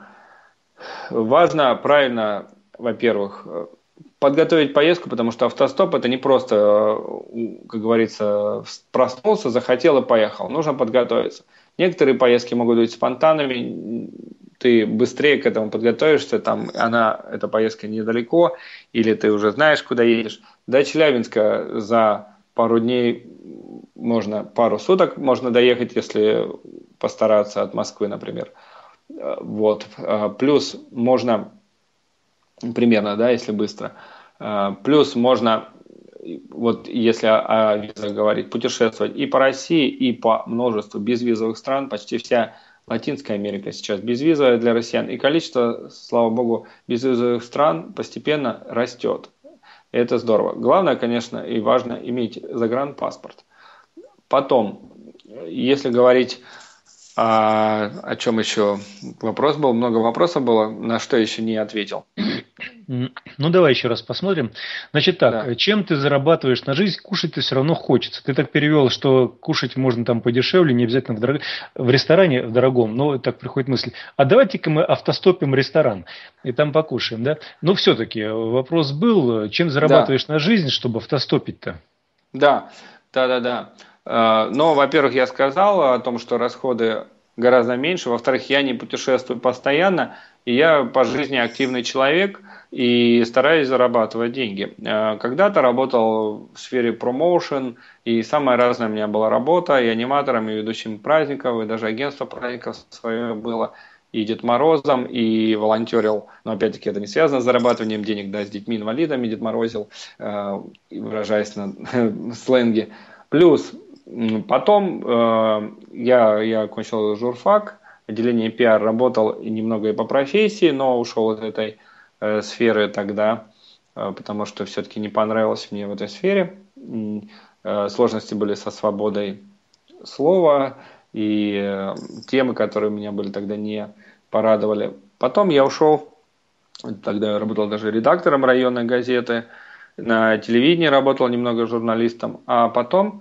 важно правильно, во-первых, подготовить поездку, потому что автостоп это не просто, как говорится, проснулся, захотел и поехал. Нужно подготовиться. Некоторые поездки могут быть спонтанными, ты быстрее к этому подготовишься, там она, эта поездка недалеко, или ты уже знаешь, куда едешь. До Челябинска за пару дней можно, пару суток можно доехать, если постараться от Москвы, например. Вот. Плюс можно, примерно, да, если быстро. Плюс можно, вот если о визах говорить, путешествовать и по России, и по множеству безвизовых стран. Почти вся Латинская Америка сейчас безвизовая для россиян. И количество, слава богу, безвизовых стран постепенно растет. Это здорово. Главное, конечно, и важно иметь загранпаспорт. Потом, если говорить а, о чем еще вопрос был, много вопросов было, на что еще не ответил. Ну, давай еще раз посмотрим. Значит так, Да. чем ты зарабатываешь на жизнь, кушать-то все равно хочется. Ты так перевел, что кушать можно там подешевле, не обязательно в, дорог... в ресторане в дорогом, но так приходит мысль. А давайте-ка мы автостопим ресторан и там покушаем, да? Но все-таки вопрос был, чем зарабатываешь да. на жизнь, чтобы автостопить-то? Да, да, да, да. Но, во-первых, я сказал о том, что расходы гораздо меньше. Во-вторых, я не путешествую постоянно, и я по жизни активный человек и стараюсь зарабатывать деньги. Когда-то работал в сфере промоушен, и самая разная у меня была работа, и аниматором, и ведущим праздников, и даже агентство праздников свое было, и Дед Морозом, и волонтерил. Но опять-таки это не связано с зарабатыванием денег, да, с детьми-инвалидами Дед Морозил, выражаясь на сленге. Плюс потом э, я, я окончил журфак, отделение пиар, работал немного и по профессии, но ушел из этой э, сферы тогда, э, потому что все-таки не понравилось мне в этой сфере. Э, сложности были со свободой слова, и э, темы, которые у меня были тогда, не порадовали. Потом я ушел, тогда я работал даже редактором районной газеты, на телевидении работал немного журналистом, а потом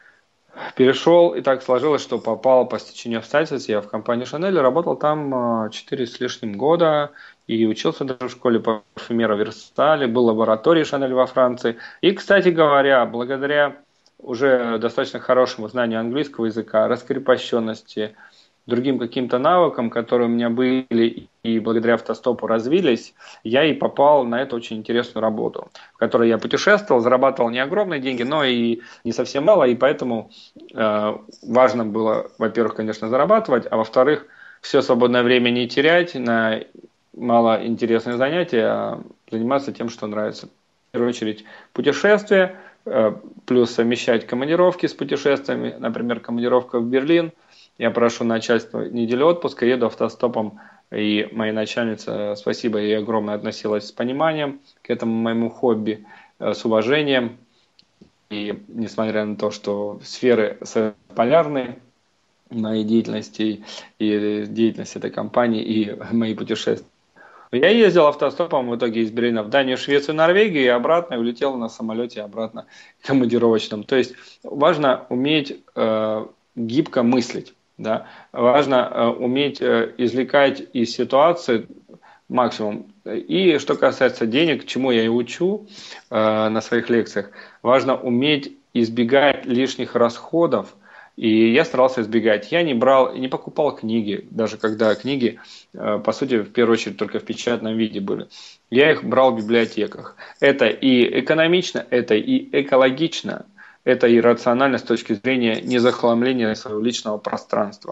перешел, и так сложилось, что попал по стечению обстоятельств. Я в компании Chanel работал там четыре с лишним года и учился даже в школе парфюмера в Версале, был в лаборатории Chanel во Франции. И, кстати говоря, благодаря уже достаточно хорошему знанию английского языка, раскрепощенности, другим каким-то навыкам, которые у меня были и благодаря автостопу развились, я и попал на эту очень интересную работу, в которой я путешествовал, зарабатывал не огромные деньги, но и не совсем мало, и поэтому э, важно было, во-первых, конечно, зарабатывать, а во-вторых, все свободное время не терять на малоинтересные занятия, а заниматься тем, что нравится. В первую очередь путешествия, э, плюс совмещать командировки с путешествиями, например, командировка в Берлин. Я прошу начальство неделю отпуска, еду автостопом, и моя начальница, спасибо ей огромное, относилась с пониманием к этому моему хобби, с уважением. И несмотря на то, что сферы полярные, моей деятельности и деятельности этой компании, и мои путешествия. Я ездил автостопом в итоге из Берлина в Данию, Швецию, Норвегию, и обратно, и улетел на самолете обратно командировочном. То есть важно уметь э, гибко мыслить. Да? Важно э, уметь э, извлекать из ситуации максимум. И что касается денег, чему я и учу э, на своих лекциях, важно уметь избегать лишних расходов. И я старался избегать. Я не брал, не покупал книги, даже когда книги, э, по сути, в первую очередь только в печатном виде были. Я их брал в библиотеках. Это и экономично, это и экологично. Это и рационально с точки зрения незахламления своего личного пространства.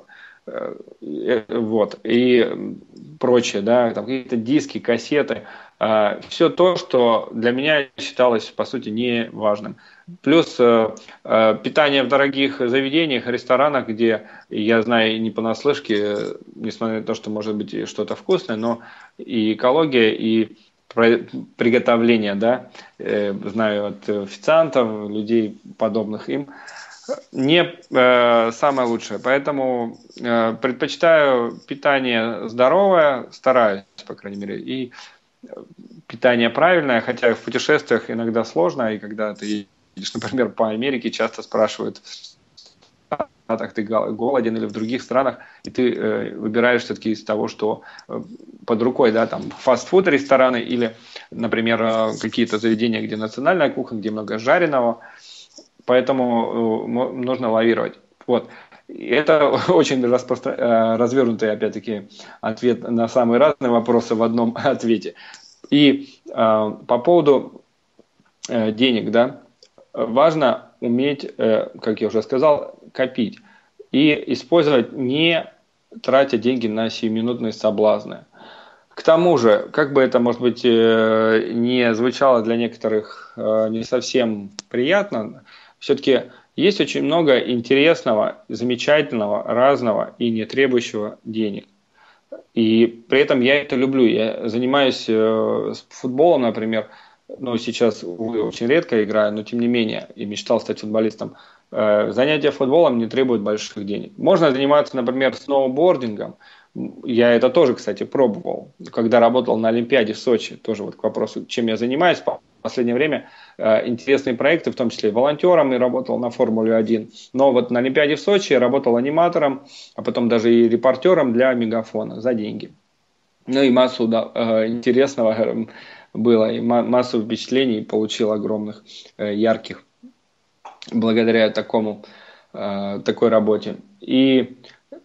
Вот. И прочее, да, там какие-то диски, кассеты. Все то, что для меня считалось, по сути, не важным. Плюс э, э, питание в дорогих заведениях, ресторанах, где, я знаю не понаслышке, э, несмотря на то, что может быть и что-то вкусное, но и экология, и про- приготовление, да, э, знаю от официантов, людей, подобных им, не э, самое лучшее. Поэтому э, предпочитаю питание здоровое, стараюсь, по крайней мере, и питание правильное, хотя в путешествиях иногда сложно, и когда ты едешь, например, по Америке, часто спрашивают, в Штатах ты голоден или в других странах, и ты э, выбираешь все-таки из того, что э, под рукой, да, там фастфуд, рестораны или, например, э, какие-то заведения, где национальная кухня, где много жареного, поэтому э, нужно лавировать. Вот. Это очень распро... э, развернутый, опять-таки, ответ на самые разные вопросы в одном ответе. И э, по поводу э, денег, да, важно уметь, э, как я уже сказал, копить и использовать, не тратя деньги на сиюминутные соблазны. К тому же, как бы это, может быть, э, не звучало для некоторых э, не совсем приятно, все-таки есть очень много интересного, замечательного, разного и не требующего денег. И при этом я это люблю. Я занимаюсь э, футболом, например, ну, сейчас, увы, очень редко играю, но тем не менее, и мечтал стать футболистом. Э, занятия футболом не требуют больших денег. Можно заниматься, например, сноубордингом. Я это тоже, кстати, пробовал, когда работал на Олимпиаде в Сочи. Тоже вот к вопросу, чем я занимаюсь. В последнее время э, интересные проекты, в том числе и волонтером, и работал на Формуле один. Но вот на Олимпиаде в Сочи я работал аниматором, а потом даже и репортером для Мегафона за деньги. Ну и массу да, э, интересного было, и массу впечатлений получил огромных, э, ярких, благодаря такому, э, такой работе. И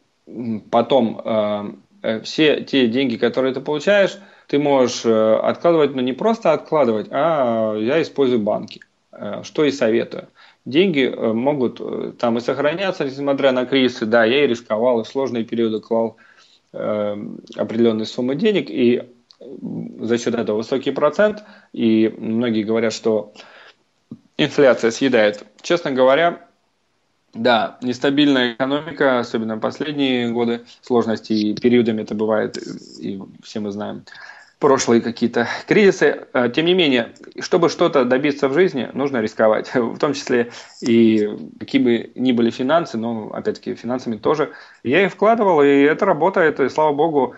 потом э, все те деньги, которые ты получаешь, ты можешь э, откладывать, но не просто откладывать, а я использую банки, э, что и советую. Деньги э, могут э, там и сохраняться, несмотря на кризисы. Да, я и рисковал, и в сложные периоды клал э, определенные суммы денег, и за счет этого высокий процент, и многие говорят, что инфляция съедает. Честно говоря, да, нестабильная экономика, особенно в последние годы, сложности и периодами это бывает, и все мы знаем прошлые какие-то кризисы. Тем не менее, чтобы что-то добиться в жизни, нужно рисковать, в том числе и какие бы ни были финансы, но опять-таки финансами тоже. Я их вкладывал, и это работает, и слава богу,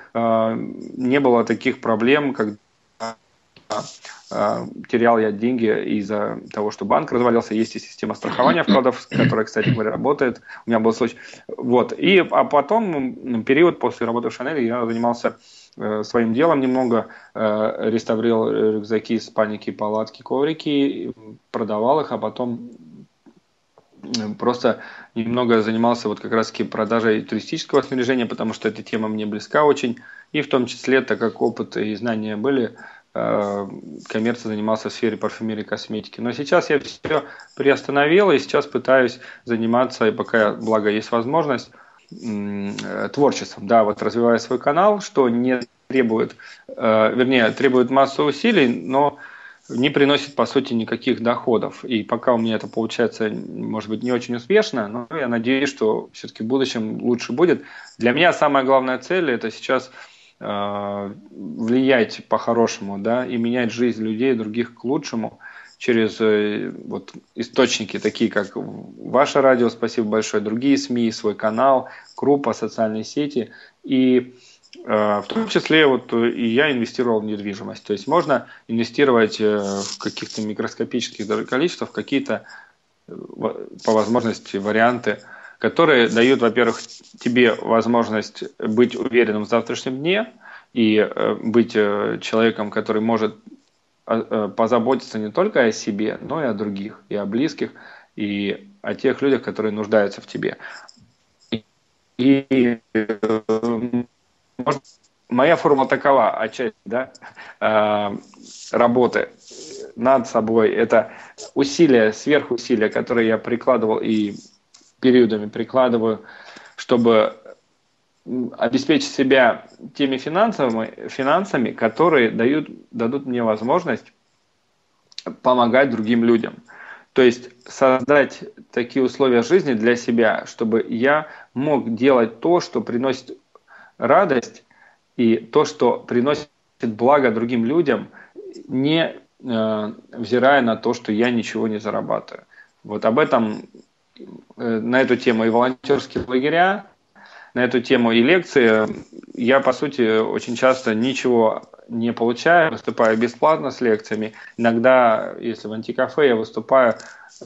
не было таких проблем, когда терял я деньги из-за того, что банк развалился. Есть и система страхования вкладов, которая, кстати говоря, работает. У меня был случай. Вот. И, а потом, период после работы в Шанеле, я занимался э, своим делом немного, э, реставрировал рюкзаки, спальники, палатки, коврики, продавал их, а потом просто немного занимался вот как раз-таки продажей туристического снаряжения, потому что эта тема мне близка очень. И в том числе, так как опыт и знания были, коммерцией занимался в сфере парфюмерии и косметики. Но сейчас я все приостановил и сейчас пытаюсь заниматься, и пока, благо, есть возможность, творчеством. Да, вот развивая свой канал, что не требует, вернее, требует массу усилий, но не приносит, по сути, никаких доходов. И пока у меня это получается, может быть, не очень успешно, но я надеюсь, что все-таки в будущем лучше будет. Для меня самая главная цель – это сейчас влиять по-хорошему, да, и менять жизнь людей, других к лучшему через вот, источники, такие как ваше радио, спасибо большое, другие СМИ, свой канал, группа, социальные сети. И э, в том числе вот, и я инвестировал в недвижимость. То есть можно инвестировать в каких-то микроскопических даже количествах, какие-то по возможности варианты, которые дают, во-первых, тебе возможность быть уверенным в завтрашнем дне и э, быть э, человеком, который может э, позаботиться не только о себе, но и о других, и о близких, и о тех людях, которые нуждаются в тебе. И э, может, моя формула такова, отчасти, да, э, работы над собой, это усилия, сверхусилия, которые я прикладывал и периодами прикладываю, чтобы обеспечить себя теми финансами, финансами, которые дают, дадут мне возможность помогать другим людям. То есть создать такие условия жизни для себя, чтобы я мог делать то, что приносит радость и то, что приносит благо другим людям, не э, взирая на то, что я ничего не зарабатываю. Вот об этом, э, на эту тему и волонтерские лагеря, на эту тему и лекции. Я, по сути, очень часто ничего не получаю, выступаю бесплатно с лекциями. Иногда, если в антикафе я выступаю,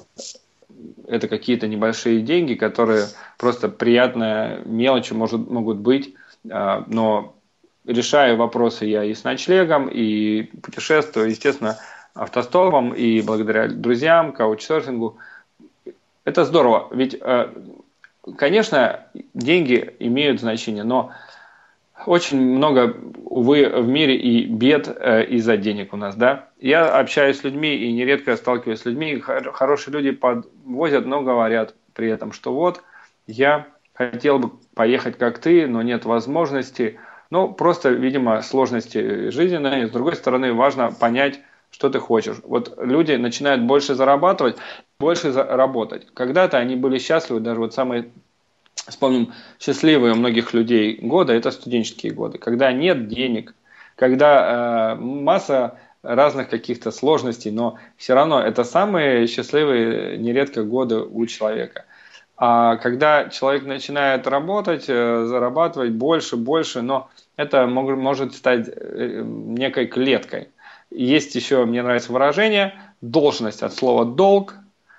это какие-то небольшие деньги, которые просто приятная мелочь может, могут быть, но решаю вопросы я и с ночлегом, и путешествую, естественно, автостопом, и благодаря друзьям, каучсерфингу. Это здорово, ведь, конечно, деньги имеют значение, но очень много, увы, в мире и бед из-за денег у нас, да. Я общаюсь с людьми и нередко сталкиваюсь с людьми, хорошие люди подвозят, но говорят при этом, что вот, я хотел бы поехать как ты, но нет возможности. Ну, просто, видимо, сложности жизненные. С другой стороны, важно понять, что ты хочешь. Вот люди начинают больше зарабатывать, больше работать. Когда-то они были счастливы, даже вот самые, вспомним, счастливые у многих людей годы, это студенческие годы, когда нет денег, когда э, масса разных каких-то сложностей, но все равно это самые счастливые нередко годы у человека. А когда человек начинает работать, зарабатывать больше, больше, но это может стать некой клеткой. Есть еще, мне нравится выражение, должность от слова «долг»,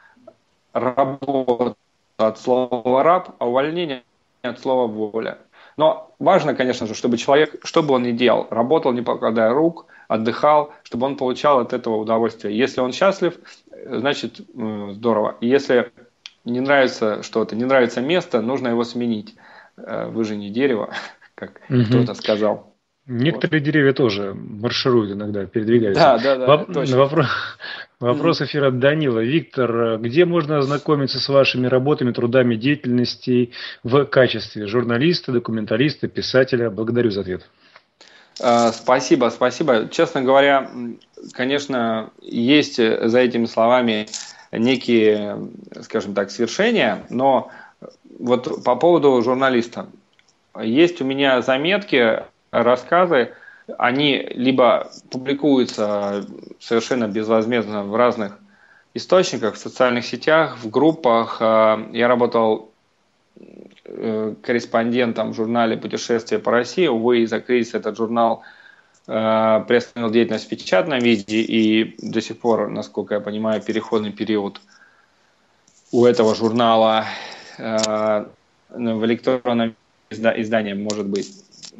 работа от слова «раб», а увольнение от слова «воля». Но важно, конечно же, чтобы человек, что бы он ни делал, работал, не покладая рук, отдыхал, чтобы он получал от этого удовольствие. Если он счастлив, значит здорово. Если не нравится что-то, не нравится место, нужно его сменить. Вы же не дерево, как угу. кто-то сказал. Некоторые вот. Деревья тоже маршируют иногда, передвигаются. Да, да, да. Воп- вопрос, вопрос эфира от Данила. Виктор, где можно ознакомиться с вашими работами, трудами, деятельностью в качестве журналиста, документалиста, писателя? Благодарю за ответ. Спасибо, спасибо. Честно говоря, конечно, есть за этими словами некие, скажем так, свершения, но вот по поводу журналиста. Есть у меня заметки, рассказы, они либо публикуются совершенно безвозмездно в разных источниках, в социальных сетях, в группах. Я работал корреспондентом в журнале «Путешествия по России». Увы, из-за кризиса этот журнал приостановил деятельность в печатном виде, и до сих пор, насколько я понимаю, переходный период у этого журнала в электронном издании может быть.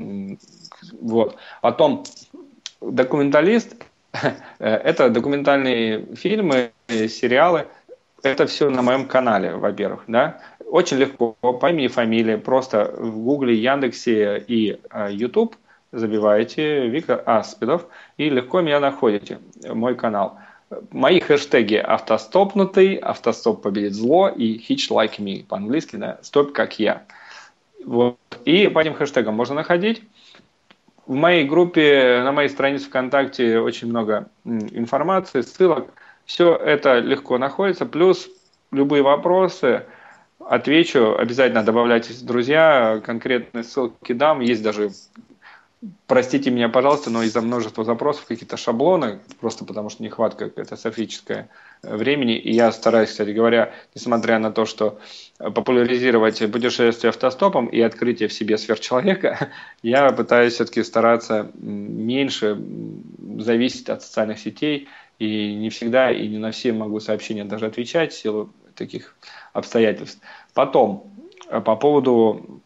Вот. Потом документалист – это документальные фильмы, сериалы. Это все на моем канале, во-первых. Да? Очень легко, по имени и фамилии, просто в Гугле, Яндексе и YouTube забиваете Виктор Аспидов и легко меня находите, мой канал. Мои хэштеги автостопнутый, автостоп победит зло и hitch like me, по-английски, да, стоп как я. Вот. И по этим хэштегам можно находить. В моей группе, на моей странице ВКонтакте очень много информации, ссылок. Все это легко находится. Плюс любые вопросы отвечу. Обязательно добавляйтесь, друзья. Конкретные ссылки дам. Есть даже, простите меня, пожалуйста, но из-за множества запросов какие-то шаблоны, просто потому что нехватка катастрофическая времени. И я стараюсь, кстати говоря, несмотря на то, что популяризировать путешествие автостопом и открытие в себе сверхчеловека, я пытаюсь все-таки стараться меньше зависеть от социальных сетей, и не всегда и не на все могу сообщения даже отвечать в силу таких обстоятельств. Потом, по поводу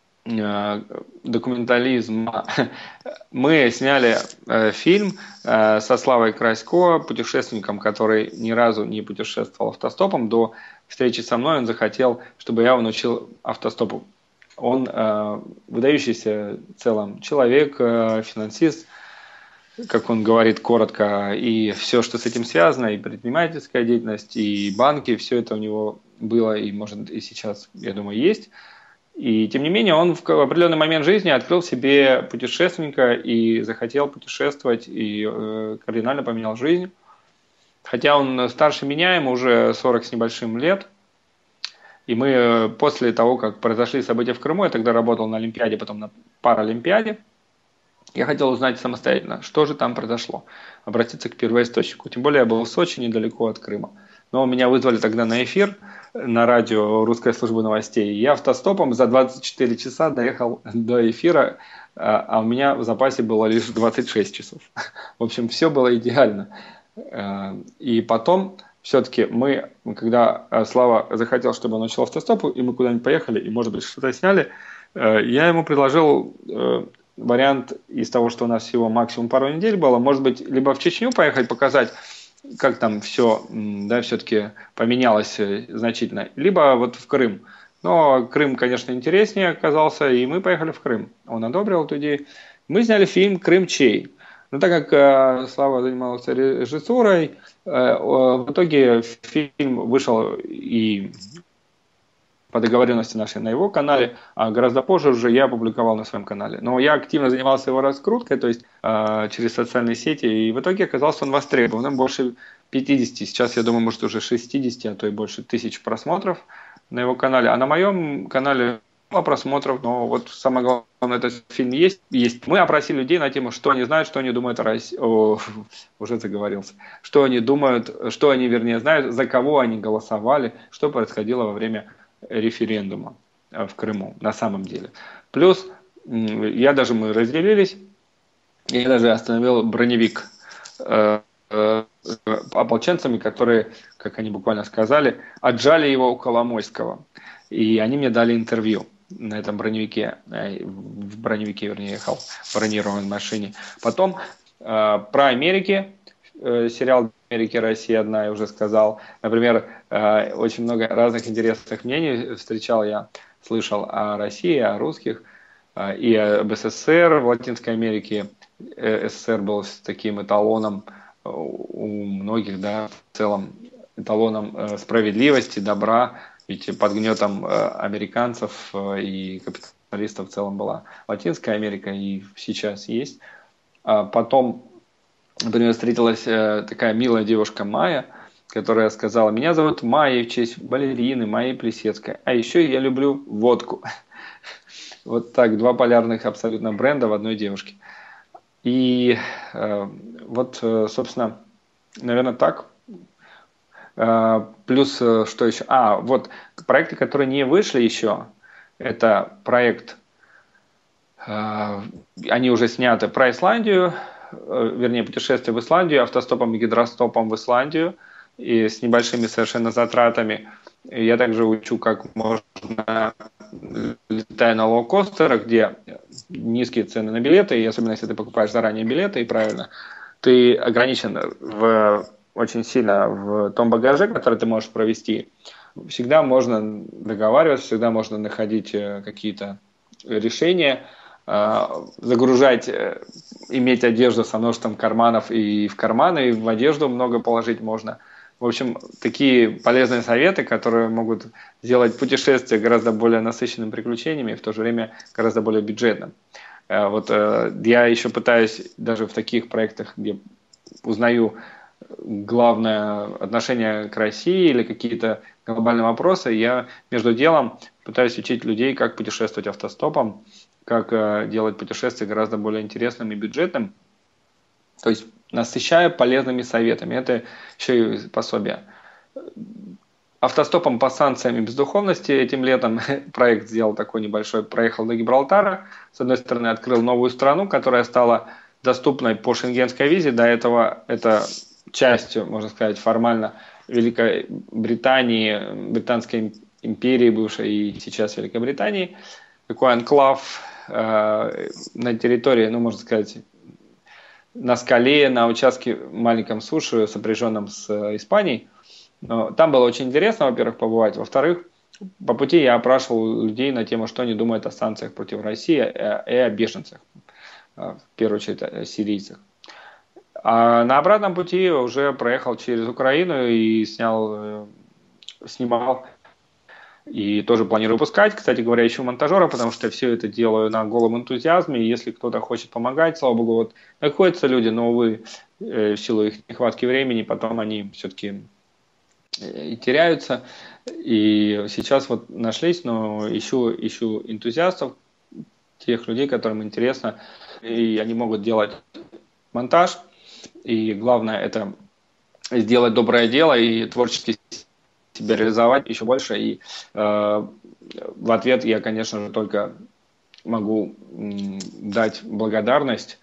документализма. Мы сняли э, фильм э, со Славой Красько, путешественником, который ни разу не путешествовал автостопом. До встречи со мной он захотел, чтобы я его научил автостопу. Он э, выдающийся в целом человек, э, финансист, как он говорит коротко, и все, что с этим связано, и предпринимательская деятельность, и банки, все это у него было и, может, и сейчас, я думаю, есть. И, тем не менее, он в определенный момент жизни открыл себе путешественника и захотел путешествовать, и э, кардинально поменял жизнь. Хотя он старше меня, ему уже сорок с небольшим лет. И мы после того, как произошли события в Крыму, я тогда работал на Олимпиаде, потом на Паралимпиаде, я хотел узнать самостоятельно, что же там произошло, обратиться к первоисточнику. Тем более я был в Сочи, недалеко от Крыма. Но меня вызвали тогда на эфир на радио Русской службы новостей. Я автостопом за двадцать четыре часа доехал до эфира, а у меня в запасе было лишь двадцать шесть часов. В общем, все было идеально. И потом все-таки мы, когда Слава захотел, чтобы он начал автостопу, и мы куда-нибудь поехали, и, может быть, что-то сняли, я ему предложил вариант из того, что у нас всего максимум пару недель было, может быть, либо в Чечню поехать, показать, как там все, да, все-таки поменялось значительно, либо вот в Крым. Но Крым, конечно, интереснее оказался, и мы поехали в Крым. Он одобрил эту идею. Мы сняли фильм «Крымчей». Но так как э, Слава занимался режиссурой, э, в итоге фильм вышел и по договоренности нашей на его канале, а гораздо позже уже я опубликовал на своем канале. Но я активно занимался его раскруткой, то есть э, через социальные сети, и в итоге оказался он востребованным, больше пятидесяти, сейчас я думаю, может уже шестидесяти, а то и больше тысяч просмотров на его канале. А на моем канале мало просмотров, но вот самое главное, этот фильм есть. есть. Мы опросили людей на тему, что они знают, что они думают о России. О, уже заговорился. Что они думают, что они, вернее, знают, за кого они голосовали, что происходило во время референдума в Крыму на самом деле. Плюс, я даже, мы разделились, я даже остановил броневик э, э, ополченцами, которые, как они буквально сказали, отжали его у Коломойского. И они мне дали интервью на этом броневике, в броневике, вернее, ехал в бронированной машине. Потом э, про Америки, э, сериал «Америки, Россия одна», я уже сказал. Например, э, очень много разных интересных мнений встречал я, слышал о России, о русских, э, и об СССР в Латинской Америке. Э, СССР был таким эталоном у многих, да, в целом эталоном э, справедливости, добра. Ведь под гнетом американцев и капиталистов в целом была Латинская Америка, и сейчас есть. А потом, например, встретилась такая милая девушка Майя, которая сказала: меня зовут Майя в честь балерины Майи Плисецкой, а еще я люблю водку. Вот так, два полярных абсолютно бренда в одной девушке. И вот, собственно, наверное, так. Плюс, что еще? А, вот, проекты, которые не вышли еще, это проект, они уже сняты про Исландию, вернее, путешествие в Исландию, автостопом и гидростопом в Исландию, и с небольшими совершенно затратами. Я также учу, как можно, летая на лоукостерах, где низкие цены на билеты, и особенно если ты покупаешь заранее билеты, и правильно, ты ограничен в... очень сильно в том багаже, который ты можешь провести. Всегда можно договариваться, всегда можно находить какие-то решения, загружать, иметь одежду со множеством карманов, и в карманы, и в одежду много положить можно. В общем, такие полезные советы, которые могут сделать путешествие гораздо более насыщенным приключениями и в то же время гораздо более бюджетным. Вот я еще пытаюсь даже в таких проектах, где узнаю главное отношение к России или какие-то глобальные вопросы, я между делом пытаюсь учить людей, как путешествовать автостопом, как делать путешествие гораздо более интересным и бюджетным, то есть насыщая полезными советами. Это еще и пособие. Автостопом по санкциям и бездуховности этим летом проект сделал такой небольшой, проехал до Гибралтара, с одной стороны открыл новую страну, которая стала доступной по шенгенской визе, до этого это частью, можно сказать, формально Великой Британии, Британской империи бывшей и сейчас Великобритании, такой анклав э, на территории, ну, можно сказать, на скале, на участке маленьком суши, сопряженном с Испанией. Но там было очень интересно, во-первых, побывать. Во-вторых, по пути я опрашивал людей на тему, что они думают о санкциях против России и о беженцах, в первую очередь о сирийцах. А на обратном пути уже проехал через Украину и снял, снимал, и тоже планирую выпускать. Кстати говоря, ищу монтажера, потому что все это делаю на голом энтузиазме. И если кто-то хочет помогать, слава богу, вот находятся люди, но, увы, в силу их нехватки времени, потом они все-таки и теряются. И сейчас вот нашлись, но ищу, ищу энтузиастов, тех людей, которым интересно, и они могут делать монтаж. И главное это сделать доброе дело и творчески себя реализовать еще больше. И э, в ответ я, конечно же, только могу м, дать благодарность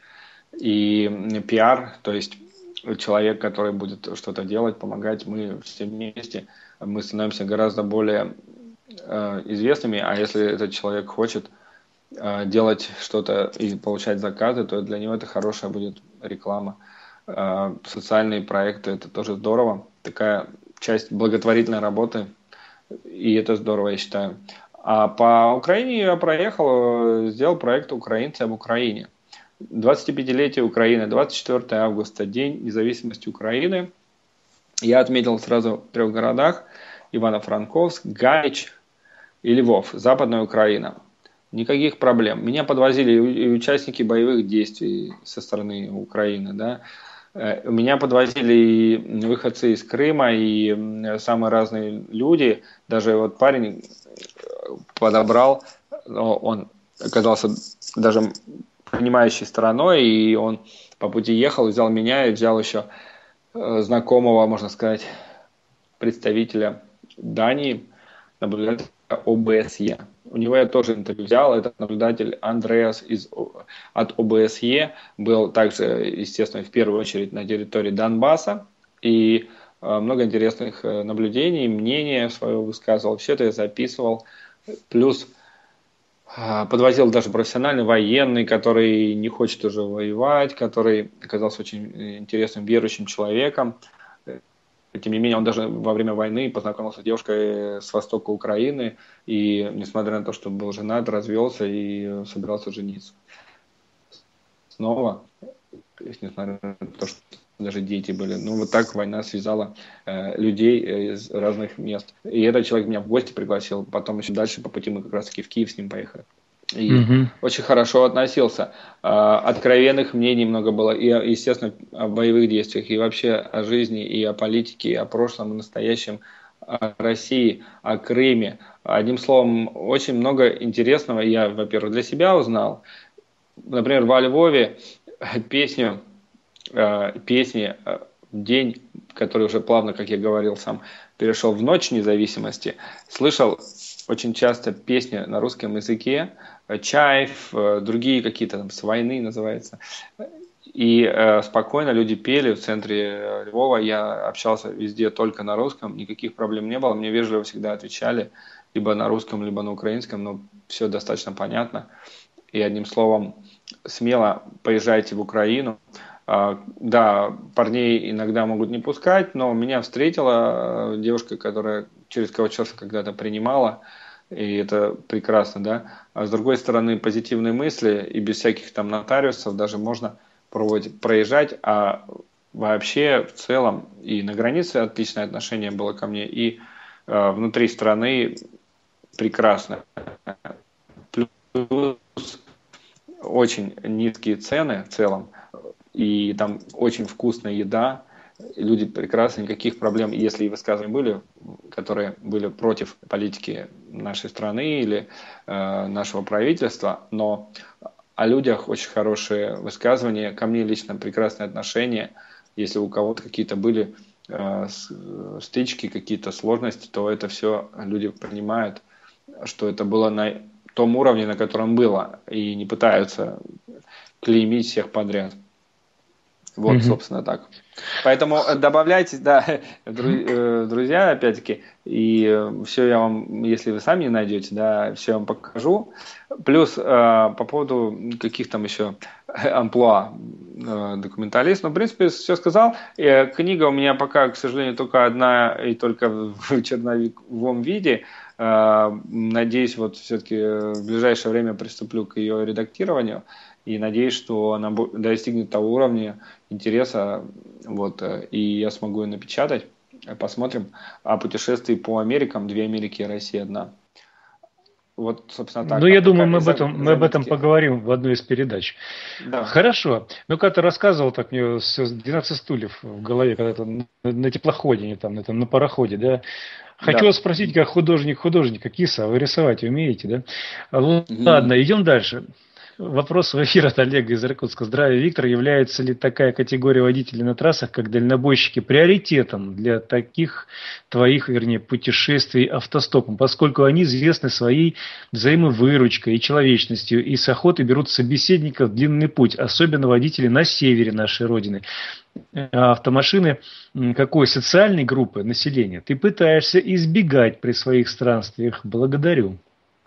и пиар, то есть человек, который будет что-то делать, помогать, мы все вместе, мы становимся гораздо более э, известными, а если этот человек хочет э, делать что-то и получать заказы, то для него это хорошая будет реклама. Э, социальные проекты – это тоже здорово, такая часть благотворительной работы, и это здорово, я считаю. А по Украине я проехал, сделал проект «Украинцы об Украине». двадцатипятилетие Украины, двадцать четвёртое августа, День независимости Украины. Я отметил сразу в трех городах: Ивано-Франковск, Галич и Львов, Западная Украина. Никаких проблем. Меня подвозили и участники боевых действий со стороны Украины, да. Меня подвозили и выходцы из Крыма, и самые разные люди. Даже вот парень подобрал, он оказался даже принимающей стороной, и он по пути ехал, взял меня и взял еще знакомого, можно сказать, представителя Дании, наблюдателя О Бэ Эс Е. У него я тоже интервью взял, этот наблюдатель Андреас из, от О Бэ Эс Е был также, естественно, в первую очередь на территории Донбасса, и много интересных наблюдений, мнения своего высказывал, все это я записывал, плюс подвозил даже профессиональный военный, который не хочет уже воевать, который оказался очень интересным верующим человеком. Тем не менее, он даже во время войны познакомился с девушкой с востока Украины, и, несмотря на то, что был женат, развелся и собирался жениться. Снова, несмотря на то, что даже дети были. Ну, вот так война связала э, людей из разных мест. И этот человек меня в гости пригласил, потом еще дальше по пути мы как раз-таки в Киев с ним поехали. И mm-hmm. очень хорошо относился. Э, откровенных мнений много было. И, естественно, о боевых действиях, и вообще о жизни, и о политике, и о прошлом, и настоящем, о России, о Крыме. Одним словом, очень много интересного я, во-первых, для себя узнал. Например, во Львове песню песни в день, который уже плавно, как я говорил сам, перешел в ночь независимости, слышал очень часто песни на русском языке, Чаев, другие какие-то там, с войны называется. И э, спокойно люди пели в центре Львова, я общался везде только на русском, никаких проблем не было, мне вежливо всегда отвечали, либо на русском, либо на украинском, но все достаточно понятно. И одним словом, смело поезжайте в Украину. Да, парней иногда могут не пускать, но меня встретила девушка, которая через кого-то когда-то принимала, и это прекрасно, да. А с другой стороны, позитивные мысли, и без всяких там нотариусов даже можно пробовать проезжать, а вообще в целом и на границе отличное отношение было ко мне, и э, внутри страны прекрасно. Плюс очень низкие цены в целом, и там очень вкусная еда, люди прекрасные, никаких проблем, если и высказывания были, которые были против политики нашей страны или э, нашего правительства, но о людях очень хорошие высказывания, ко мне лично прекрасное отношение, если у кого-то какие-то были э, стычки, какие-то сложности, то это все люди понимают, что это было на том уровне, на котором было, и не пытаются клеймить всех подряд. Вот, mm-hmm. собственно, так. Поэтому добавляйте, да, друзья, опять-таки, и все я вам, если вы сами не найдете, да, все я вам покажу. Плюс по поводу каких там еще амплуа документалист, ну, в принципе, все сказал. Книга у меня пока, к сожалению, только одна и только в черновом виде. Надеюсь, вот все-таки в ближайшее время приступлю к ее редактированию. И надеюсь, что она достигнет того уровня интереса, вот, и я смогу ее напечатать. Посмотрим. О путешествии по Америкам, две Америки и Россия одна. Вот, собственно, так. Ну, А я думаю, пока мы об за- этом, мы об этом заметки. поговорим в одной из передач. Да. Хорошо. Ну, как ты рассказывал, так мне все двенадцать стульев в голове, когда то на, на теплоходе, не там, на, этом, на пароходе, да. Хочу Да. вас спросить, как художник художника, Киса, вы рисовать умеете, да? Л- Мгм. Ладно, идем дальше. Вопрос в эфир от Олега из Иркутска. Здравия, Виктор. Является ли такая категория водителей на трассах, как дальнобойщики, приоритетом для таких твоих, вернее, путешествий автостопом, поскольку они известны своей взаимовыручкой и человечностью, и с охоты берут собеседников в длинный путь, особенно водители на севере нашей Родины. А автомашины м, какой социальной группы населения ты пытаешься избегать при своих странствиях? Благодарю.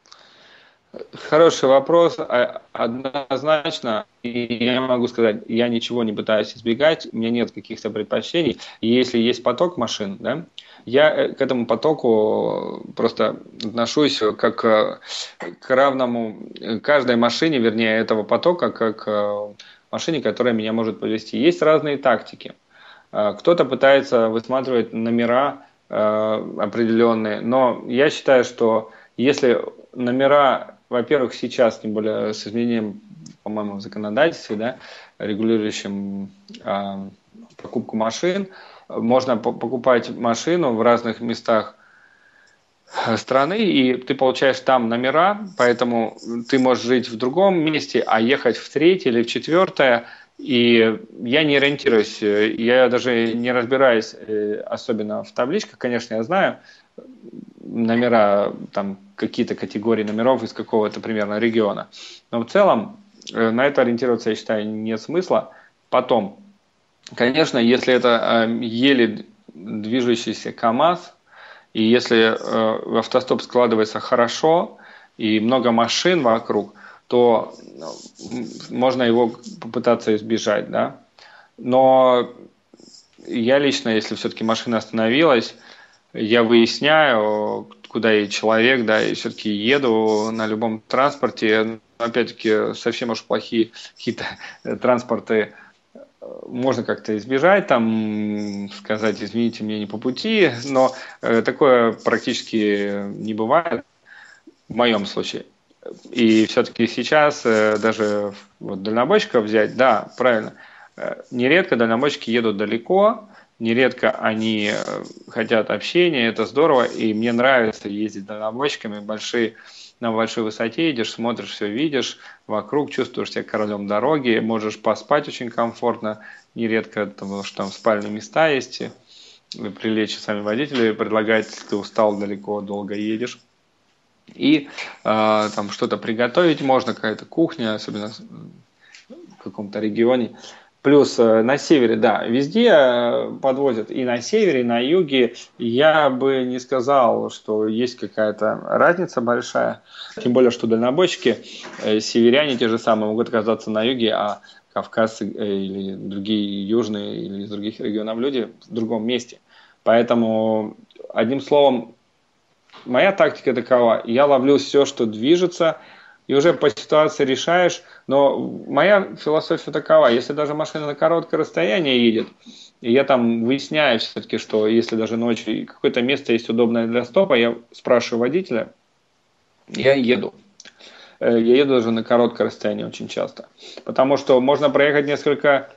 Хороший вопрос. А- Однозначно, и я могу сказать, я ничего не пытаюсь избегать, у меня нет каких-то предпочтений. И если есть поток машин, да, я э, к этому потоку просто отношусь как э, к равному э, каждой машине, вернее, этого потока, как э, машине, которая меня может повести. Есть разные тактики. Э, Кто-то пытается высматривать номера э, определенные, но я считаю, что если номера, во-первых, сейчас, тем более с изменением, по-моему, в законодательстве, да, регулирующим э, покупку машин, можно по- покупать машину в разных местах страны, и ты получаешь там номера, поэтому ты можешь жить в другом месте, а ехать в третье или в четвертое. И я не ориентируюсь, э, я даже не разбираюсь э, особенно в табличках, конечно, я знаю номера, там какие-то категории номеров из какого-то примерно региона. Но в целом э, на это ориентироваться, я считаю, нет смысла. Потом, конечно, если это э, еле движущийся КАМАЗ, и если э, автостоп складывается хорошо и много машин вокруг, то э, можно его попытаться избежать, да. Но я лично, если все-таки машина остановилась, я выясняю, куда едет человек, да, и все-таки еду на любом транспорте. Опять-таки, совсем уж плохие какие-то транспорты можно как-то избежать, там сказать, извините, мне не по пути, но э, такое практически не бывает в моем случае. И все-таки сейчас э, даже вот дальнобойщиков взять, да, правильно, э, нередко дальнобойщики едут далеко, нередко они э, хотят общения, это здорово, и мне нравится ездить дальнобойщиками, большие, на большой высоте едешь, смотришь, все видишь, вокруг чувствуешь себя королем дороги, можешь поспать очень комфортно, нередко, потому что там спальные места есть, и прилечь сами водители предлагают, если ты устал далеко, долго едешь. И э, там что-то приготовить можно, какая-то кухня, особенно в каком-то регионе. Плюс э, на севере, да, везде э, подвозят, и на севере, и на юге. Я бы не сказал, что есть какая-то разница большая. Тем более, что дальнобойщики, э, северяне те же самые, могут оказаться на юге, а кавказцы э, или другие южные или из других регионов люди в другом месте. Поэтому, одним словом, моя тактика такова: я ловлю все, что движется, и уже по ситуации решаешь. Но моя философия такова: если даже машина на короткое расстояние едет, и я там выясняю все-таки, что если даже ночью какое-то место есть удобное для стопа, я спрашиваю водителя, я еду. Э, Я еду даже на короткое расстояние очень часто. Потому что можно проехать несколько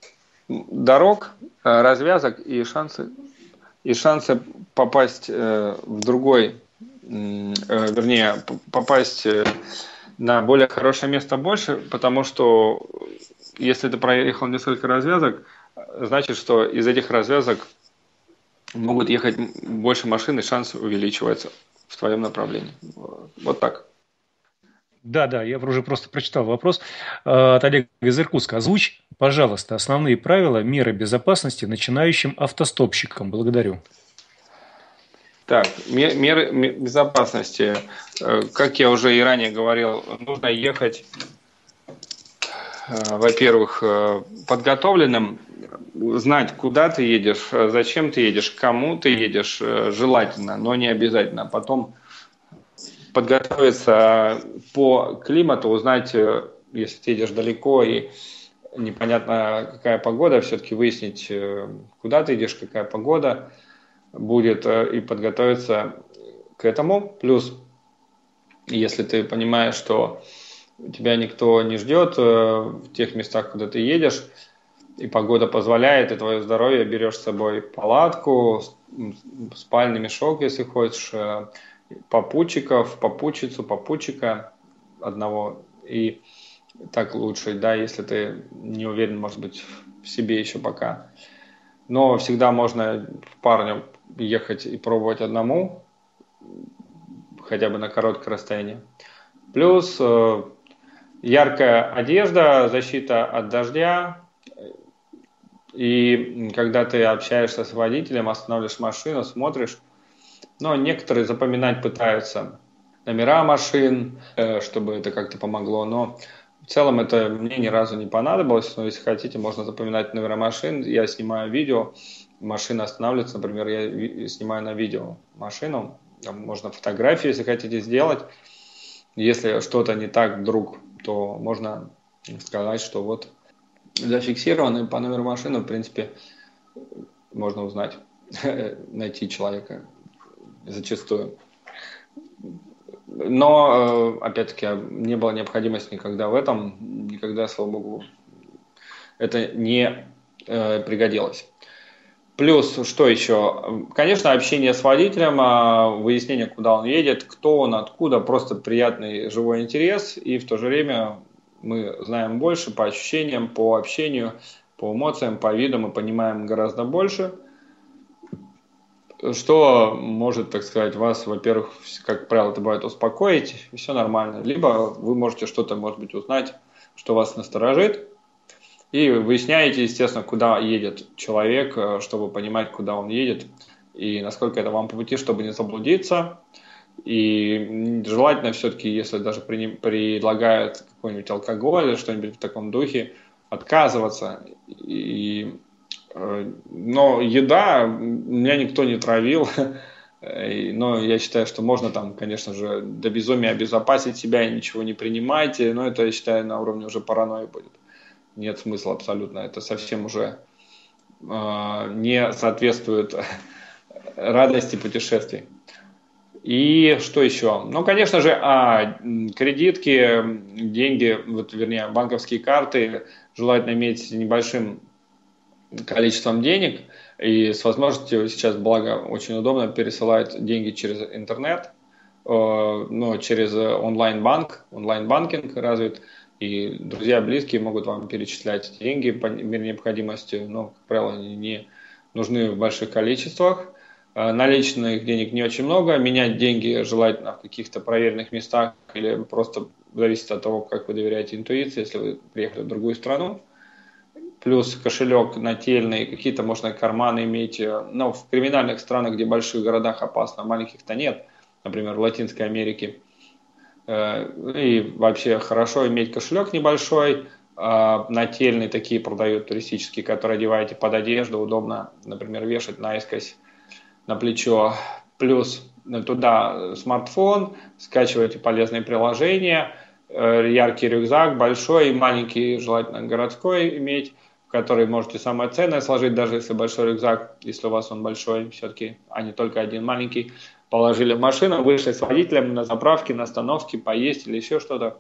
дорог, э, развязок, и шансы, и шансы попасть э, в другой, м, э, вернее, п- попасть э, на более хорошее место больше, потому что если ты проехал несколько развязок, э, значит, что из этих развязок могут ехать м- больше машин, и шанс увеличивается в твоем направлении. Вот вот так. Да, да, я уже просто прочитал вопрос э, от Олега из Иркутска. Озвучь, пожалуйста, основные правила меры безопасности начинающим автостопщикам. Благодарю. Так, ме- меры ме- безопасности. Э, Как я уже и ранее говорил, нужно ехать, э, во-первых, э, подготовленным, знать, куда ты едешь, э, зачем ты едешь, к кому ты едешь, э, желательно, но не обязательно. Потом подготовиться по климату, узнать, э, если ты едешь далеко и непонятно какая погода, все-таки выяснить, э, куда ты идешь, какая погода будет, э, и подготовиться к этому. Плюс Если ты понимаешь, что тебя никто не ждет в тех местах, куда ты едешь, и погода позволяет, и твое здоровье, берешь с собой палатку, спальный мешок, если хочешь, попутчиков, попутчицу, попутчика одного, и так лучше, да, если ты не уверен, может быть, в себе еще пока. Но всегда можно в парню ехать и пробовать одному, хотя бы на короткое расстояние. Плюс э, яркая одежда, защита от дождя. И когда ты общаешься с водителем, останавливаешь машину, смотришь, но некоторые запоминать пытаются номера машин, э, чтобы это как-то помогло, но в целом это мне ни разу не понадобилось, но если хотите, можно запоминать номера машин. Я снимаю видео, машина останавливается, например, я снимаю на видео машину, там можно фотографии, если хотите, сделать. Если что-то не так вдруг, то можно сказать, что вот зафиксировано, и по номеру машины, в принципе, можно узнать, найти человека зачастую. Но, опять-таки, не было необходимости никогда в этом, никогда, слава богу, это не э, пригодилось. Плюс, что еще? Конечно, общение с водителем, выяснение, куда он едет, кто он, откуда, просто приятный живой интерес, и в то же время мы знаем больше по ощущениям, по общению, по эмоциям, по виду мы понимаем гораздо больше. Что может, так сказать, вас, во-первых, как правило, это бывает успокоить, и все нормально. Либо вы можете что-то, может быть, узнать, что вас насторожит, и выясняете, естественно, куда едет человек, чтобы понимать, куда он едет, и насколько это вам по пути, чтобы не заблудиться. И желательно все-таки, если даже предлагают какой-нибудь алкоголь или что-нибудь в таком духе, отказываться. И Но еда, меня никто не травил, но я считаю, что можно там, конечно же, до безумия обезопасить себя и ничего не принимать, но это, я считаю, на уровне уже паранойи будет. Нет смысла абсолютно, это совсем уже э, не соответствует радости путешествий. И что еще? Ну, конечно же, а, кредитки, деньги, вот, вернее, банковские карты желательно иметь небольшим количеством денег, и с возможностью сейчас, благо, очень удобно пересылать деньги через интернет, но через онлайн-банк, онлайн-банкинг развит, и друзья, близкие могут вам перечислять деньги по мере необходимости, но, как правило, они не нужны в больших количествах. Наличных денег не очень много, менять деньги желательно в каких-то проверенных местах или просто зависит от того, как вы доверяете интуиции, если вы приехали в другую страну. Плюс кошелек нательный, какие-то можно карманы иметь. Но в криминальных странах, где в больших городах опасно, маленьких-то нет, например, в Латинской Америке. И вообще хорошо иметь кошелек небольшой, нательный, такие продают туристические, которые одеваете под одежду, удобно, например, вешать наискось на плечо. Плюс туда смартфон, скачиваете полезные приложения, яркий рюкзак, большой и маленький, желательно городской иметь, в который можете самое ценное сложить, даже если большой рюкзак, если у вас он большой все-таки, а не только один маленький, положили в машину, вышли с водителем на заправке, на остановке, поесть или еще что-то.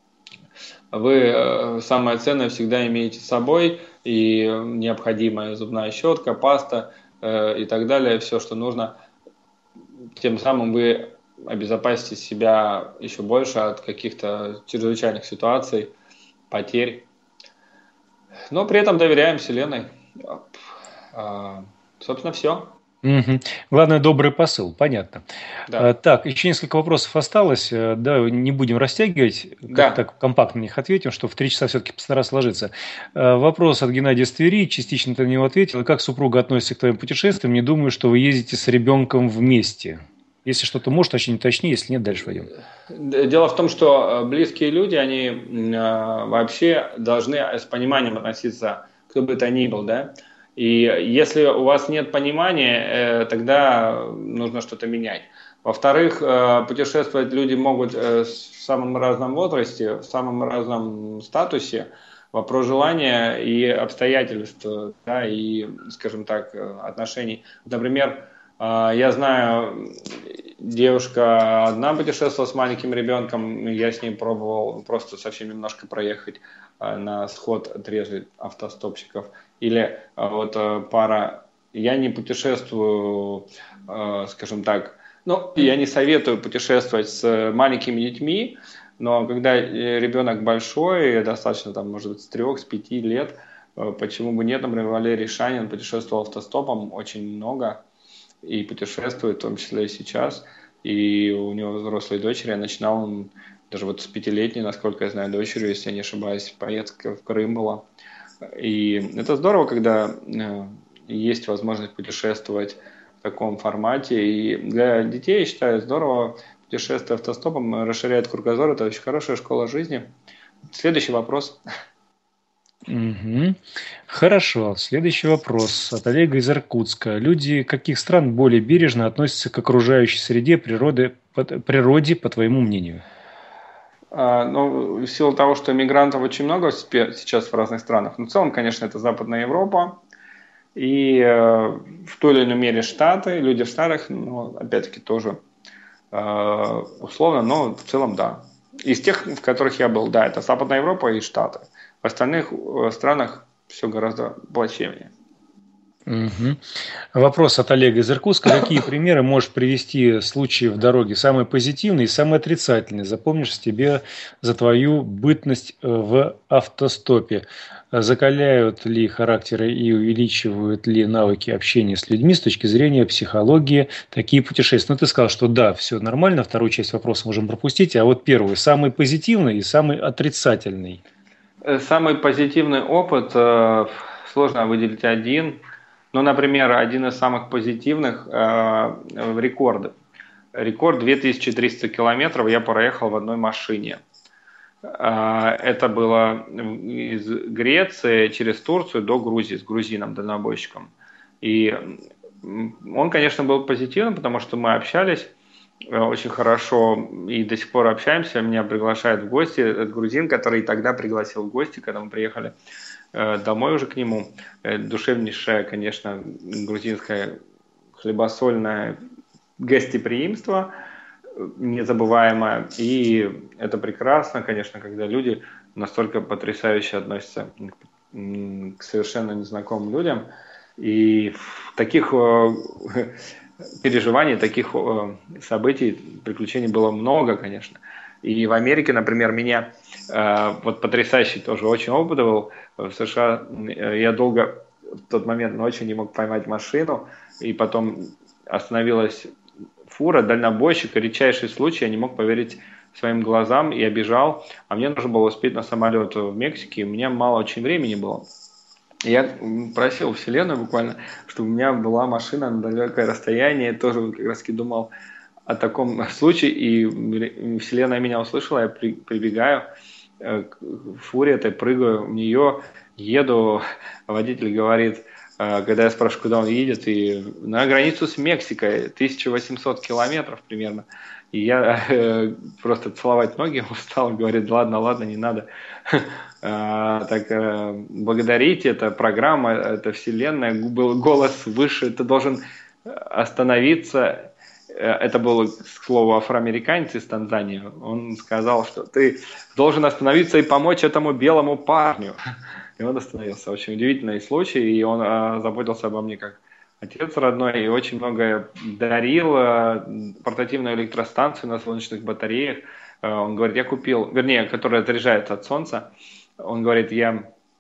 Вы самое ценное всегда имеете с собой, и необходимая зубная щетка, паста и так далее, все, что нужно. Тем самым вы обезопасите себя еще больше от каких-то чрезвычайных ситуаций, потерь. Но при этом доверяем Вселенной. Собственно, все. Угу. Главное, добрый посыл, понятно. Да. А, так, еще несколько вопросов осталось. Да, не будем растягивать, да. как так компактно на них ответим, что в три часа все-таки постараться сложиться. А, вопрос от Геннадия с Твери, частично ты на него ответил. Как супруга относится к твоим путешествиям? Не думаю, что вы ездите с ребенком вместе. Если что-то можешь, очень уточни, если нет, дальше пойдем. Дело в том, что близкие люди, они вообще должны с пониманием относиться, кто бы это ни был, да? И если у вас нет понимания, тогда нужно что-то менять. Во-вторых, путешествовать люди могут в самом разном возрасте, в самом разном статусе. Вопрос желания и обстоятельств, да, и, скажем так, отношений. Например, Я знаю, девушка одна путешествовала с маленьким ребенком, я с ней пробовал просто совсем немножко проехать на сход отрезать автостопщиков. Или вот пара, я не путешествую, скажем так, ну, я не советую путешествовать с маленькими детьми, но когда ребенок большой, достаточно там, может быть, с трех, с пяти лет, почему бы нет, например, Валерий Шанин путешествовал автостопом очень много и путешествует, в том числе и сейчас, и у него взрослые дочери, а начинал он даже вот с пятилетней, насколько я знаю, дочерью, если я не ошибаюсь, поездка в Крым была. И это здорово, когда есть возможность путешествовать в таком формате, и для детей, я считаю, здорово путешествие автостопом, расширяет кругозор, это очень хорошая школа жизни. Следующий вопрос. Угу. Хорошо. Следующий вопрос от Олега из Иркутска. Люди каких стран более бережно относятся к окружающей среде, природы, по, природе, по твоему мнению? А, ну, в силу того, что мигрантов очень много сейчас в разных странах, но в целом, конечно, это Западная Европа и э, в той или иной мере Штаты, люди в Штатах, ну, опять-таки тоже условно, но в целом да. Из тех, в которых я был, да, это Западная Европа и Штаты. В остальных странах все гораздо плачевнее. Угу. Вопрос от Олега из Иркутска. Какие примеры можешь привести случаев в дороге? Самые позитивные и самые отрицательные. Запомнишь тебе за твою бытность в автостопе. Закаляют ли характеры и увеличивают ли навыки общения с людьми с точки зрения психологии такие путешествия? Ну, ты сказал, что да, все нормально. Вторую часть вопроса можем пропустить. А вот первую. Самый позитивный и самый отрицательный. Самый позитивный опыт, сложно выделить один. Ну, например, один из самых позитивных э, – рекорды. Рекорд две тысячи триста километров я проехал в одной машине. Э, это было из Греции через Турцию до Грузии с грузином-дальнобойщиком. И он, конечно, был позитивным, потому что мы общались очень хорошо и до сих пор общаемся. Меня приглашает в гости этот грузин, который тогда пригласил в гости, когда мы приехали домой уже к нему. Душевнейшее, конечно, грузинское хлебосольное гостеприимство, незабываемое. И это прекрасно, конечно, когда люди настолько потрясающе относятся к совершенно незнакомым людям. И таких переживаний, таких событий, приключений было много, конечно. И в Америке, например, меня э, вот потрясающий тоже очень опыт был. В США я долго в тот момент ночью не мог поймать машину, и потом остановилась фура, дальнобойщик, редчайший случай, я не мог поверить своим глазам, я бежал, а мне нужно было успеть на самолет в Мексике, у меня мало очень времени было. Я просил Вселенную буквально, чтобы у меня была машина на далекое расстояние, тоже как раз думал о таком случае, и Вселенная меня услышала, я при, прибегаю к фуре этой, прыгаю в нее, еду, водитель говорит, когда я спрашиваю, куда он едет, и на границу с Мексикой, тысяча восемьсот километров примерно, и я э, просто целовать ноги ему стал, говорит, ладно, ладно, не надо, так благодарите, это программа, это Вселенная, был голос выше, ты должен остановиться. Это был, к слову, афроамериканец из Танзании. Он сказал, что ты должен остановиться и помочь этому белому парню. И он остановился. Очень удивительный случай. И он а, заботился обо мне как отец родной. И очень многое дарил. А, портативную электростанцию на солнечных батареях. А, он говорит, я купил, вернее, которая заряжается от солнца. Он говорит, я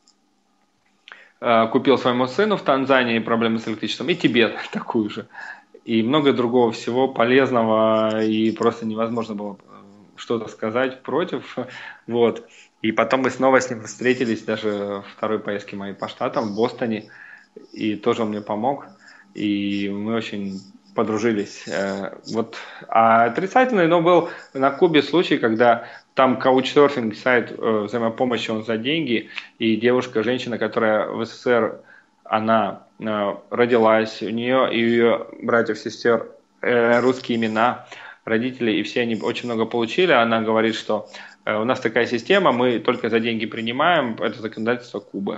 а, купил своему сыну в Танзании проблемы с электричеством. И тебе такую же. И много другого всего полезного, и просто невозможно было что-то сказать против. Вот. И потом мы снова с ним встретились, даже в второй поездке моей по штатам, в Бостоне, и тоже он мне помог, и мы очень подружились. Вот. А отрицательный, но был на Кубе случай, когда там каучсерфинг, сайт взаимопомощи, он за деньги, и девушка, женщина, которая в СССР, она родилась, у нее и ее братьев, сестер э, русские имена, родители, и все они очень много получили. Она говорит, что э, у нас такая система, мы только за деньги принимаем, это законодательство Кубы.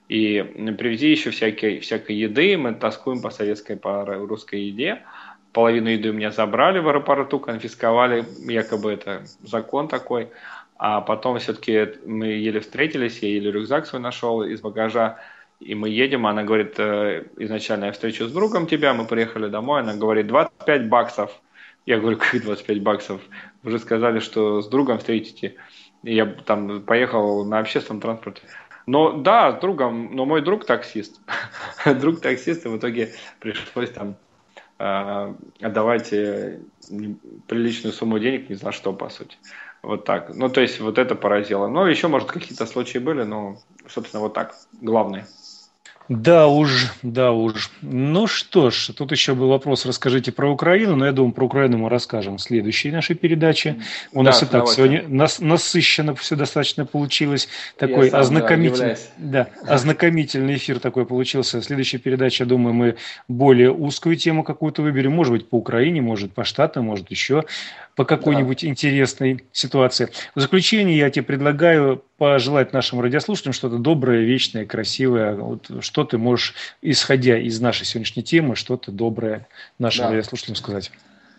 И привези еще всякой, всякой еды, мы тоскуем по советской, по русской еде. Половину еды у меня забрали в аэропорту, конфисковали, якобы это закон такой. А потом все-таки мы еле встретились, я еле рюкзак свой нашел из багажа, и мы едем, она говорит, изначально я встречу с другом тебя, мы приехали домой, она говорит, двадцать пять баксов. Я говорю, как двадцать пять баксов? Вы же сказали, что с другом встретите. Я там поехал на общественном транспорте. Но да, с другом, но мой друг таксист. Друг таксист, и в итоге пришлось там э, отдавать приличную сумму денег ни за что, по сути. Вот так. Ну, то есть, вот это поразило. Но еще, может, какие-то случаи были, но, собственно, вот так. Главное. Да уж, да уж. Ну что ж, тут еще был вопрос, расскажите про Украину, но я думаю, про Украину мы расскажем в следующей нашей передаче. У Да, нас и так давайте. сегодня нас, насыщенно все достаточно получилось. Такой Я сам, ознакомительный, да, да, ознакомительный эфир такой получился. В следующей передаче, я думаю, мы более узкую тему какую-то выберем. Может быть, по Украине, может, по Штатам, может, еще по какой-нибудь да. интересной ситуации. В заключение я тебе предлагаю пожелать нашим радиослушателям что-то доброе, вечное, красивое. Вот, что ты можешь, исходя из нашей сегодняшней темы, что-то доброе нашим да. радиослушателям сказать?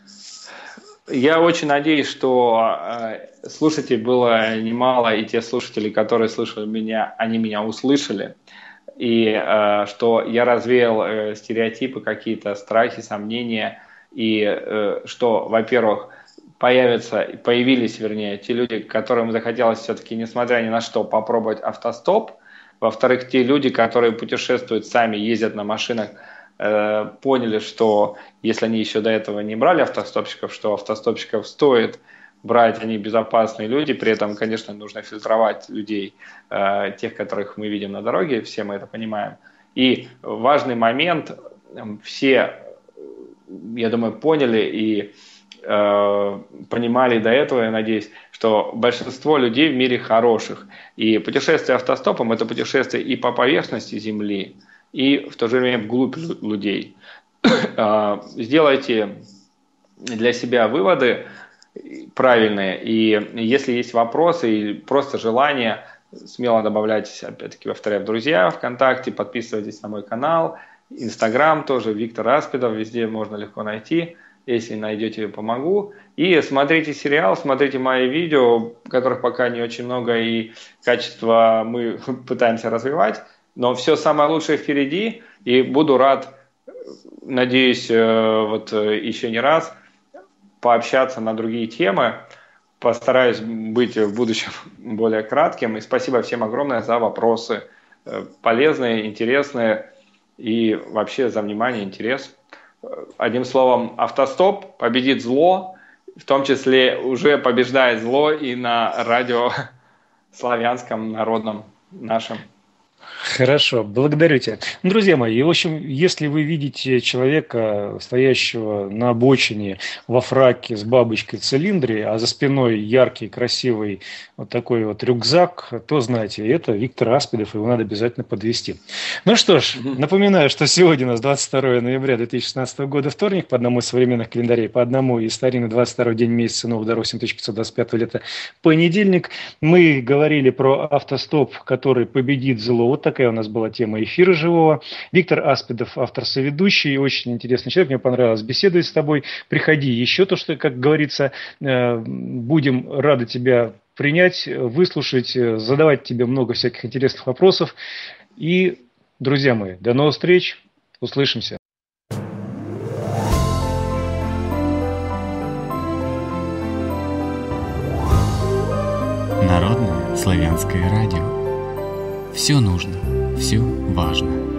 Я очень надеюсь, что э, слушателей было немало, и те слушатели, которые слышали меня, они меня услышали. И э, что я развеял э, стереотипы, какие-то страхи, сомнения. И э, что, во-первых, появятся, появились, вернее, те люди, которым захотелось все-таки, несмотря ни на что, попробовать автостоп. Во-вторых, те люди, которые путешествуют сами, ездят на машинах, э, поняли, что если они еще до этого не брали автостопщиков, что автостопщиков стоит брать, они безопасные люди. При этом, конечно, нужно фильтровать людей, э, тех, которых мы видим на дороге, все мы это понимаем. И важный момент, все, я думаю, поняли и понимали до этого, я надеюсь, что большинство людей в мире хороших. И путешествие автостопом – это путешествие и по поверхности Земли, и в то же время вглубь людей. Сделайте для себя выводы правильные, и если есть вопросы или просто желание, смело добавляйтесь, опять-таки, повторяю, в друзья, ВКонтакте, подписывайтесь на мой канал, Инстаграм тоже, Виктор Аспидов, везде можно легко найти. Если найдете, помогу. И смотрите сериал, смотрите мои видео, которых пока не очень много, и качество мы пытаемся развивать. Но все самое лучшее впереди, и буду рад, надеюсь, вот еще не раз пообщаться на другие темы. Постараюсь быть в будущем более кратким. И спасибо всем огромное за вопросы. Полезные, интересные, и вообще за внимание, интерес. Одним словом, автостоп победит зло, в том числе уже побеждает зло и на радио славянском, народном нашем. Хорошо, благодарю тебя. Друзья мои, в общем, если вы видите человека, стоящего на обочине во фраке с бабочкой в цилиндре, а за спиной яркий, красивый вот такой вот рюкзак, то знайте, это Виктор Аспидов, его надо обязательно подвести. Ну что ж, напоминаю, что сегодня у нас двадцать второе ноября две тысячи шестнадцатого года, вторник, по одному из современных календарей, по одному из старинных двадцать второй день месяца нового дорог семь тысяч пятьсот двадцать пятого лета, понедельник. Мы говорили про автостоп, который победит зло. Вот такая у нас была тема эфира живого. Виктор Аспидов, автор-соведущий, очень интересный человек, мне понравилось беседовать с тобой. Приходи еще, то, что, как говорится, будем рады тебя принять, выслушать, задавать тебе много всяких интересных вопросов. И, друзья мои, до новых встреч, услышимся. Народное славянское радио. Все нужно, все важно.